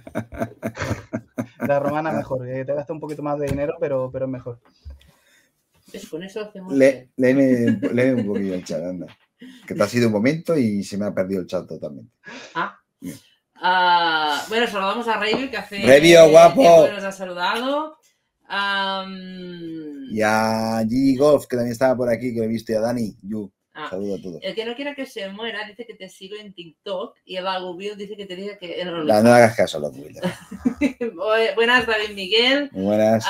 La romana mejor, te gasta un poquito más de dinero, pero es mejor. ¿Ves? Con eso hacemos... Léeme un poquillo el chat, anda. Que te ha sido un momento y se me ha perdido el chat totalmente. Bueno, saludamos a Revio, que hace... ¡Revio, guapo! Nos ha saludado. Y a Gigi Golf, que también estaba por aquí, que lo he visto, y a Dani, Yu. Saludo a todos. El que no quiera que se muera dice que te sigo en TikTok y el Agubil dice que te diga que... No hagas caso, lo Agubil. Buenas, David Miguel. Muy buenas.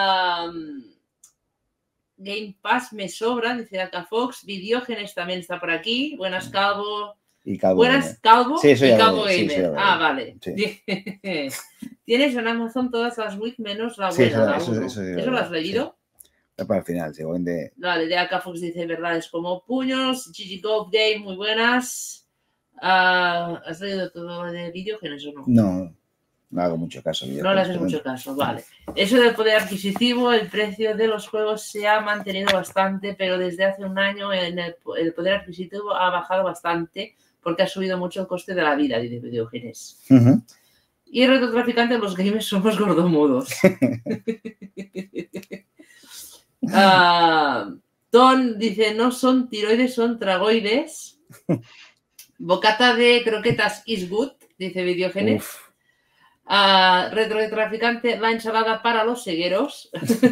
Game Pass me sobra, dice Acafox. Videógenes también está por aquí. Buenas, Calvo. Y Calvo. Buenas, Calvo sí, y Calvo Gamer. Sí, vale. Sí. Tienes en Amazon todas las week menos la buena. ¿Eso lo has leído? Sí. Para el final, seguramente. Vale, de Acafox dice verdades como puños. Gigi Golf Game, muy buenas. ¿Has leído todo de Videógenes o no? No hago mucho caso. No le haces mucho caso, vale. Eso del poder adquisitivo, el precio de los juegos se ha mantenido bastante, pero desde hace un año el poder adquisitivo ha bajado bastante porque ha subido mucho el coste de la vida, dice Videógenes. Y el retrotraficante, los gamers somos gordomudos. Ton dice, no son tiroides, son tragoides. Bocata de croquetas is good, dice Videógenes. Retrotraficante, la ensalada para los cegueros.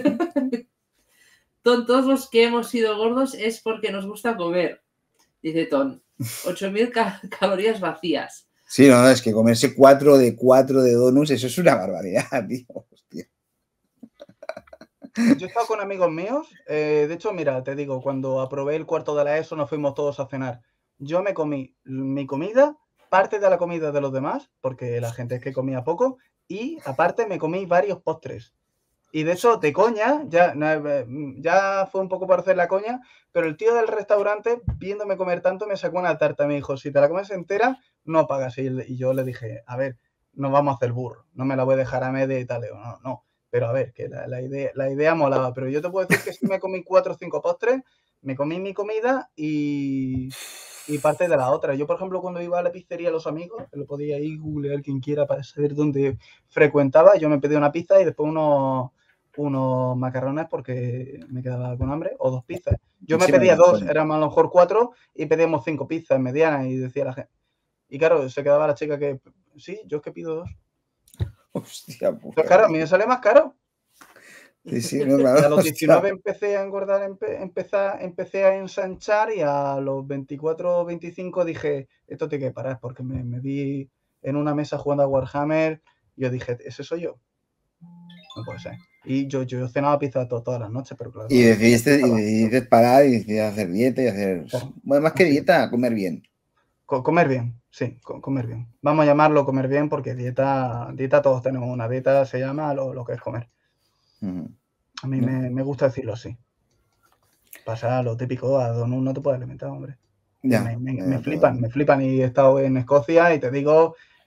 Ton, todos los que hemos sido gordos es porque nos gusta comer, dice Ton. 8.000 calorías vacías. Sí, no, es que comerse 4 de donuts, eso es una barbaridad, tío. Hostia. Yo he estado con amigos míos, de hecho, mira, te digo, cuando aprobé el cuarto de la ESO nos fuimos todos a cenar. Yo me comí mi comida, parte de la comida de los demás, porque la gente es que comía poco, y aparte me comí varios postres. Y de hecho, de coña, ya fue un poco por hacer la coña, pero el tío del restaurante, viéndome comer tanto, me sacó una tarta. Me dijo, si te la comes entera, no pagas. Y yo le dije, a ver, no vamos a hacer burro, no me la voy a dejar a media y tal. No. Pero a ver, que la idea molaba. Pero yo te puedo decir que sí me comí 4 o 5 postres, me comí mi comida y parte de la otra. Yo, por ejemplo, cuando iba a la pizzería Los Amigos, lo podía ir googlear quien quiera para saber dónde frecuentaba, yo me pedí una pizza y después unos macarrones porque me quedaba con hambre, o 2 pizzas. Yo me pedía 2, éramos a lo mejor 4 y pedíamos 5 pizzas medianas y decía la gente. Y claro, se quedaba la chica que, sí, yo es que pido 2. Hostia, puta. Pero claro, a mí me sale más caro. Sí, no, claro. Y a los 19 empecé a engordar, empecé a ensanchar y a los 24 o 25 dije, esto tiene que parar porque me vi en una mesa jugando a Warhammer y yo dije, ¿ese soy yo? No puede ser. Y yo cenaba pizza todas las noches, pero claro. Y decidiste parar y decidiste hacer dieta y hacer... Claro. Bueno, más que dieta, comer bien. Comer bien, sí, comer bien. Vamos a llamarlo comer bien porque dieta todos tenemos una. Dieta se llama lo que es comer. A mí me gusta decirlo así. Pasa lo típico, a donut no te puedes alimentar, hombre. Me flipan y he estado en Escocia y te digo,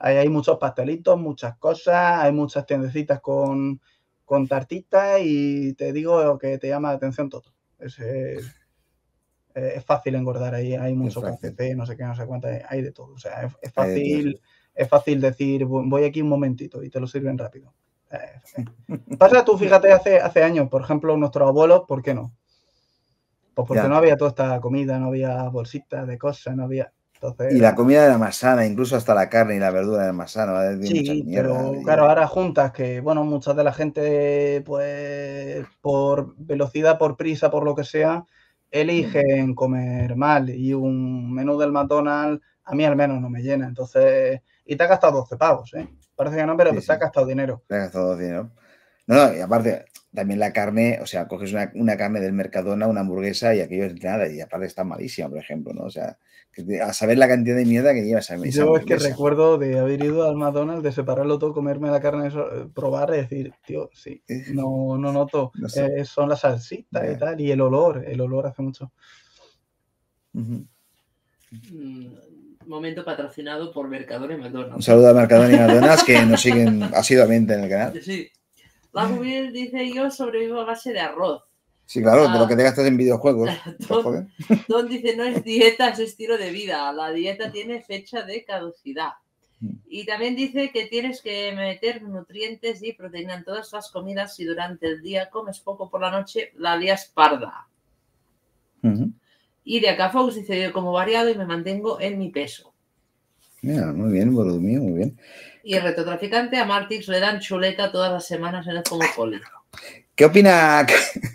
Ahí hay muchos pastelitos, muchas cosas, hay muchas tiendecitas con tartitas y te digo que te llama la atención todo. Es fácil engordar ahí, hay mucho KFC, no sé qué, no sé cuánto, hay de todo. O sea, es fácil decir, voy aquí un momentito y te lo sirven rápido. Pasa tú, fíjate, hace años, por ejemplo, nuestros abuelos, ¿por qué no? Pues porque no había toda esta comida, no había bolsitas de cosas, no había... Entonces, y la comida era más sana, incluso hasta la carne y la verdura era más sana. Sí, pero claro, ahora juntas que, bueno, mucha de la gente, pues, por velocidad, por prisa, por lo que sea, eligen comer mal y un menú del McDonald's a mí al menos no me llena. Entonces, y te has gastado 12 pavos, ¿eh? Parece que no, pero te has gastado dinero. Te has gastado dinero. No, y aparte, también la carne, o sea, coges una carne del Mercadona, una hamburguesa y aquello es nada, y aparte está malísima, por ejemplo, ¿no? O sea, a saber la cantidad de mierda que lleva esa hamburguesa. Yo es que recuerdo de haber ido al McDonald's, de separarlo todo, comerme la carne, probar y decir, tío, sí, no noto, no sé. Son las salsitas y tal, y el olor hace mucho. Momento patrocinado por Mercadona y McDonald's. Un saludo a Mercadona y McDonald's que nos siguen asiduamente en el canal. Sí. La Jubil dice, yo sobrevivo a base de arroz. Sí, claro, de lo que te gastas en videojuegos. Don dice, no es dieta, es estilo de vida. La dieta tiene fecha de caducidad. Y también dice que tienes que meter nutrientes y proteína en todas las comidas. Si durante el día comes poco por la noche, la lías parda. Y de acá Fox dice, yo como variado y me mantengo en mi peso. Mira, muy bien, boludo mío, muy bien. Y el retrotraficante a Martix le dan chuleta todas las semanas en el Pomopoli. ¿Qué opina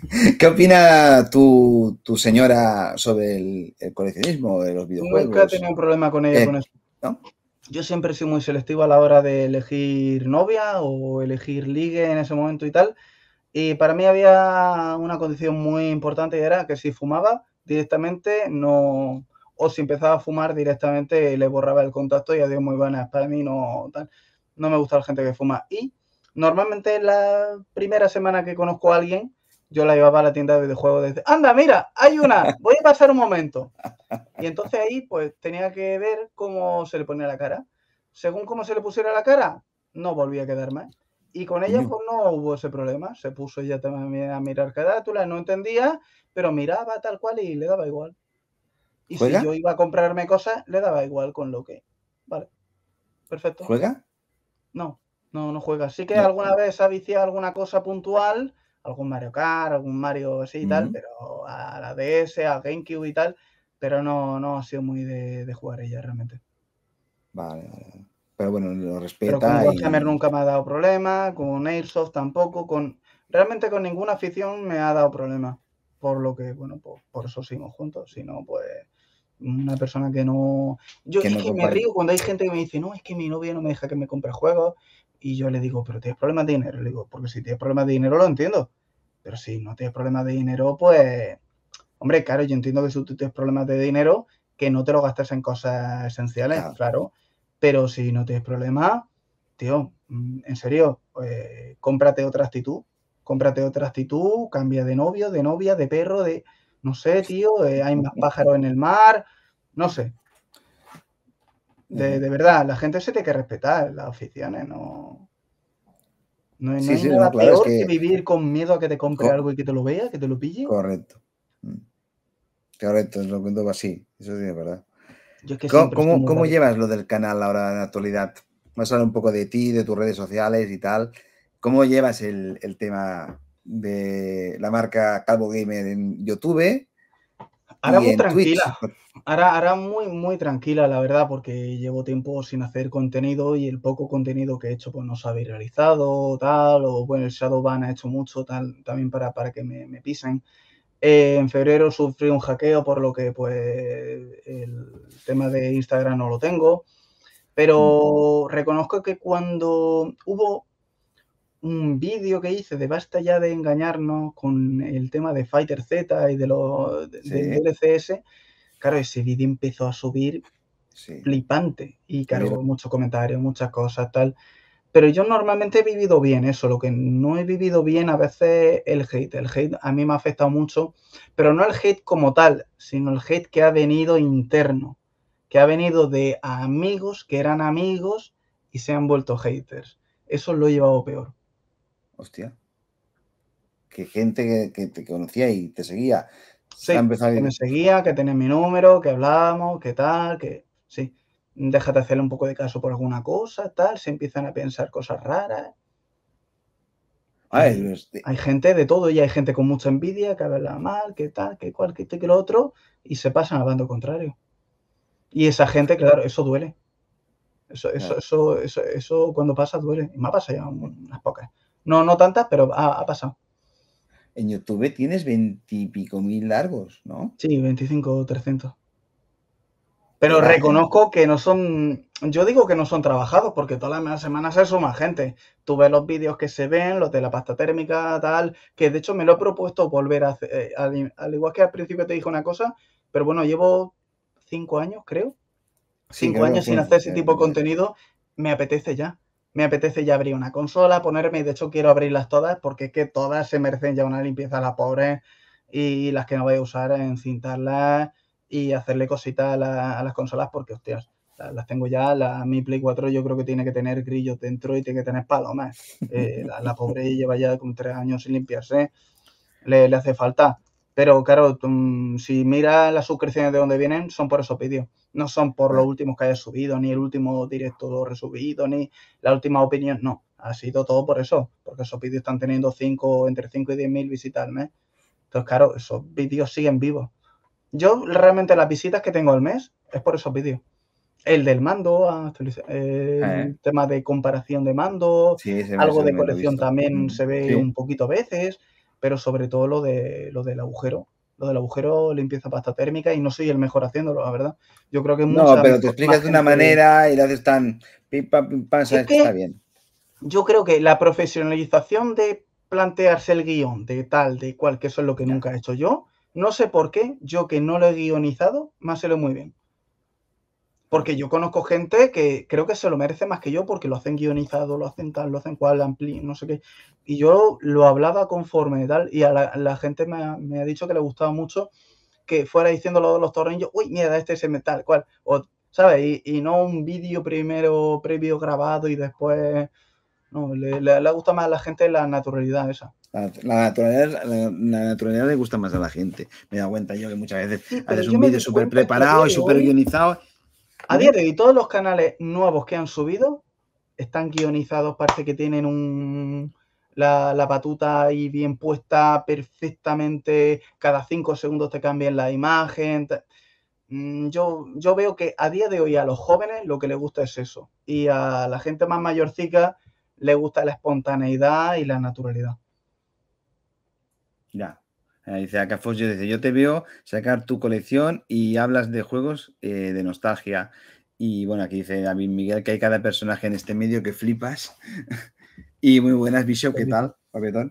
tu señora sobre el coleccionismo de los videojuegos? Nunca he tenido un problema con ella con eso. ¿No? Yo siempre he sido muy selectivo a la hora de elegir novia o elegir ligue en ese momento y tal. Y para mí había una condición muy importante y era que si fumaba directamente no... O si empezaba a fumar directamente le borraba el contacto y adiós, muy buenas. Para mí no me gusta la gente que fuma. Y normalmente la primera semana que conozco a alguien, yo la llevaba a la tienda de videojuegos desde, anda, mira, hay una, voy a pasar un momento. Y entonces ahí pues tenía que ver cómo se le ponía la cara. Según cómo se le pusiera la cara, no volvía a quedar más. Y con ella pues no hubo ese problema. Se puso ella también a mirar carátulas, no entendía, pero miraba tal cual y le daba igual. Y ¿Juega? si yo iba a comprarme cosas, le daba igual con lo que... Vale, perfecto. ¿Juega? No juega. Sí que alguna vez ha viciado alguna cosa puntual, algún Mario Kart, algún Mario así y tal, pero a la DS, a GameCube y tal, pero no ha sido muy de jugar ella realmente. Vale. Pero bueno, lo respeta. Pero con Warhammer nunca me ha dado problema, con Airsoft tampoco, realmente con ninguna afición me ha dado problema. Por lo que, bueno, pues por eso seguimos juntos. Si no, pues una persona que no... Yo es que me río cuando hay gente que me dice, no, es que mi novia no me deja que me compre juegos. Y yo le digo, pero ¿tienes problemas de dinero? Le digo, porque si tienes problemas de dinero lo entiendo. Pero si no tienes problemas de dinero, pues... Hombre, claro, yo entiendo que si tú tienes problemas de dinero, que no te lo gastes en cosas esenciales, claro. Pero si no tienes problemas, tío, en serio, cómprate otra actitud. Cambia de novio, de novia, de perro, de... No sé, tío, hay más pájaros en el mar, no sé. De verdad, la gente se tiene que respetar las aficiones, no hay nada peor que vivir con miedo a que te compre algo y que te lo vea, que te lo pille. Correcto, lo cuento así, eso sí es verdad. ¿Cómo llevas lo del canal ahora en la actualidad? Vamos a hablar un poco de ti, de tus redes sociales y tal. ¿Cómo llevas el tema de la marca Calvo Gamer en YouTube? Ahora muy tranquila. Ahora muy tranquila, la verdad, porque llevo tiempo sin hacer contenido y el poco contenido que he hecho pues no se ha viralizado, tal, o bueno, el Shadowban ha hecho mucho tal, también para que me pisen. En febrero sufrí un hackeo, por lo que pues el tema de Instagram no lo tengo, pero reconozco que cuando hubo un vídeo que hice de basta ya de engañarnos con el tema de Fighter Z y de los del DLCS, claro, ese vídeo empezó a subir flipante y claro, muchos comentarios, muchas cosas, tal. Pero yo normalmente he vivido bien eso, lo que no he vivido bien a veces el hate. El hate a mí me ha afectado mucho, pero no el hate como tal, sino el hate que ha venido interno, que ha venido de amigos que eran amigos y se han vuelto haters. Eso lo he llevado peor. Hostia. Que gente que te conocía y te seguía. Sí, que me seguía, que tenía mi número, que hablábamos, que tal, que sí. Déjate hacerle un poco de caso por alguna cosa, tal, se empiezan a pensar cosas raras. Hay gente de todo y hay gente con mucha envidia que habla mal, que tal, que cual, que esto, que lo otro, y se pasan al bando contrario. Y esa gente, claro, eso duele. Eso cuando pasa duele. Y me ha pasado ya unas pocas. No tantas, pero ha pasado. En YouTube tienes 20 y pico mil largos, ¿no? Sí, 25 o 300. Pero reconozco que no son, yo digo que no son trabajados, porque todas las semanas se suma gente. Tú ves los vídeos que se ven, los de la pasta térmica, tal, que de hecho me lo he propuesto volver a hacer, al igual que al principio te dije una cosa, pero bueno, llevo 5 años, creo. 5 años sin hacer ese tipo de contenido, me apetece ya. Me apetece ya abrir una consola, ponerme, y de hecho quiero abrirlas todas, porque es que todas se merecen ya una limpieza a las pobres, y las que no voy a usar, encintarlas y hacerle cositas a las consolas, porque, hostias, las tengo ya. Mi Play 4 yo creo que tiene que tener grillos dentro y tiene que tener palomas. La pobre lleva ya con 3 años sin limpiarse, le hace falta. Pero claro, si miras las suscripciones de dónde vienen, son por esos vídeos. No son por los últimos que hayas subido, ni el último directo resubido, ni la última opinión. No, ha sido todo por eso. Porque esos vídeos están teniendo entre 5 y 10.000 visitas al mes. Entonces, claro, esos vídeos siguen vivos. Yo realmente las visitas que tengo al mes es por esos vídeos. El del mando, el tema de comparación de mando, sí, algo de colección también se ve un poquito a veces, pero sobre todo lo del agujero. Lo del agujero, limpieza pasta térmica, y no soy el mejor haciéndolo, la verdad. Yo creo que no, pero te explicas de una manera y lo haces tan pim, pam, sabes que está bien. Yo creo que la profesionalización de plantearse el guión de tal, de cual, que eso es lo que nunca he hecho yo, no sé por qué, yo que no lo he guionizado, me ha salido muy bien. Porque yo conozco gente que creo que se lo merece más que yo, porque lo hacen guionizado, lo hacen tal, lo hacen cual, no sé qué. Y yo lo hablaba conforme tal, y a la gente me ha dicho que le gustaba mucho que fuera diciendo lo de los tornillos, uy, mierda, este se me tal, cual, o, ¿sabes? Y no un vídeo primero previo grabado y después. No, le gusta más a la gente la naturalidad esa. La naturalidad le gusta más a la gente. Me he dado cuenta yo que muchas veces haces un vídeo súper preparado y súper guionizado. A día de hoy, todos los canales nuevos que han subido están guionizados, parece que tienen la batuta ahí bien puesta perfectamente, cada 5 segundos te cambian la imagen. Yo veo que a día de hoy a los jóvenes lo que les gusta es eso, y a la gente más mayorcica le gusta la espontaneidad y la naturalidad. Ya. Dice acá Fosio, dice, yo te veo sacar tu colección y hablas de juegos de nostalgia. Y bueno, aquí dice David Miguel que hay cada personaje en este medio que flipas. Y muy buenas, Bishop, ¿qué tal, papetón?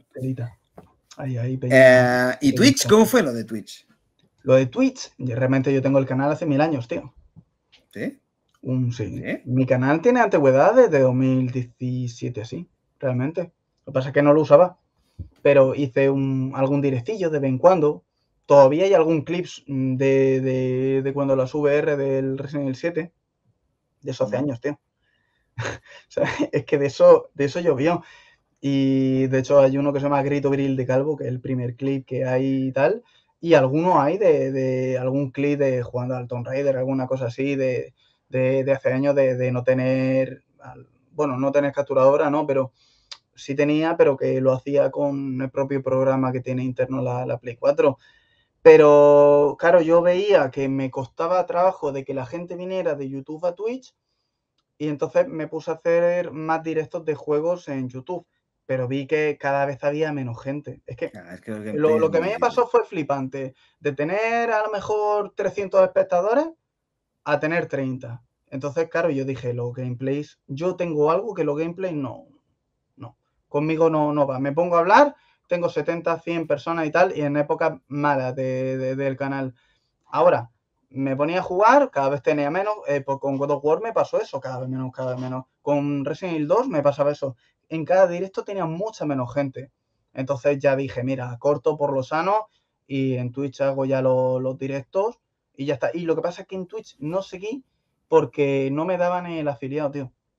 ¿Y Twitch? ¿Cómo fue lo de Twitch? Lo de Twitch, realmente yo tengo el canal hace 1000 años, tío. ¿Sí? Sí. Mi canal tiene antigüedad desde 2017, sí, realmente. Lo que pasa es que no lo usaba, pero hice algún directillo de vez en cuando. Todavía hay algún clips de cuando las VR del Resident Evil 7, de esos hace años, tío. O sea, es que de eso llovió. Y de hecho hay uno que se llama Grito Viril de Calvo, que es el primer clip que hay y tal. Y alguno hay de algún clip de jugando al Tomb Raider, alguna cosa así, de hace años de no tener, bueno, no tener capturadora, ¿no? Pero sí tenía, pero que lo hacía con el propio programa que tiene interno la Play 4. Pero claro, yo veía que me costaba trabajo de que la gente viniera de YouTube a Twitch, y entonces me puse a hacer más directos de juegos en YouTube. Pero vi que cada vez había menos gente. Es que lo que me pasó fue flipante. De tener a lo mejor 300 espectadores a tener 30. Entonces, claro, yo dije, los gameplays, yo tengo algo que los gameplays no. Conmigo no va. Me pongo a hablar, tengo 70, 100 personas y tal, y en épocas malas del canal. Ahora, me ponía a jugar, cada vez tenía menos. Pues con God of War me pasó eso, cada vez menos. Con Resident Evil 2 me pasaba eso. En cada directo tenía mucha menos gente. Entonces ya dije, mira, corto por lo sano, y en Twitch hago ya los directos y ya está. Y lo que pasa es que en Twitch no seguí porque no me daban el afiliado, tío.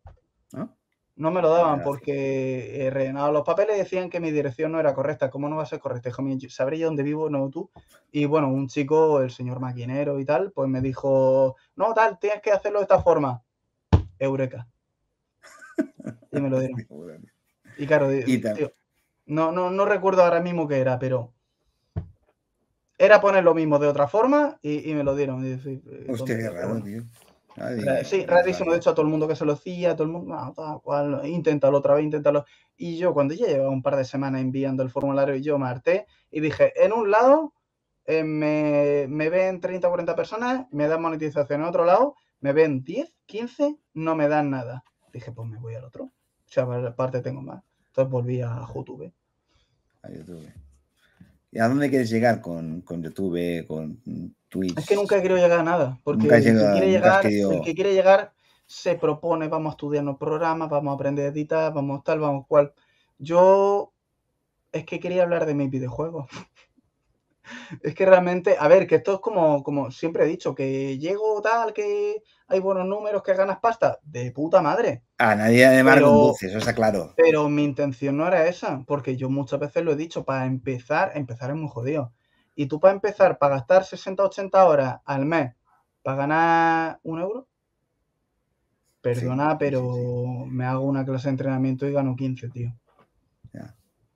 ¿no? No me lo daban Gracias. porque rellenaba los papeles y decían que mi dirección no era correcta. ¿Cómo no va a ser correcta? Hijo mío, sabré yo dónde vivo, no tú. Y bueno, un chico, el señor maquinero y tal, pues me dijo, no, tal, tienes que hacerlo de esta forma. Eureka. Y me lo dieron. Y claro, tío, no recuerdo ahora mismo qué era, pero era poner lo mismo de otra forma y me lo dieron. Hostia, qué raro, bueno. tío. Sí, rarísimo. De hecho, a todo el mundo que se lo hacía, todo el mundo, no, tal cual, inténtalo otra vez, inténtalo. Y yo, cuando ya llevaba un par de semanas enviando el formulario, yo me harté y dije, en un lado me ven 30 o 40 personas, me dan monetización. En otro lado, me ven 10, 15, no me dan nada. Dije, pues me voy al otro. O sea, aparte tengo más. Entonces volví a YouTube. A YouTube. ¿Y a dónde quieres llegar con YouTube, con Twitch? Es que nunca he querido llegar a nada, porque Nunca has el que llegado- quiere nunca has llegar, querido- el que quiere llegar se propone, vamos a estudiarnos programas, vamos a aprender a editar, vamos tal, vamos cual. Yo es que quería hablar de mis videojuegos. Es que realmente, a ver, que esto es como siempre he dicho, que llego tal, que hay buenos números, que ganas pasta, de puta madre. A nadie además Pero- conduce, eso está claro. Pero mi intención no era esa, porque yo muchas veces lo he dicho, para empezar es muy jodido. Y tú para empezar, para gastar 60 80 horas al mes, para ganar 1 euro, perdona, Sí, pero sí. me hago una clase de entrenamiento y gano 15, tío. Ya.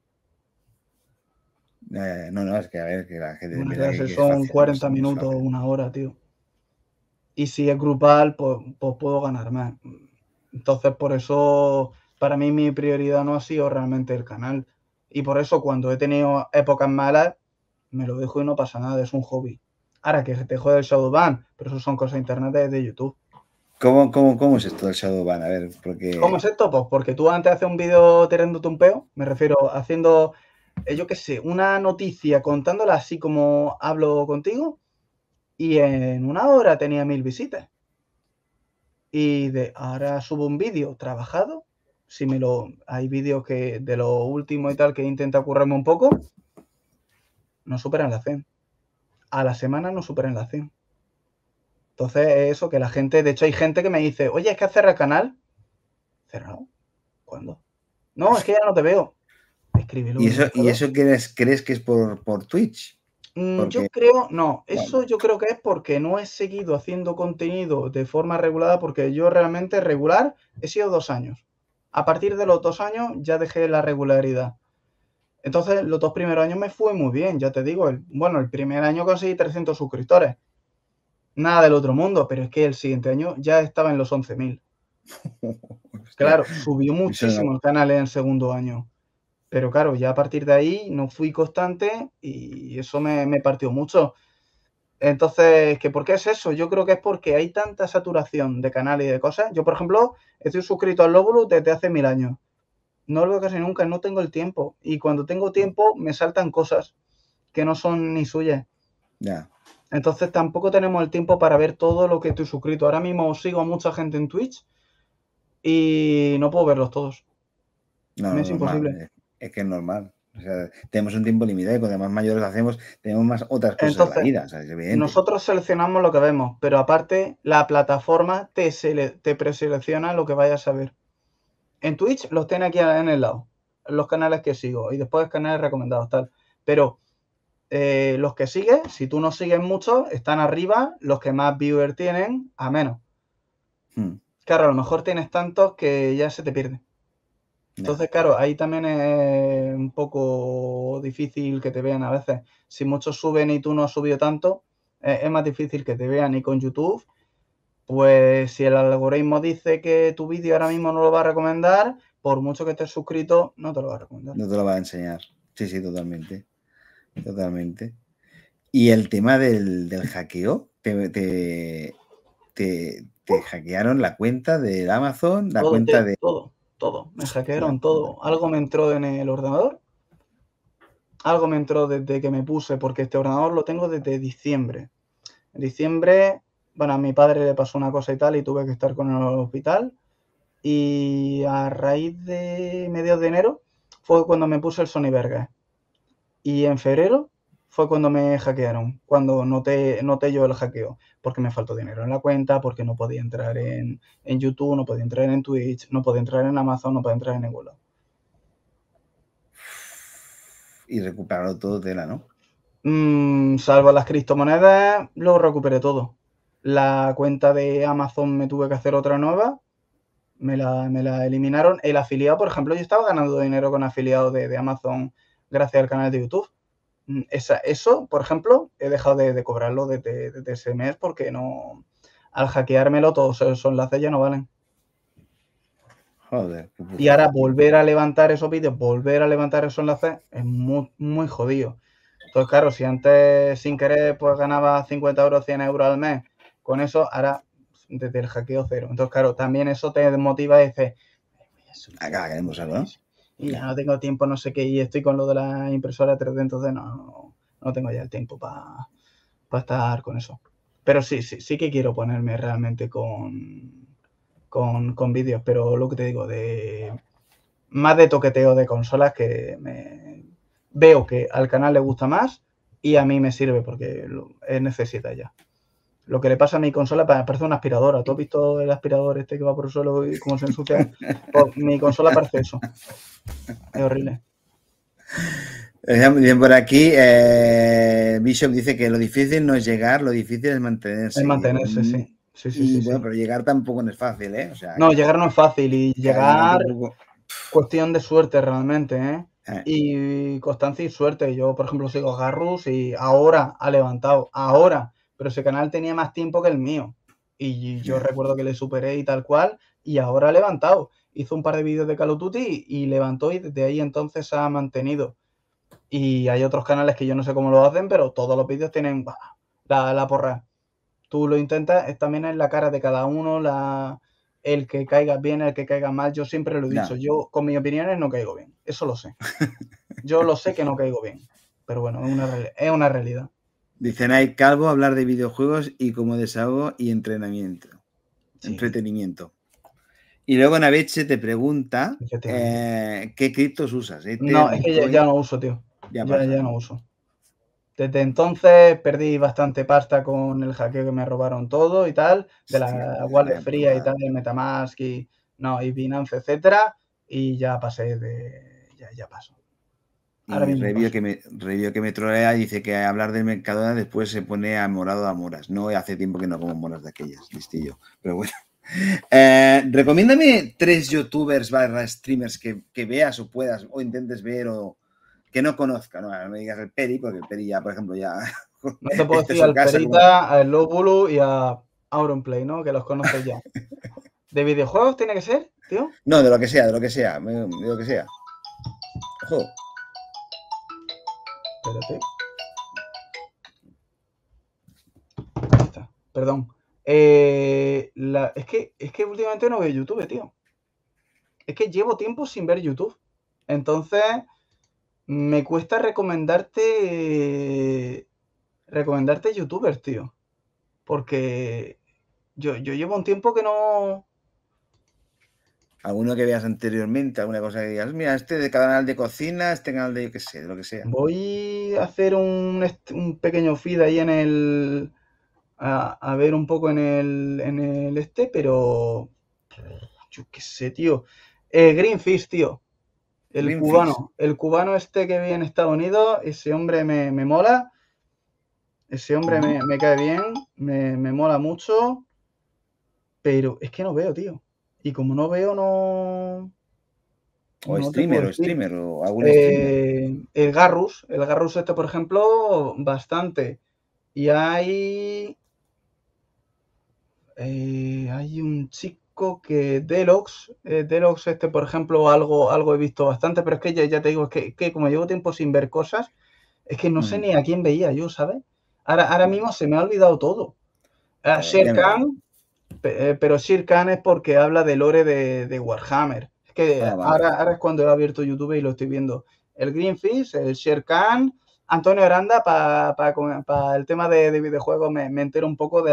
No, es que a ver, que la gente Una mira clase que es son fácil, 40 no es minutos, fácil. 1 hora, tío. Y si es grupal, pues puedo ganar más. Entonces, por eso, para mí mi prioridad no ha sido realmente el canal. Y por eso, cuando he tenido épocas malas, me lo dejo y no pasa nada, es un hobby. Ahora que te jode el Shadowban, pero eso son cosas internet de YouTube. ¿Cómo es esto del Shadowban? A ver, porque... ¿Cómo es esto? Pues porque tú antes haces un vídeo tirándote un peo, me refiero haciendo, yo qué sé, una noticia contándola así como hablo contigo, y en 1 hora tenía 1000 visitas. Y ahora subo un vídeo trabajado. Hay vídeos que de lo último y tal que intenta currarme un poco, no superan la 100. A la semana no superan la 100. Entonces, eso que la gente, de hecho, hay gente que me dice, oye, es que has cerrado el canal. ¿Cerrado? ¿Cuándo? No, es que ya no te veo. Escríbelo ¿Y en el buscador. eso crees que es por Twitch? Yo creo, no, eso Bueno. yo creo que es porque no he seguido haciendo contenido de forma regulada, porque yo realmente regular he sido 2 años. A partir de los 2 años ya dejé la regularidad. Entonces, los 2 primeros años me fue muy bien, ya te digo. El primer año conseguí 300 suscriptores. Nada del otro mundo, pero es que el siguiente año ya estaba en los 11.000. Claro, subió muchísimo el canal en el segundo año. Pero claro, ya a partir de ahí no fui constante y eso me partió mucho. Entonces, ¿por qué es eso? Yo creo que es porque hay tanta saturación de canales y de cosas. Yo, por ejemplo, estoy suscrito al Lóbulo desde hace 1000 años. No lo veo casi nunca, no tengo el tiempo. Y cuando tengo tiempo me saltan cosas que no son ni suyas. Ya. Entonces tampoco tenemos el tiempo para ver todo lo que estoy suscrito. Ahora mismo sigo a mucha gente en Twitch y no puedo verlos todos. No, Me es imposible. Es que es normal. O sea, tenemos un tiempo limitado y cuando más mayores hacemos, tenemos más otras cosas Entonces, en la vida. O sea, es evidente. nosotros seleccionamos lo que vemos, pero aparte la plataforma te preselecciona lo que vayas a ver. En Twitch los tiene aquí en el lado, los canales que sigo y después canales recomendados, tal. Pero los que sigues, si tú no sigues mucho, están arriba, los que más viewers tienen, a menos. Claro, a lo mejor tienes tantos que ya se te pierde. Entonces, claro, ahí también es un poco difícil que te vean a veces. Si muchos suben y tú no has subido tanto, es más difícil que te vean. Y con YouTube, pues si el algoritmo dice que tu vídeo ahora mismo no lo va a recomendar, por mucho que estés suscrito, no te lo va a recomendar. No te lo va a enseñar. Sí, totalmente. Totalmente. Y el tema del hackeo, te hackearon la cuenta del Amazon, la cuenta de... Todo. Me hackearon todo. Algo me entró en el ordenador. Algo me entró desde que me puse, porque este ordenador lo tengo desde diciembre. En diciembre, bueno, a mi padre le pasó una cosa y tal y tuve que estar con él en el hospital. Y a raíz de mediados de enero fue cuando me puse el Sony Vegas. Y en febrero fue cuando me hackearon, cuando noté yo el hackeo, porque me faltó dinero en la cuenta, porque no podía entrar en YouTube, no podía entrar en Twitch, no podía entrar en Amazon, no podía entrar en ningún lado. Y recuperarlo todo tela, ¿no? Salvo las criptomonedas, lo recuperé todo. La cuenta de Amazon me tuve que hacer otra nueva, me la eliminaron. El afiliado, por ejemplo, yo estaba ganando dinero con afiliados de Amazon gracias al canal de YouTube. Eso, por ejemplo, he dejado de cobrarlo desde ese mes porque no, al hackeármelo todos esos enlaces ya no valen. Joder. Y ahora volver a levantar esos vídeos, volver a levantar esos enlaces es muy, muy jodido. Entonces, claro, si antes sin querer pues ganaba 50 euros, 100 euros al mes, con eso ahora desde el hackeo cero. Entonces, claro, también eso te motiva y dices, acá queremos algo, ¿no? Y ya no tengo tiempo, no sé qué, y estoy con lo de la impresora 3D, entonces no tengo ya el tiempo para estar con eso. Pero sí que quiero ponerme realmente con vídeos, pero lo que te digo, más de toqueteo de consolas que veo que al canal le gusta más y a mí me sirve porque necesita ya. Lo que le pasa a mi consola parece una aspiradora. ¿Tú has visto el aspirador este que va por el suelo y cómo se ensucia? Pues mi consola parece eso. Es horrible. Bien, por aquí, Bishop dice que lo difícil no es llegar, lo difícil es mantenerse. Es mantenerse, sí. Sí, bueno, pero llegar tampoco no es fácil, ¿eh? O sea, no, llegar no es fácil y llegar cuestión de suerte realmente, ¿eh? Y constancia y suerte. Yo, por ejemplo, sigo a Garrus y ahora ha levantado, pero ese canal tenía más tiempo que el mío. Y yo recuerdo que le superé y tal cual, y ahora ha levantado. Hizo un par de vídeos de Call of Duty y levantó y desde ahí entonces se ha mantenido. Y hay otros canales que yo no sé cómo lo hacen, pero todos los vídeos tienen la porra. Tú lo intentas, también en la cara de cada uno, el que caiga bien, el que caiga mal. Yo siempre lo he dicho, yo con mis opiniones no caigo bien, eso lo sé. Yo lo sé que no caigo bien, pero bueno, es una realidad. Dice Night Calvo, hablar de videojuegos y como desahogo y entrenamiento. Sí. Entretenimiento. Y luego Naveche te pregunta qué criptos usas. No, es que ya no uso, tío. Ya no uso. Desde entonces perdí bastante pasta con el hackeo que me robaron todo y tal, de la wallet fría y tal, de Metamask y Binance, etcétera, y ya pasé ya paso. Ahora mismo Review que me trolea dice que hablar de Mercadona después se pone a morado a moras. No, hace tiempo que no como moras de aquellas, listillo. Pero bueno. Recomiéndame 3 youtubers / streamers que veas o puedas o intentes ver o que no conozca. No me digas el Peri, porque el Peri ya, por ejemplo, ya... No te puedo decir al Perita, al Lobulu y a Auronplay, ¿no? Que los conoces ya. ¿De videojuegos tiene que ser, tío? No, de lo que sea. De lo que sea. Ojo. Espérate. Ahí está. Perdón. Es que últimamente no veo YouTube, tío. Es que llevo tiempo sin ver YouTube. Entonces, me cuesta recomendarte youtubers, tío. Porque yo llevo un tiempo que no... ¿Alguno que veas anteriormente? ¿Alguna cosa que digas? Mira, este de canal de cocina, este canal de, yo qué sé, de lo que sea. Voy a hacer un pequeño feed ahí en el... A ver un poco en el pero... Yo qué sé, tío. Greenfish, tío. El cubano este que vive en Estados Unidos, ese hombre me mola. Ese hombre me cae bien, me mola mucho. Pero es que no veo, tío. Y como no veo, no... O no streamer o algún streamer. El Garrus este, por ejemplo, bastante. Y hay un chico que Deluxe este, por ejemplo, algo he visto bastante, pero es que ya te digo, es que como llevo tiempo sin ver cosas, es que no sé ni a quién veía yo, ¿sabes? Ahora mismo se me ha olvidado todo. Shere Khan, pero Shere Khan es porque habla del lore de Warhammer. Es que ahora es cuando he abierto YouTube y lo estoy viendo. El Greenfish, el Shere Khan, Antonio Aranda, para el tema de videojuegos me entero un poco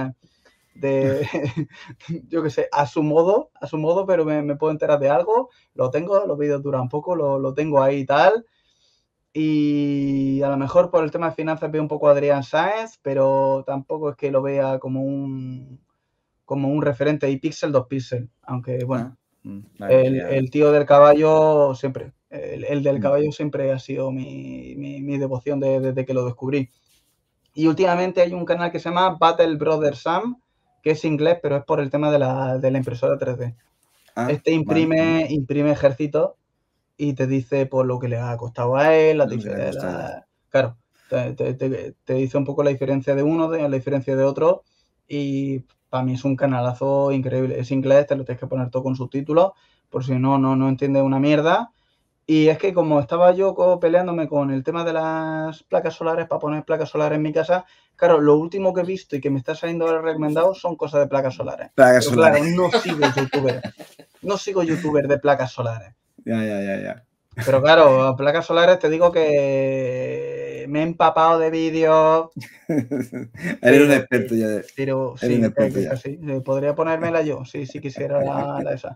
yo qué sé, a su modo, pero me puedo enterar de algo. Los vídeos duran poco, lo tengo ahí y tal. Y a lo mejor por el tema de finanzas veo un poco a Adrián Sáenz, pero tampoco es que lo vea como un referente. Y Pixel 2 Pixel, aunque bueno, vale, el tío del caballo siempre, el del caballo siempre ha sido mi devoción desde que lo descubrí. Y últimamente hay un canal que se llama Battle Brother Sam, que es inglés, pero es por el tema de la impresora 3D. Imprime ejércitos y te dice por lo que le ha costado a él, claro, te dice un poco la diferencia de uno, la diferencia de otro, y para mí es un canalazo increíble. Es inglés, te lo tienes que poner todo con subtítulos, por si no entiendes una mierda. Y es que como estaba yo peleándome con el tema de las placas solares, para poner placas solares en mi casa, claro, lo último que he visto y que me está saliendo ahora recomendado son cosas de placas solares. Pero claro, no sigo youtuber de placas solares. Ya. Pero claro, placas solares te digo que me he empapado de vídeos. Eres un experto ya. Pero sí, casi. Podría ponérmela yo, si quisiera la esa.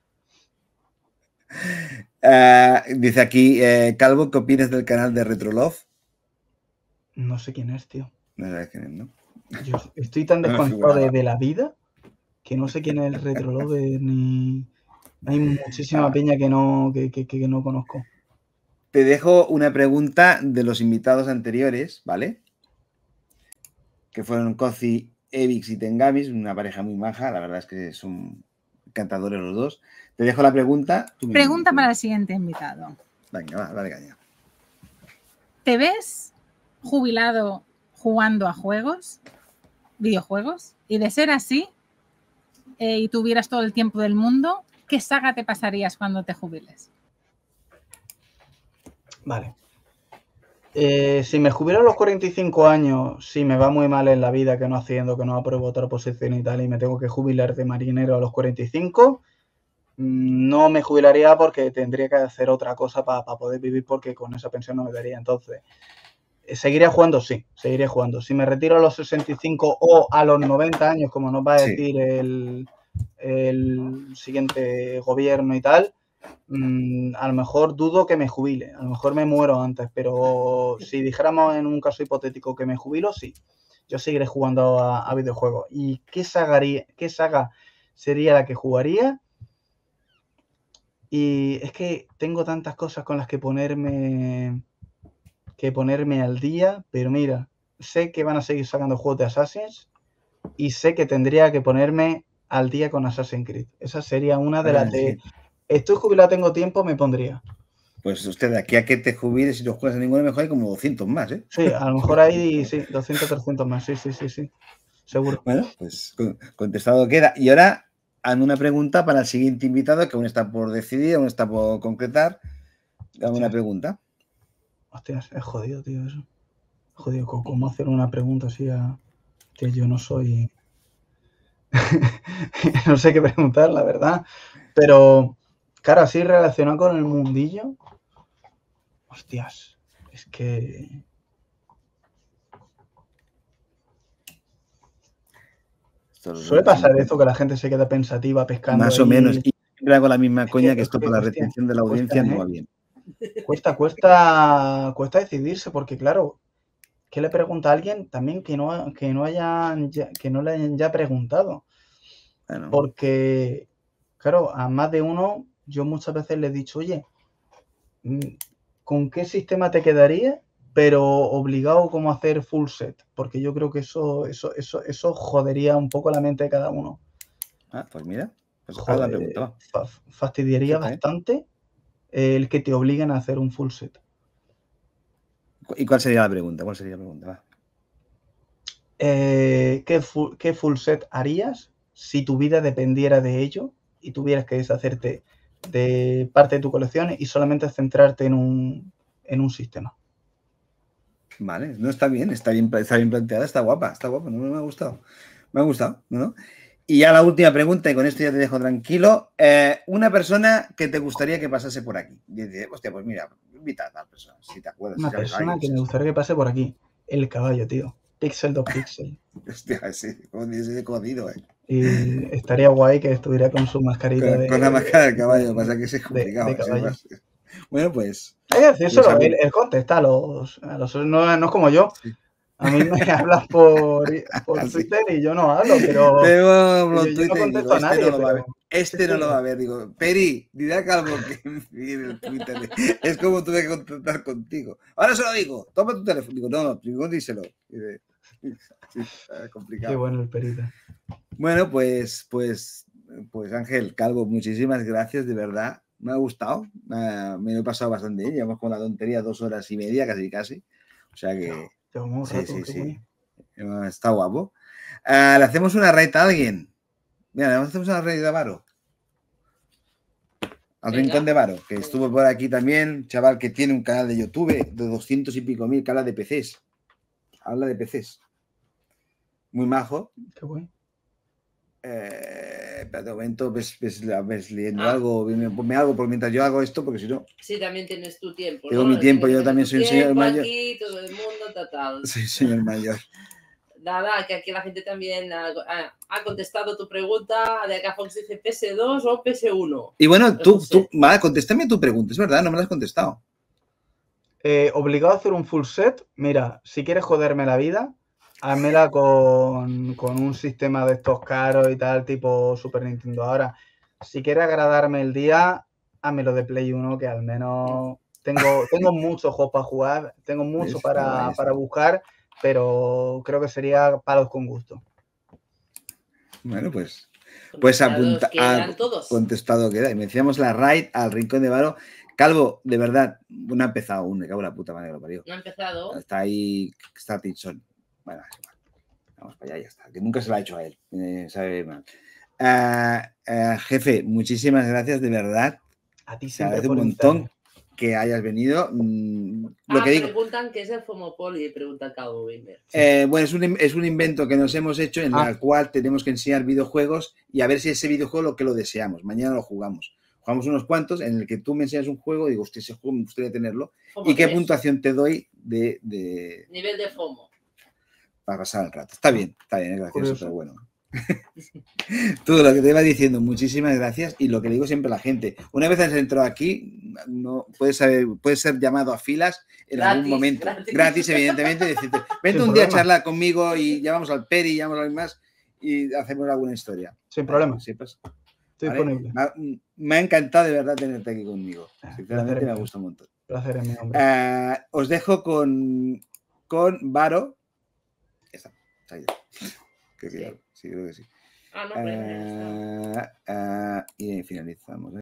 Dice aquí, Calvo, ¿qué opinas del canal de Retrolove? No sé quién es, tío. No sabes quién es, ¿no? Yo estoy tan desconectado de la vida que no sé quién es el Retrolove ni... Hay muchísima peña que no conozco. Te dejo una pregunta de los invitados anteriores, ¿vale? Que fueron Cozy, Evix y Tengamis, una pareja muy maja, la verdad es que son encantadores los dos. Te dejo la pregunta. Pregunta para el siguiente invitado. Venga, va, dale caña. ¿Te ves jubilado jugando a videojuegos? Y de ser así, y tuvieras todo el tiempo del mundo, ¿qué saga te pasarías cuando te jubiles? Vale. Si me jubilo a los 45 años, si me va muy mal en la vida, que no apruebo otra posición y tal, y me tengo que jubilar de marinero a los 45, no me jubilaría porque tendría que hacer otra cosa para poder vivir, porque con esa pensión no me daría. Entonces, ¿seguiría jugando? Sí, seguiría jugando. Si me retiro a los 65 o a los 90 años, como nos va a decir el siguiente gobierno y tal, a lo mejor dudo que me jubile, a lo mejor me muero antes, pero si dijéramos en un caso hipotético que me jubilo, sí, yo seguiré jugando a videojuegos. ¿Y qué saga sería la que jugaría? Y es que tengo tantas cosas con las que ponerme al día, pero mira, sé que van a seguir sacando juegos de Assassin's y sé que tendría que ponerme al día con Assassin's Creed. Esa sería una de las de... Estoy jubilado, tengo tiempo, me pondría. Pues usted, de aquí a que te jubiles y no juegas a ninguno, mejor hay como 200 más, ¿eh? Sí, a lo mejor hay, 200, 300 más, sí, seguro. Bueno, pues contestado queda. Y ahora, hazme una pregunta para el siguiente invitado, que aún está por decidir, aún está por concretar. Dame una pregunta. Hostias, es jodido, tío, eso. Jodido, ¿cómo hacer una pregunta así a... Que yo no soy... no sé qué preguntar, la verdad. Pero, claro, así relacionado con el mundillo... Hostias, es que... Suele pasar esto, que la gente se queda pensativa pescando. Más o menos. Y siempre hago la misma coña, que esto para la retención de la audiencia no va bien. Cuesta decidirse, porque claro, ¿qué le pregunta a alguien también que no le hayan ya preguntado? Bueno. Porque, claro, a más de uno, yo muchas veces le he dicho, oye, ¿con qué sistema te quedaría? Pero obligado como a hacer full set, porque yo creo que eso jodería un poco la mente de cada uno. Ah, pues mira, pues joder, la pregunta. Fastidiaría bastante el que te obliguen a hacer un full set. ¿Y cuál sería la pregunta? Va. ¿Qué full set harías si tu vida dependiera de ello y tuvieras que deshacerte de parte de tu colección y solamente centrarte en un sistema? Vale, no, está bien planteada, está guapa, no me ha gustado. ¿no? Y ya la última pregunta, y con esto ya te dejo tranquilo. Una persona que te gustaría que pasase por aquí. Y dices, hostia, pues mira, invita a tal persona, si te acuerdas. Una persona que me gustaría que pase por aquí. El caballo, tío. Pixel 2 Pixel. Hostia, sí, ese jodido, Y estaría guay que estuviera con su mascarita con la máscara del caballo, pasa que es complicado. De caballo. Bueno, pues. Hay que decírselo, Pues a mí- él contesta a los no es como yo. Sí. A mí me hablas por Así. Twitter y yo no hablo, pero Tengo yo no Twitter y digo, contesto a nadie, no lo va a ver. pero Este no lo va a ver. Digo, Peri, dile a Calvo que envíe el Twitter. Es como tuve que contactar contigo. Ahora se lo digo, toma tu teléfono. Digo, no, primero díselo. Y dice, sí, qué complicado. bueno el perita. Bueno, pues Ángel, Calvo, muchísimas gracias, de verdad. Me ha gustado, me lo he pasado bastante bien. Llevamos con la tontería 2 horas y media, casi. O sea que Llevamos un rato, qué bueno. está guapo. Le hacemos una raid a alguien. Mira, le hacemos una raid a Varo. Al Venga. Rincón de Varo, que estuvo por aquí también, chaval que tiene un canal de YouTube de 200 y pico mil, que habla de PCs. Habla de PCs. Muy majo. Qué bueno. Espérate un momento, ves leyendo algo, ponme algo por mientras yo hago esto, porque si no. Sí, también tienes tu tiempo. Tengo ¿no? mi tiempo, yo Tienes también tu soy un señor tiempo mayor. Aquí, todo el mundo, tal. Soy señor mayor. Nada, que aquí la gente también ha contestado tu pregunta de acá Fox dice PS2 o PS1. Y bueno, No sé. vale, contéstame tu pregunta, es verdad, no me la has contestado. Obligado a hacer un full set. Mira, si quieres joderme la vida, házmela con un sistema de estos caros y tal, tipo Super Nintendo. Ahora, si quieres agradarme el día, házmelo de Play 1, que al menos tengo muchos juegos para jugar, tengo mucho para buscar, pero creo que sería palos con gusto. Bueno, pues Todos. contestado queda. Y me decíamos la raid al Rincón de Varo. Calvo, de verdad, no ha empezado aún, me cago en la puta madre que lo parió. No ha empezado. Está ahí, está Tinson. Bueno, vamos para allá, ya está. Que nunca se lo ha hecho a él. Sabe mal. Jefe, muchísimas gracias, de verdad. A ti Se siempre agradece un por montón internet. que hayas venido. Lo que digo. Preguntan qué es el Fomopoli, pregunta Calvo Gamer. Bueno, es un invento que nos hemos hecho en el cual tenemos que enseñar videojuegos y a ver si ese videojuego lo desеamos. Mañana lo jugamos. Jugamos unos cuantos en el que tú me enseñas un juego y digo, hostia, ese juego me gustaría tenerlo. FOMO ¿Y qué 3. puntuación te doy de nivel de FOMO? Para pasar el rato. Está bien, es gracioso, Curioso. pero bueno. Todo lo que te iba diciendo, muchísimas gracias. Y lo que le digo siempre a la gente, una vez has entrado aquí, no puedes ser llamado a filas en algún momento. Gratis, evidentemente. Decirte, vente un día a charlar conmigo y llamamos al Peri, llamamos a alguien más y hacemos alguna historia. Sin problema. Sepas. Estoy disponible. Me ha encantado de verdad tenerte aquí conmigo. Sinceramente me ha gustado un montón. Placer es mi hombre. Os dejo con Varo. Está ahí. Sí, creo que sí. Y finalizamos.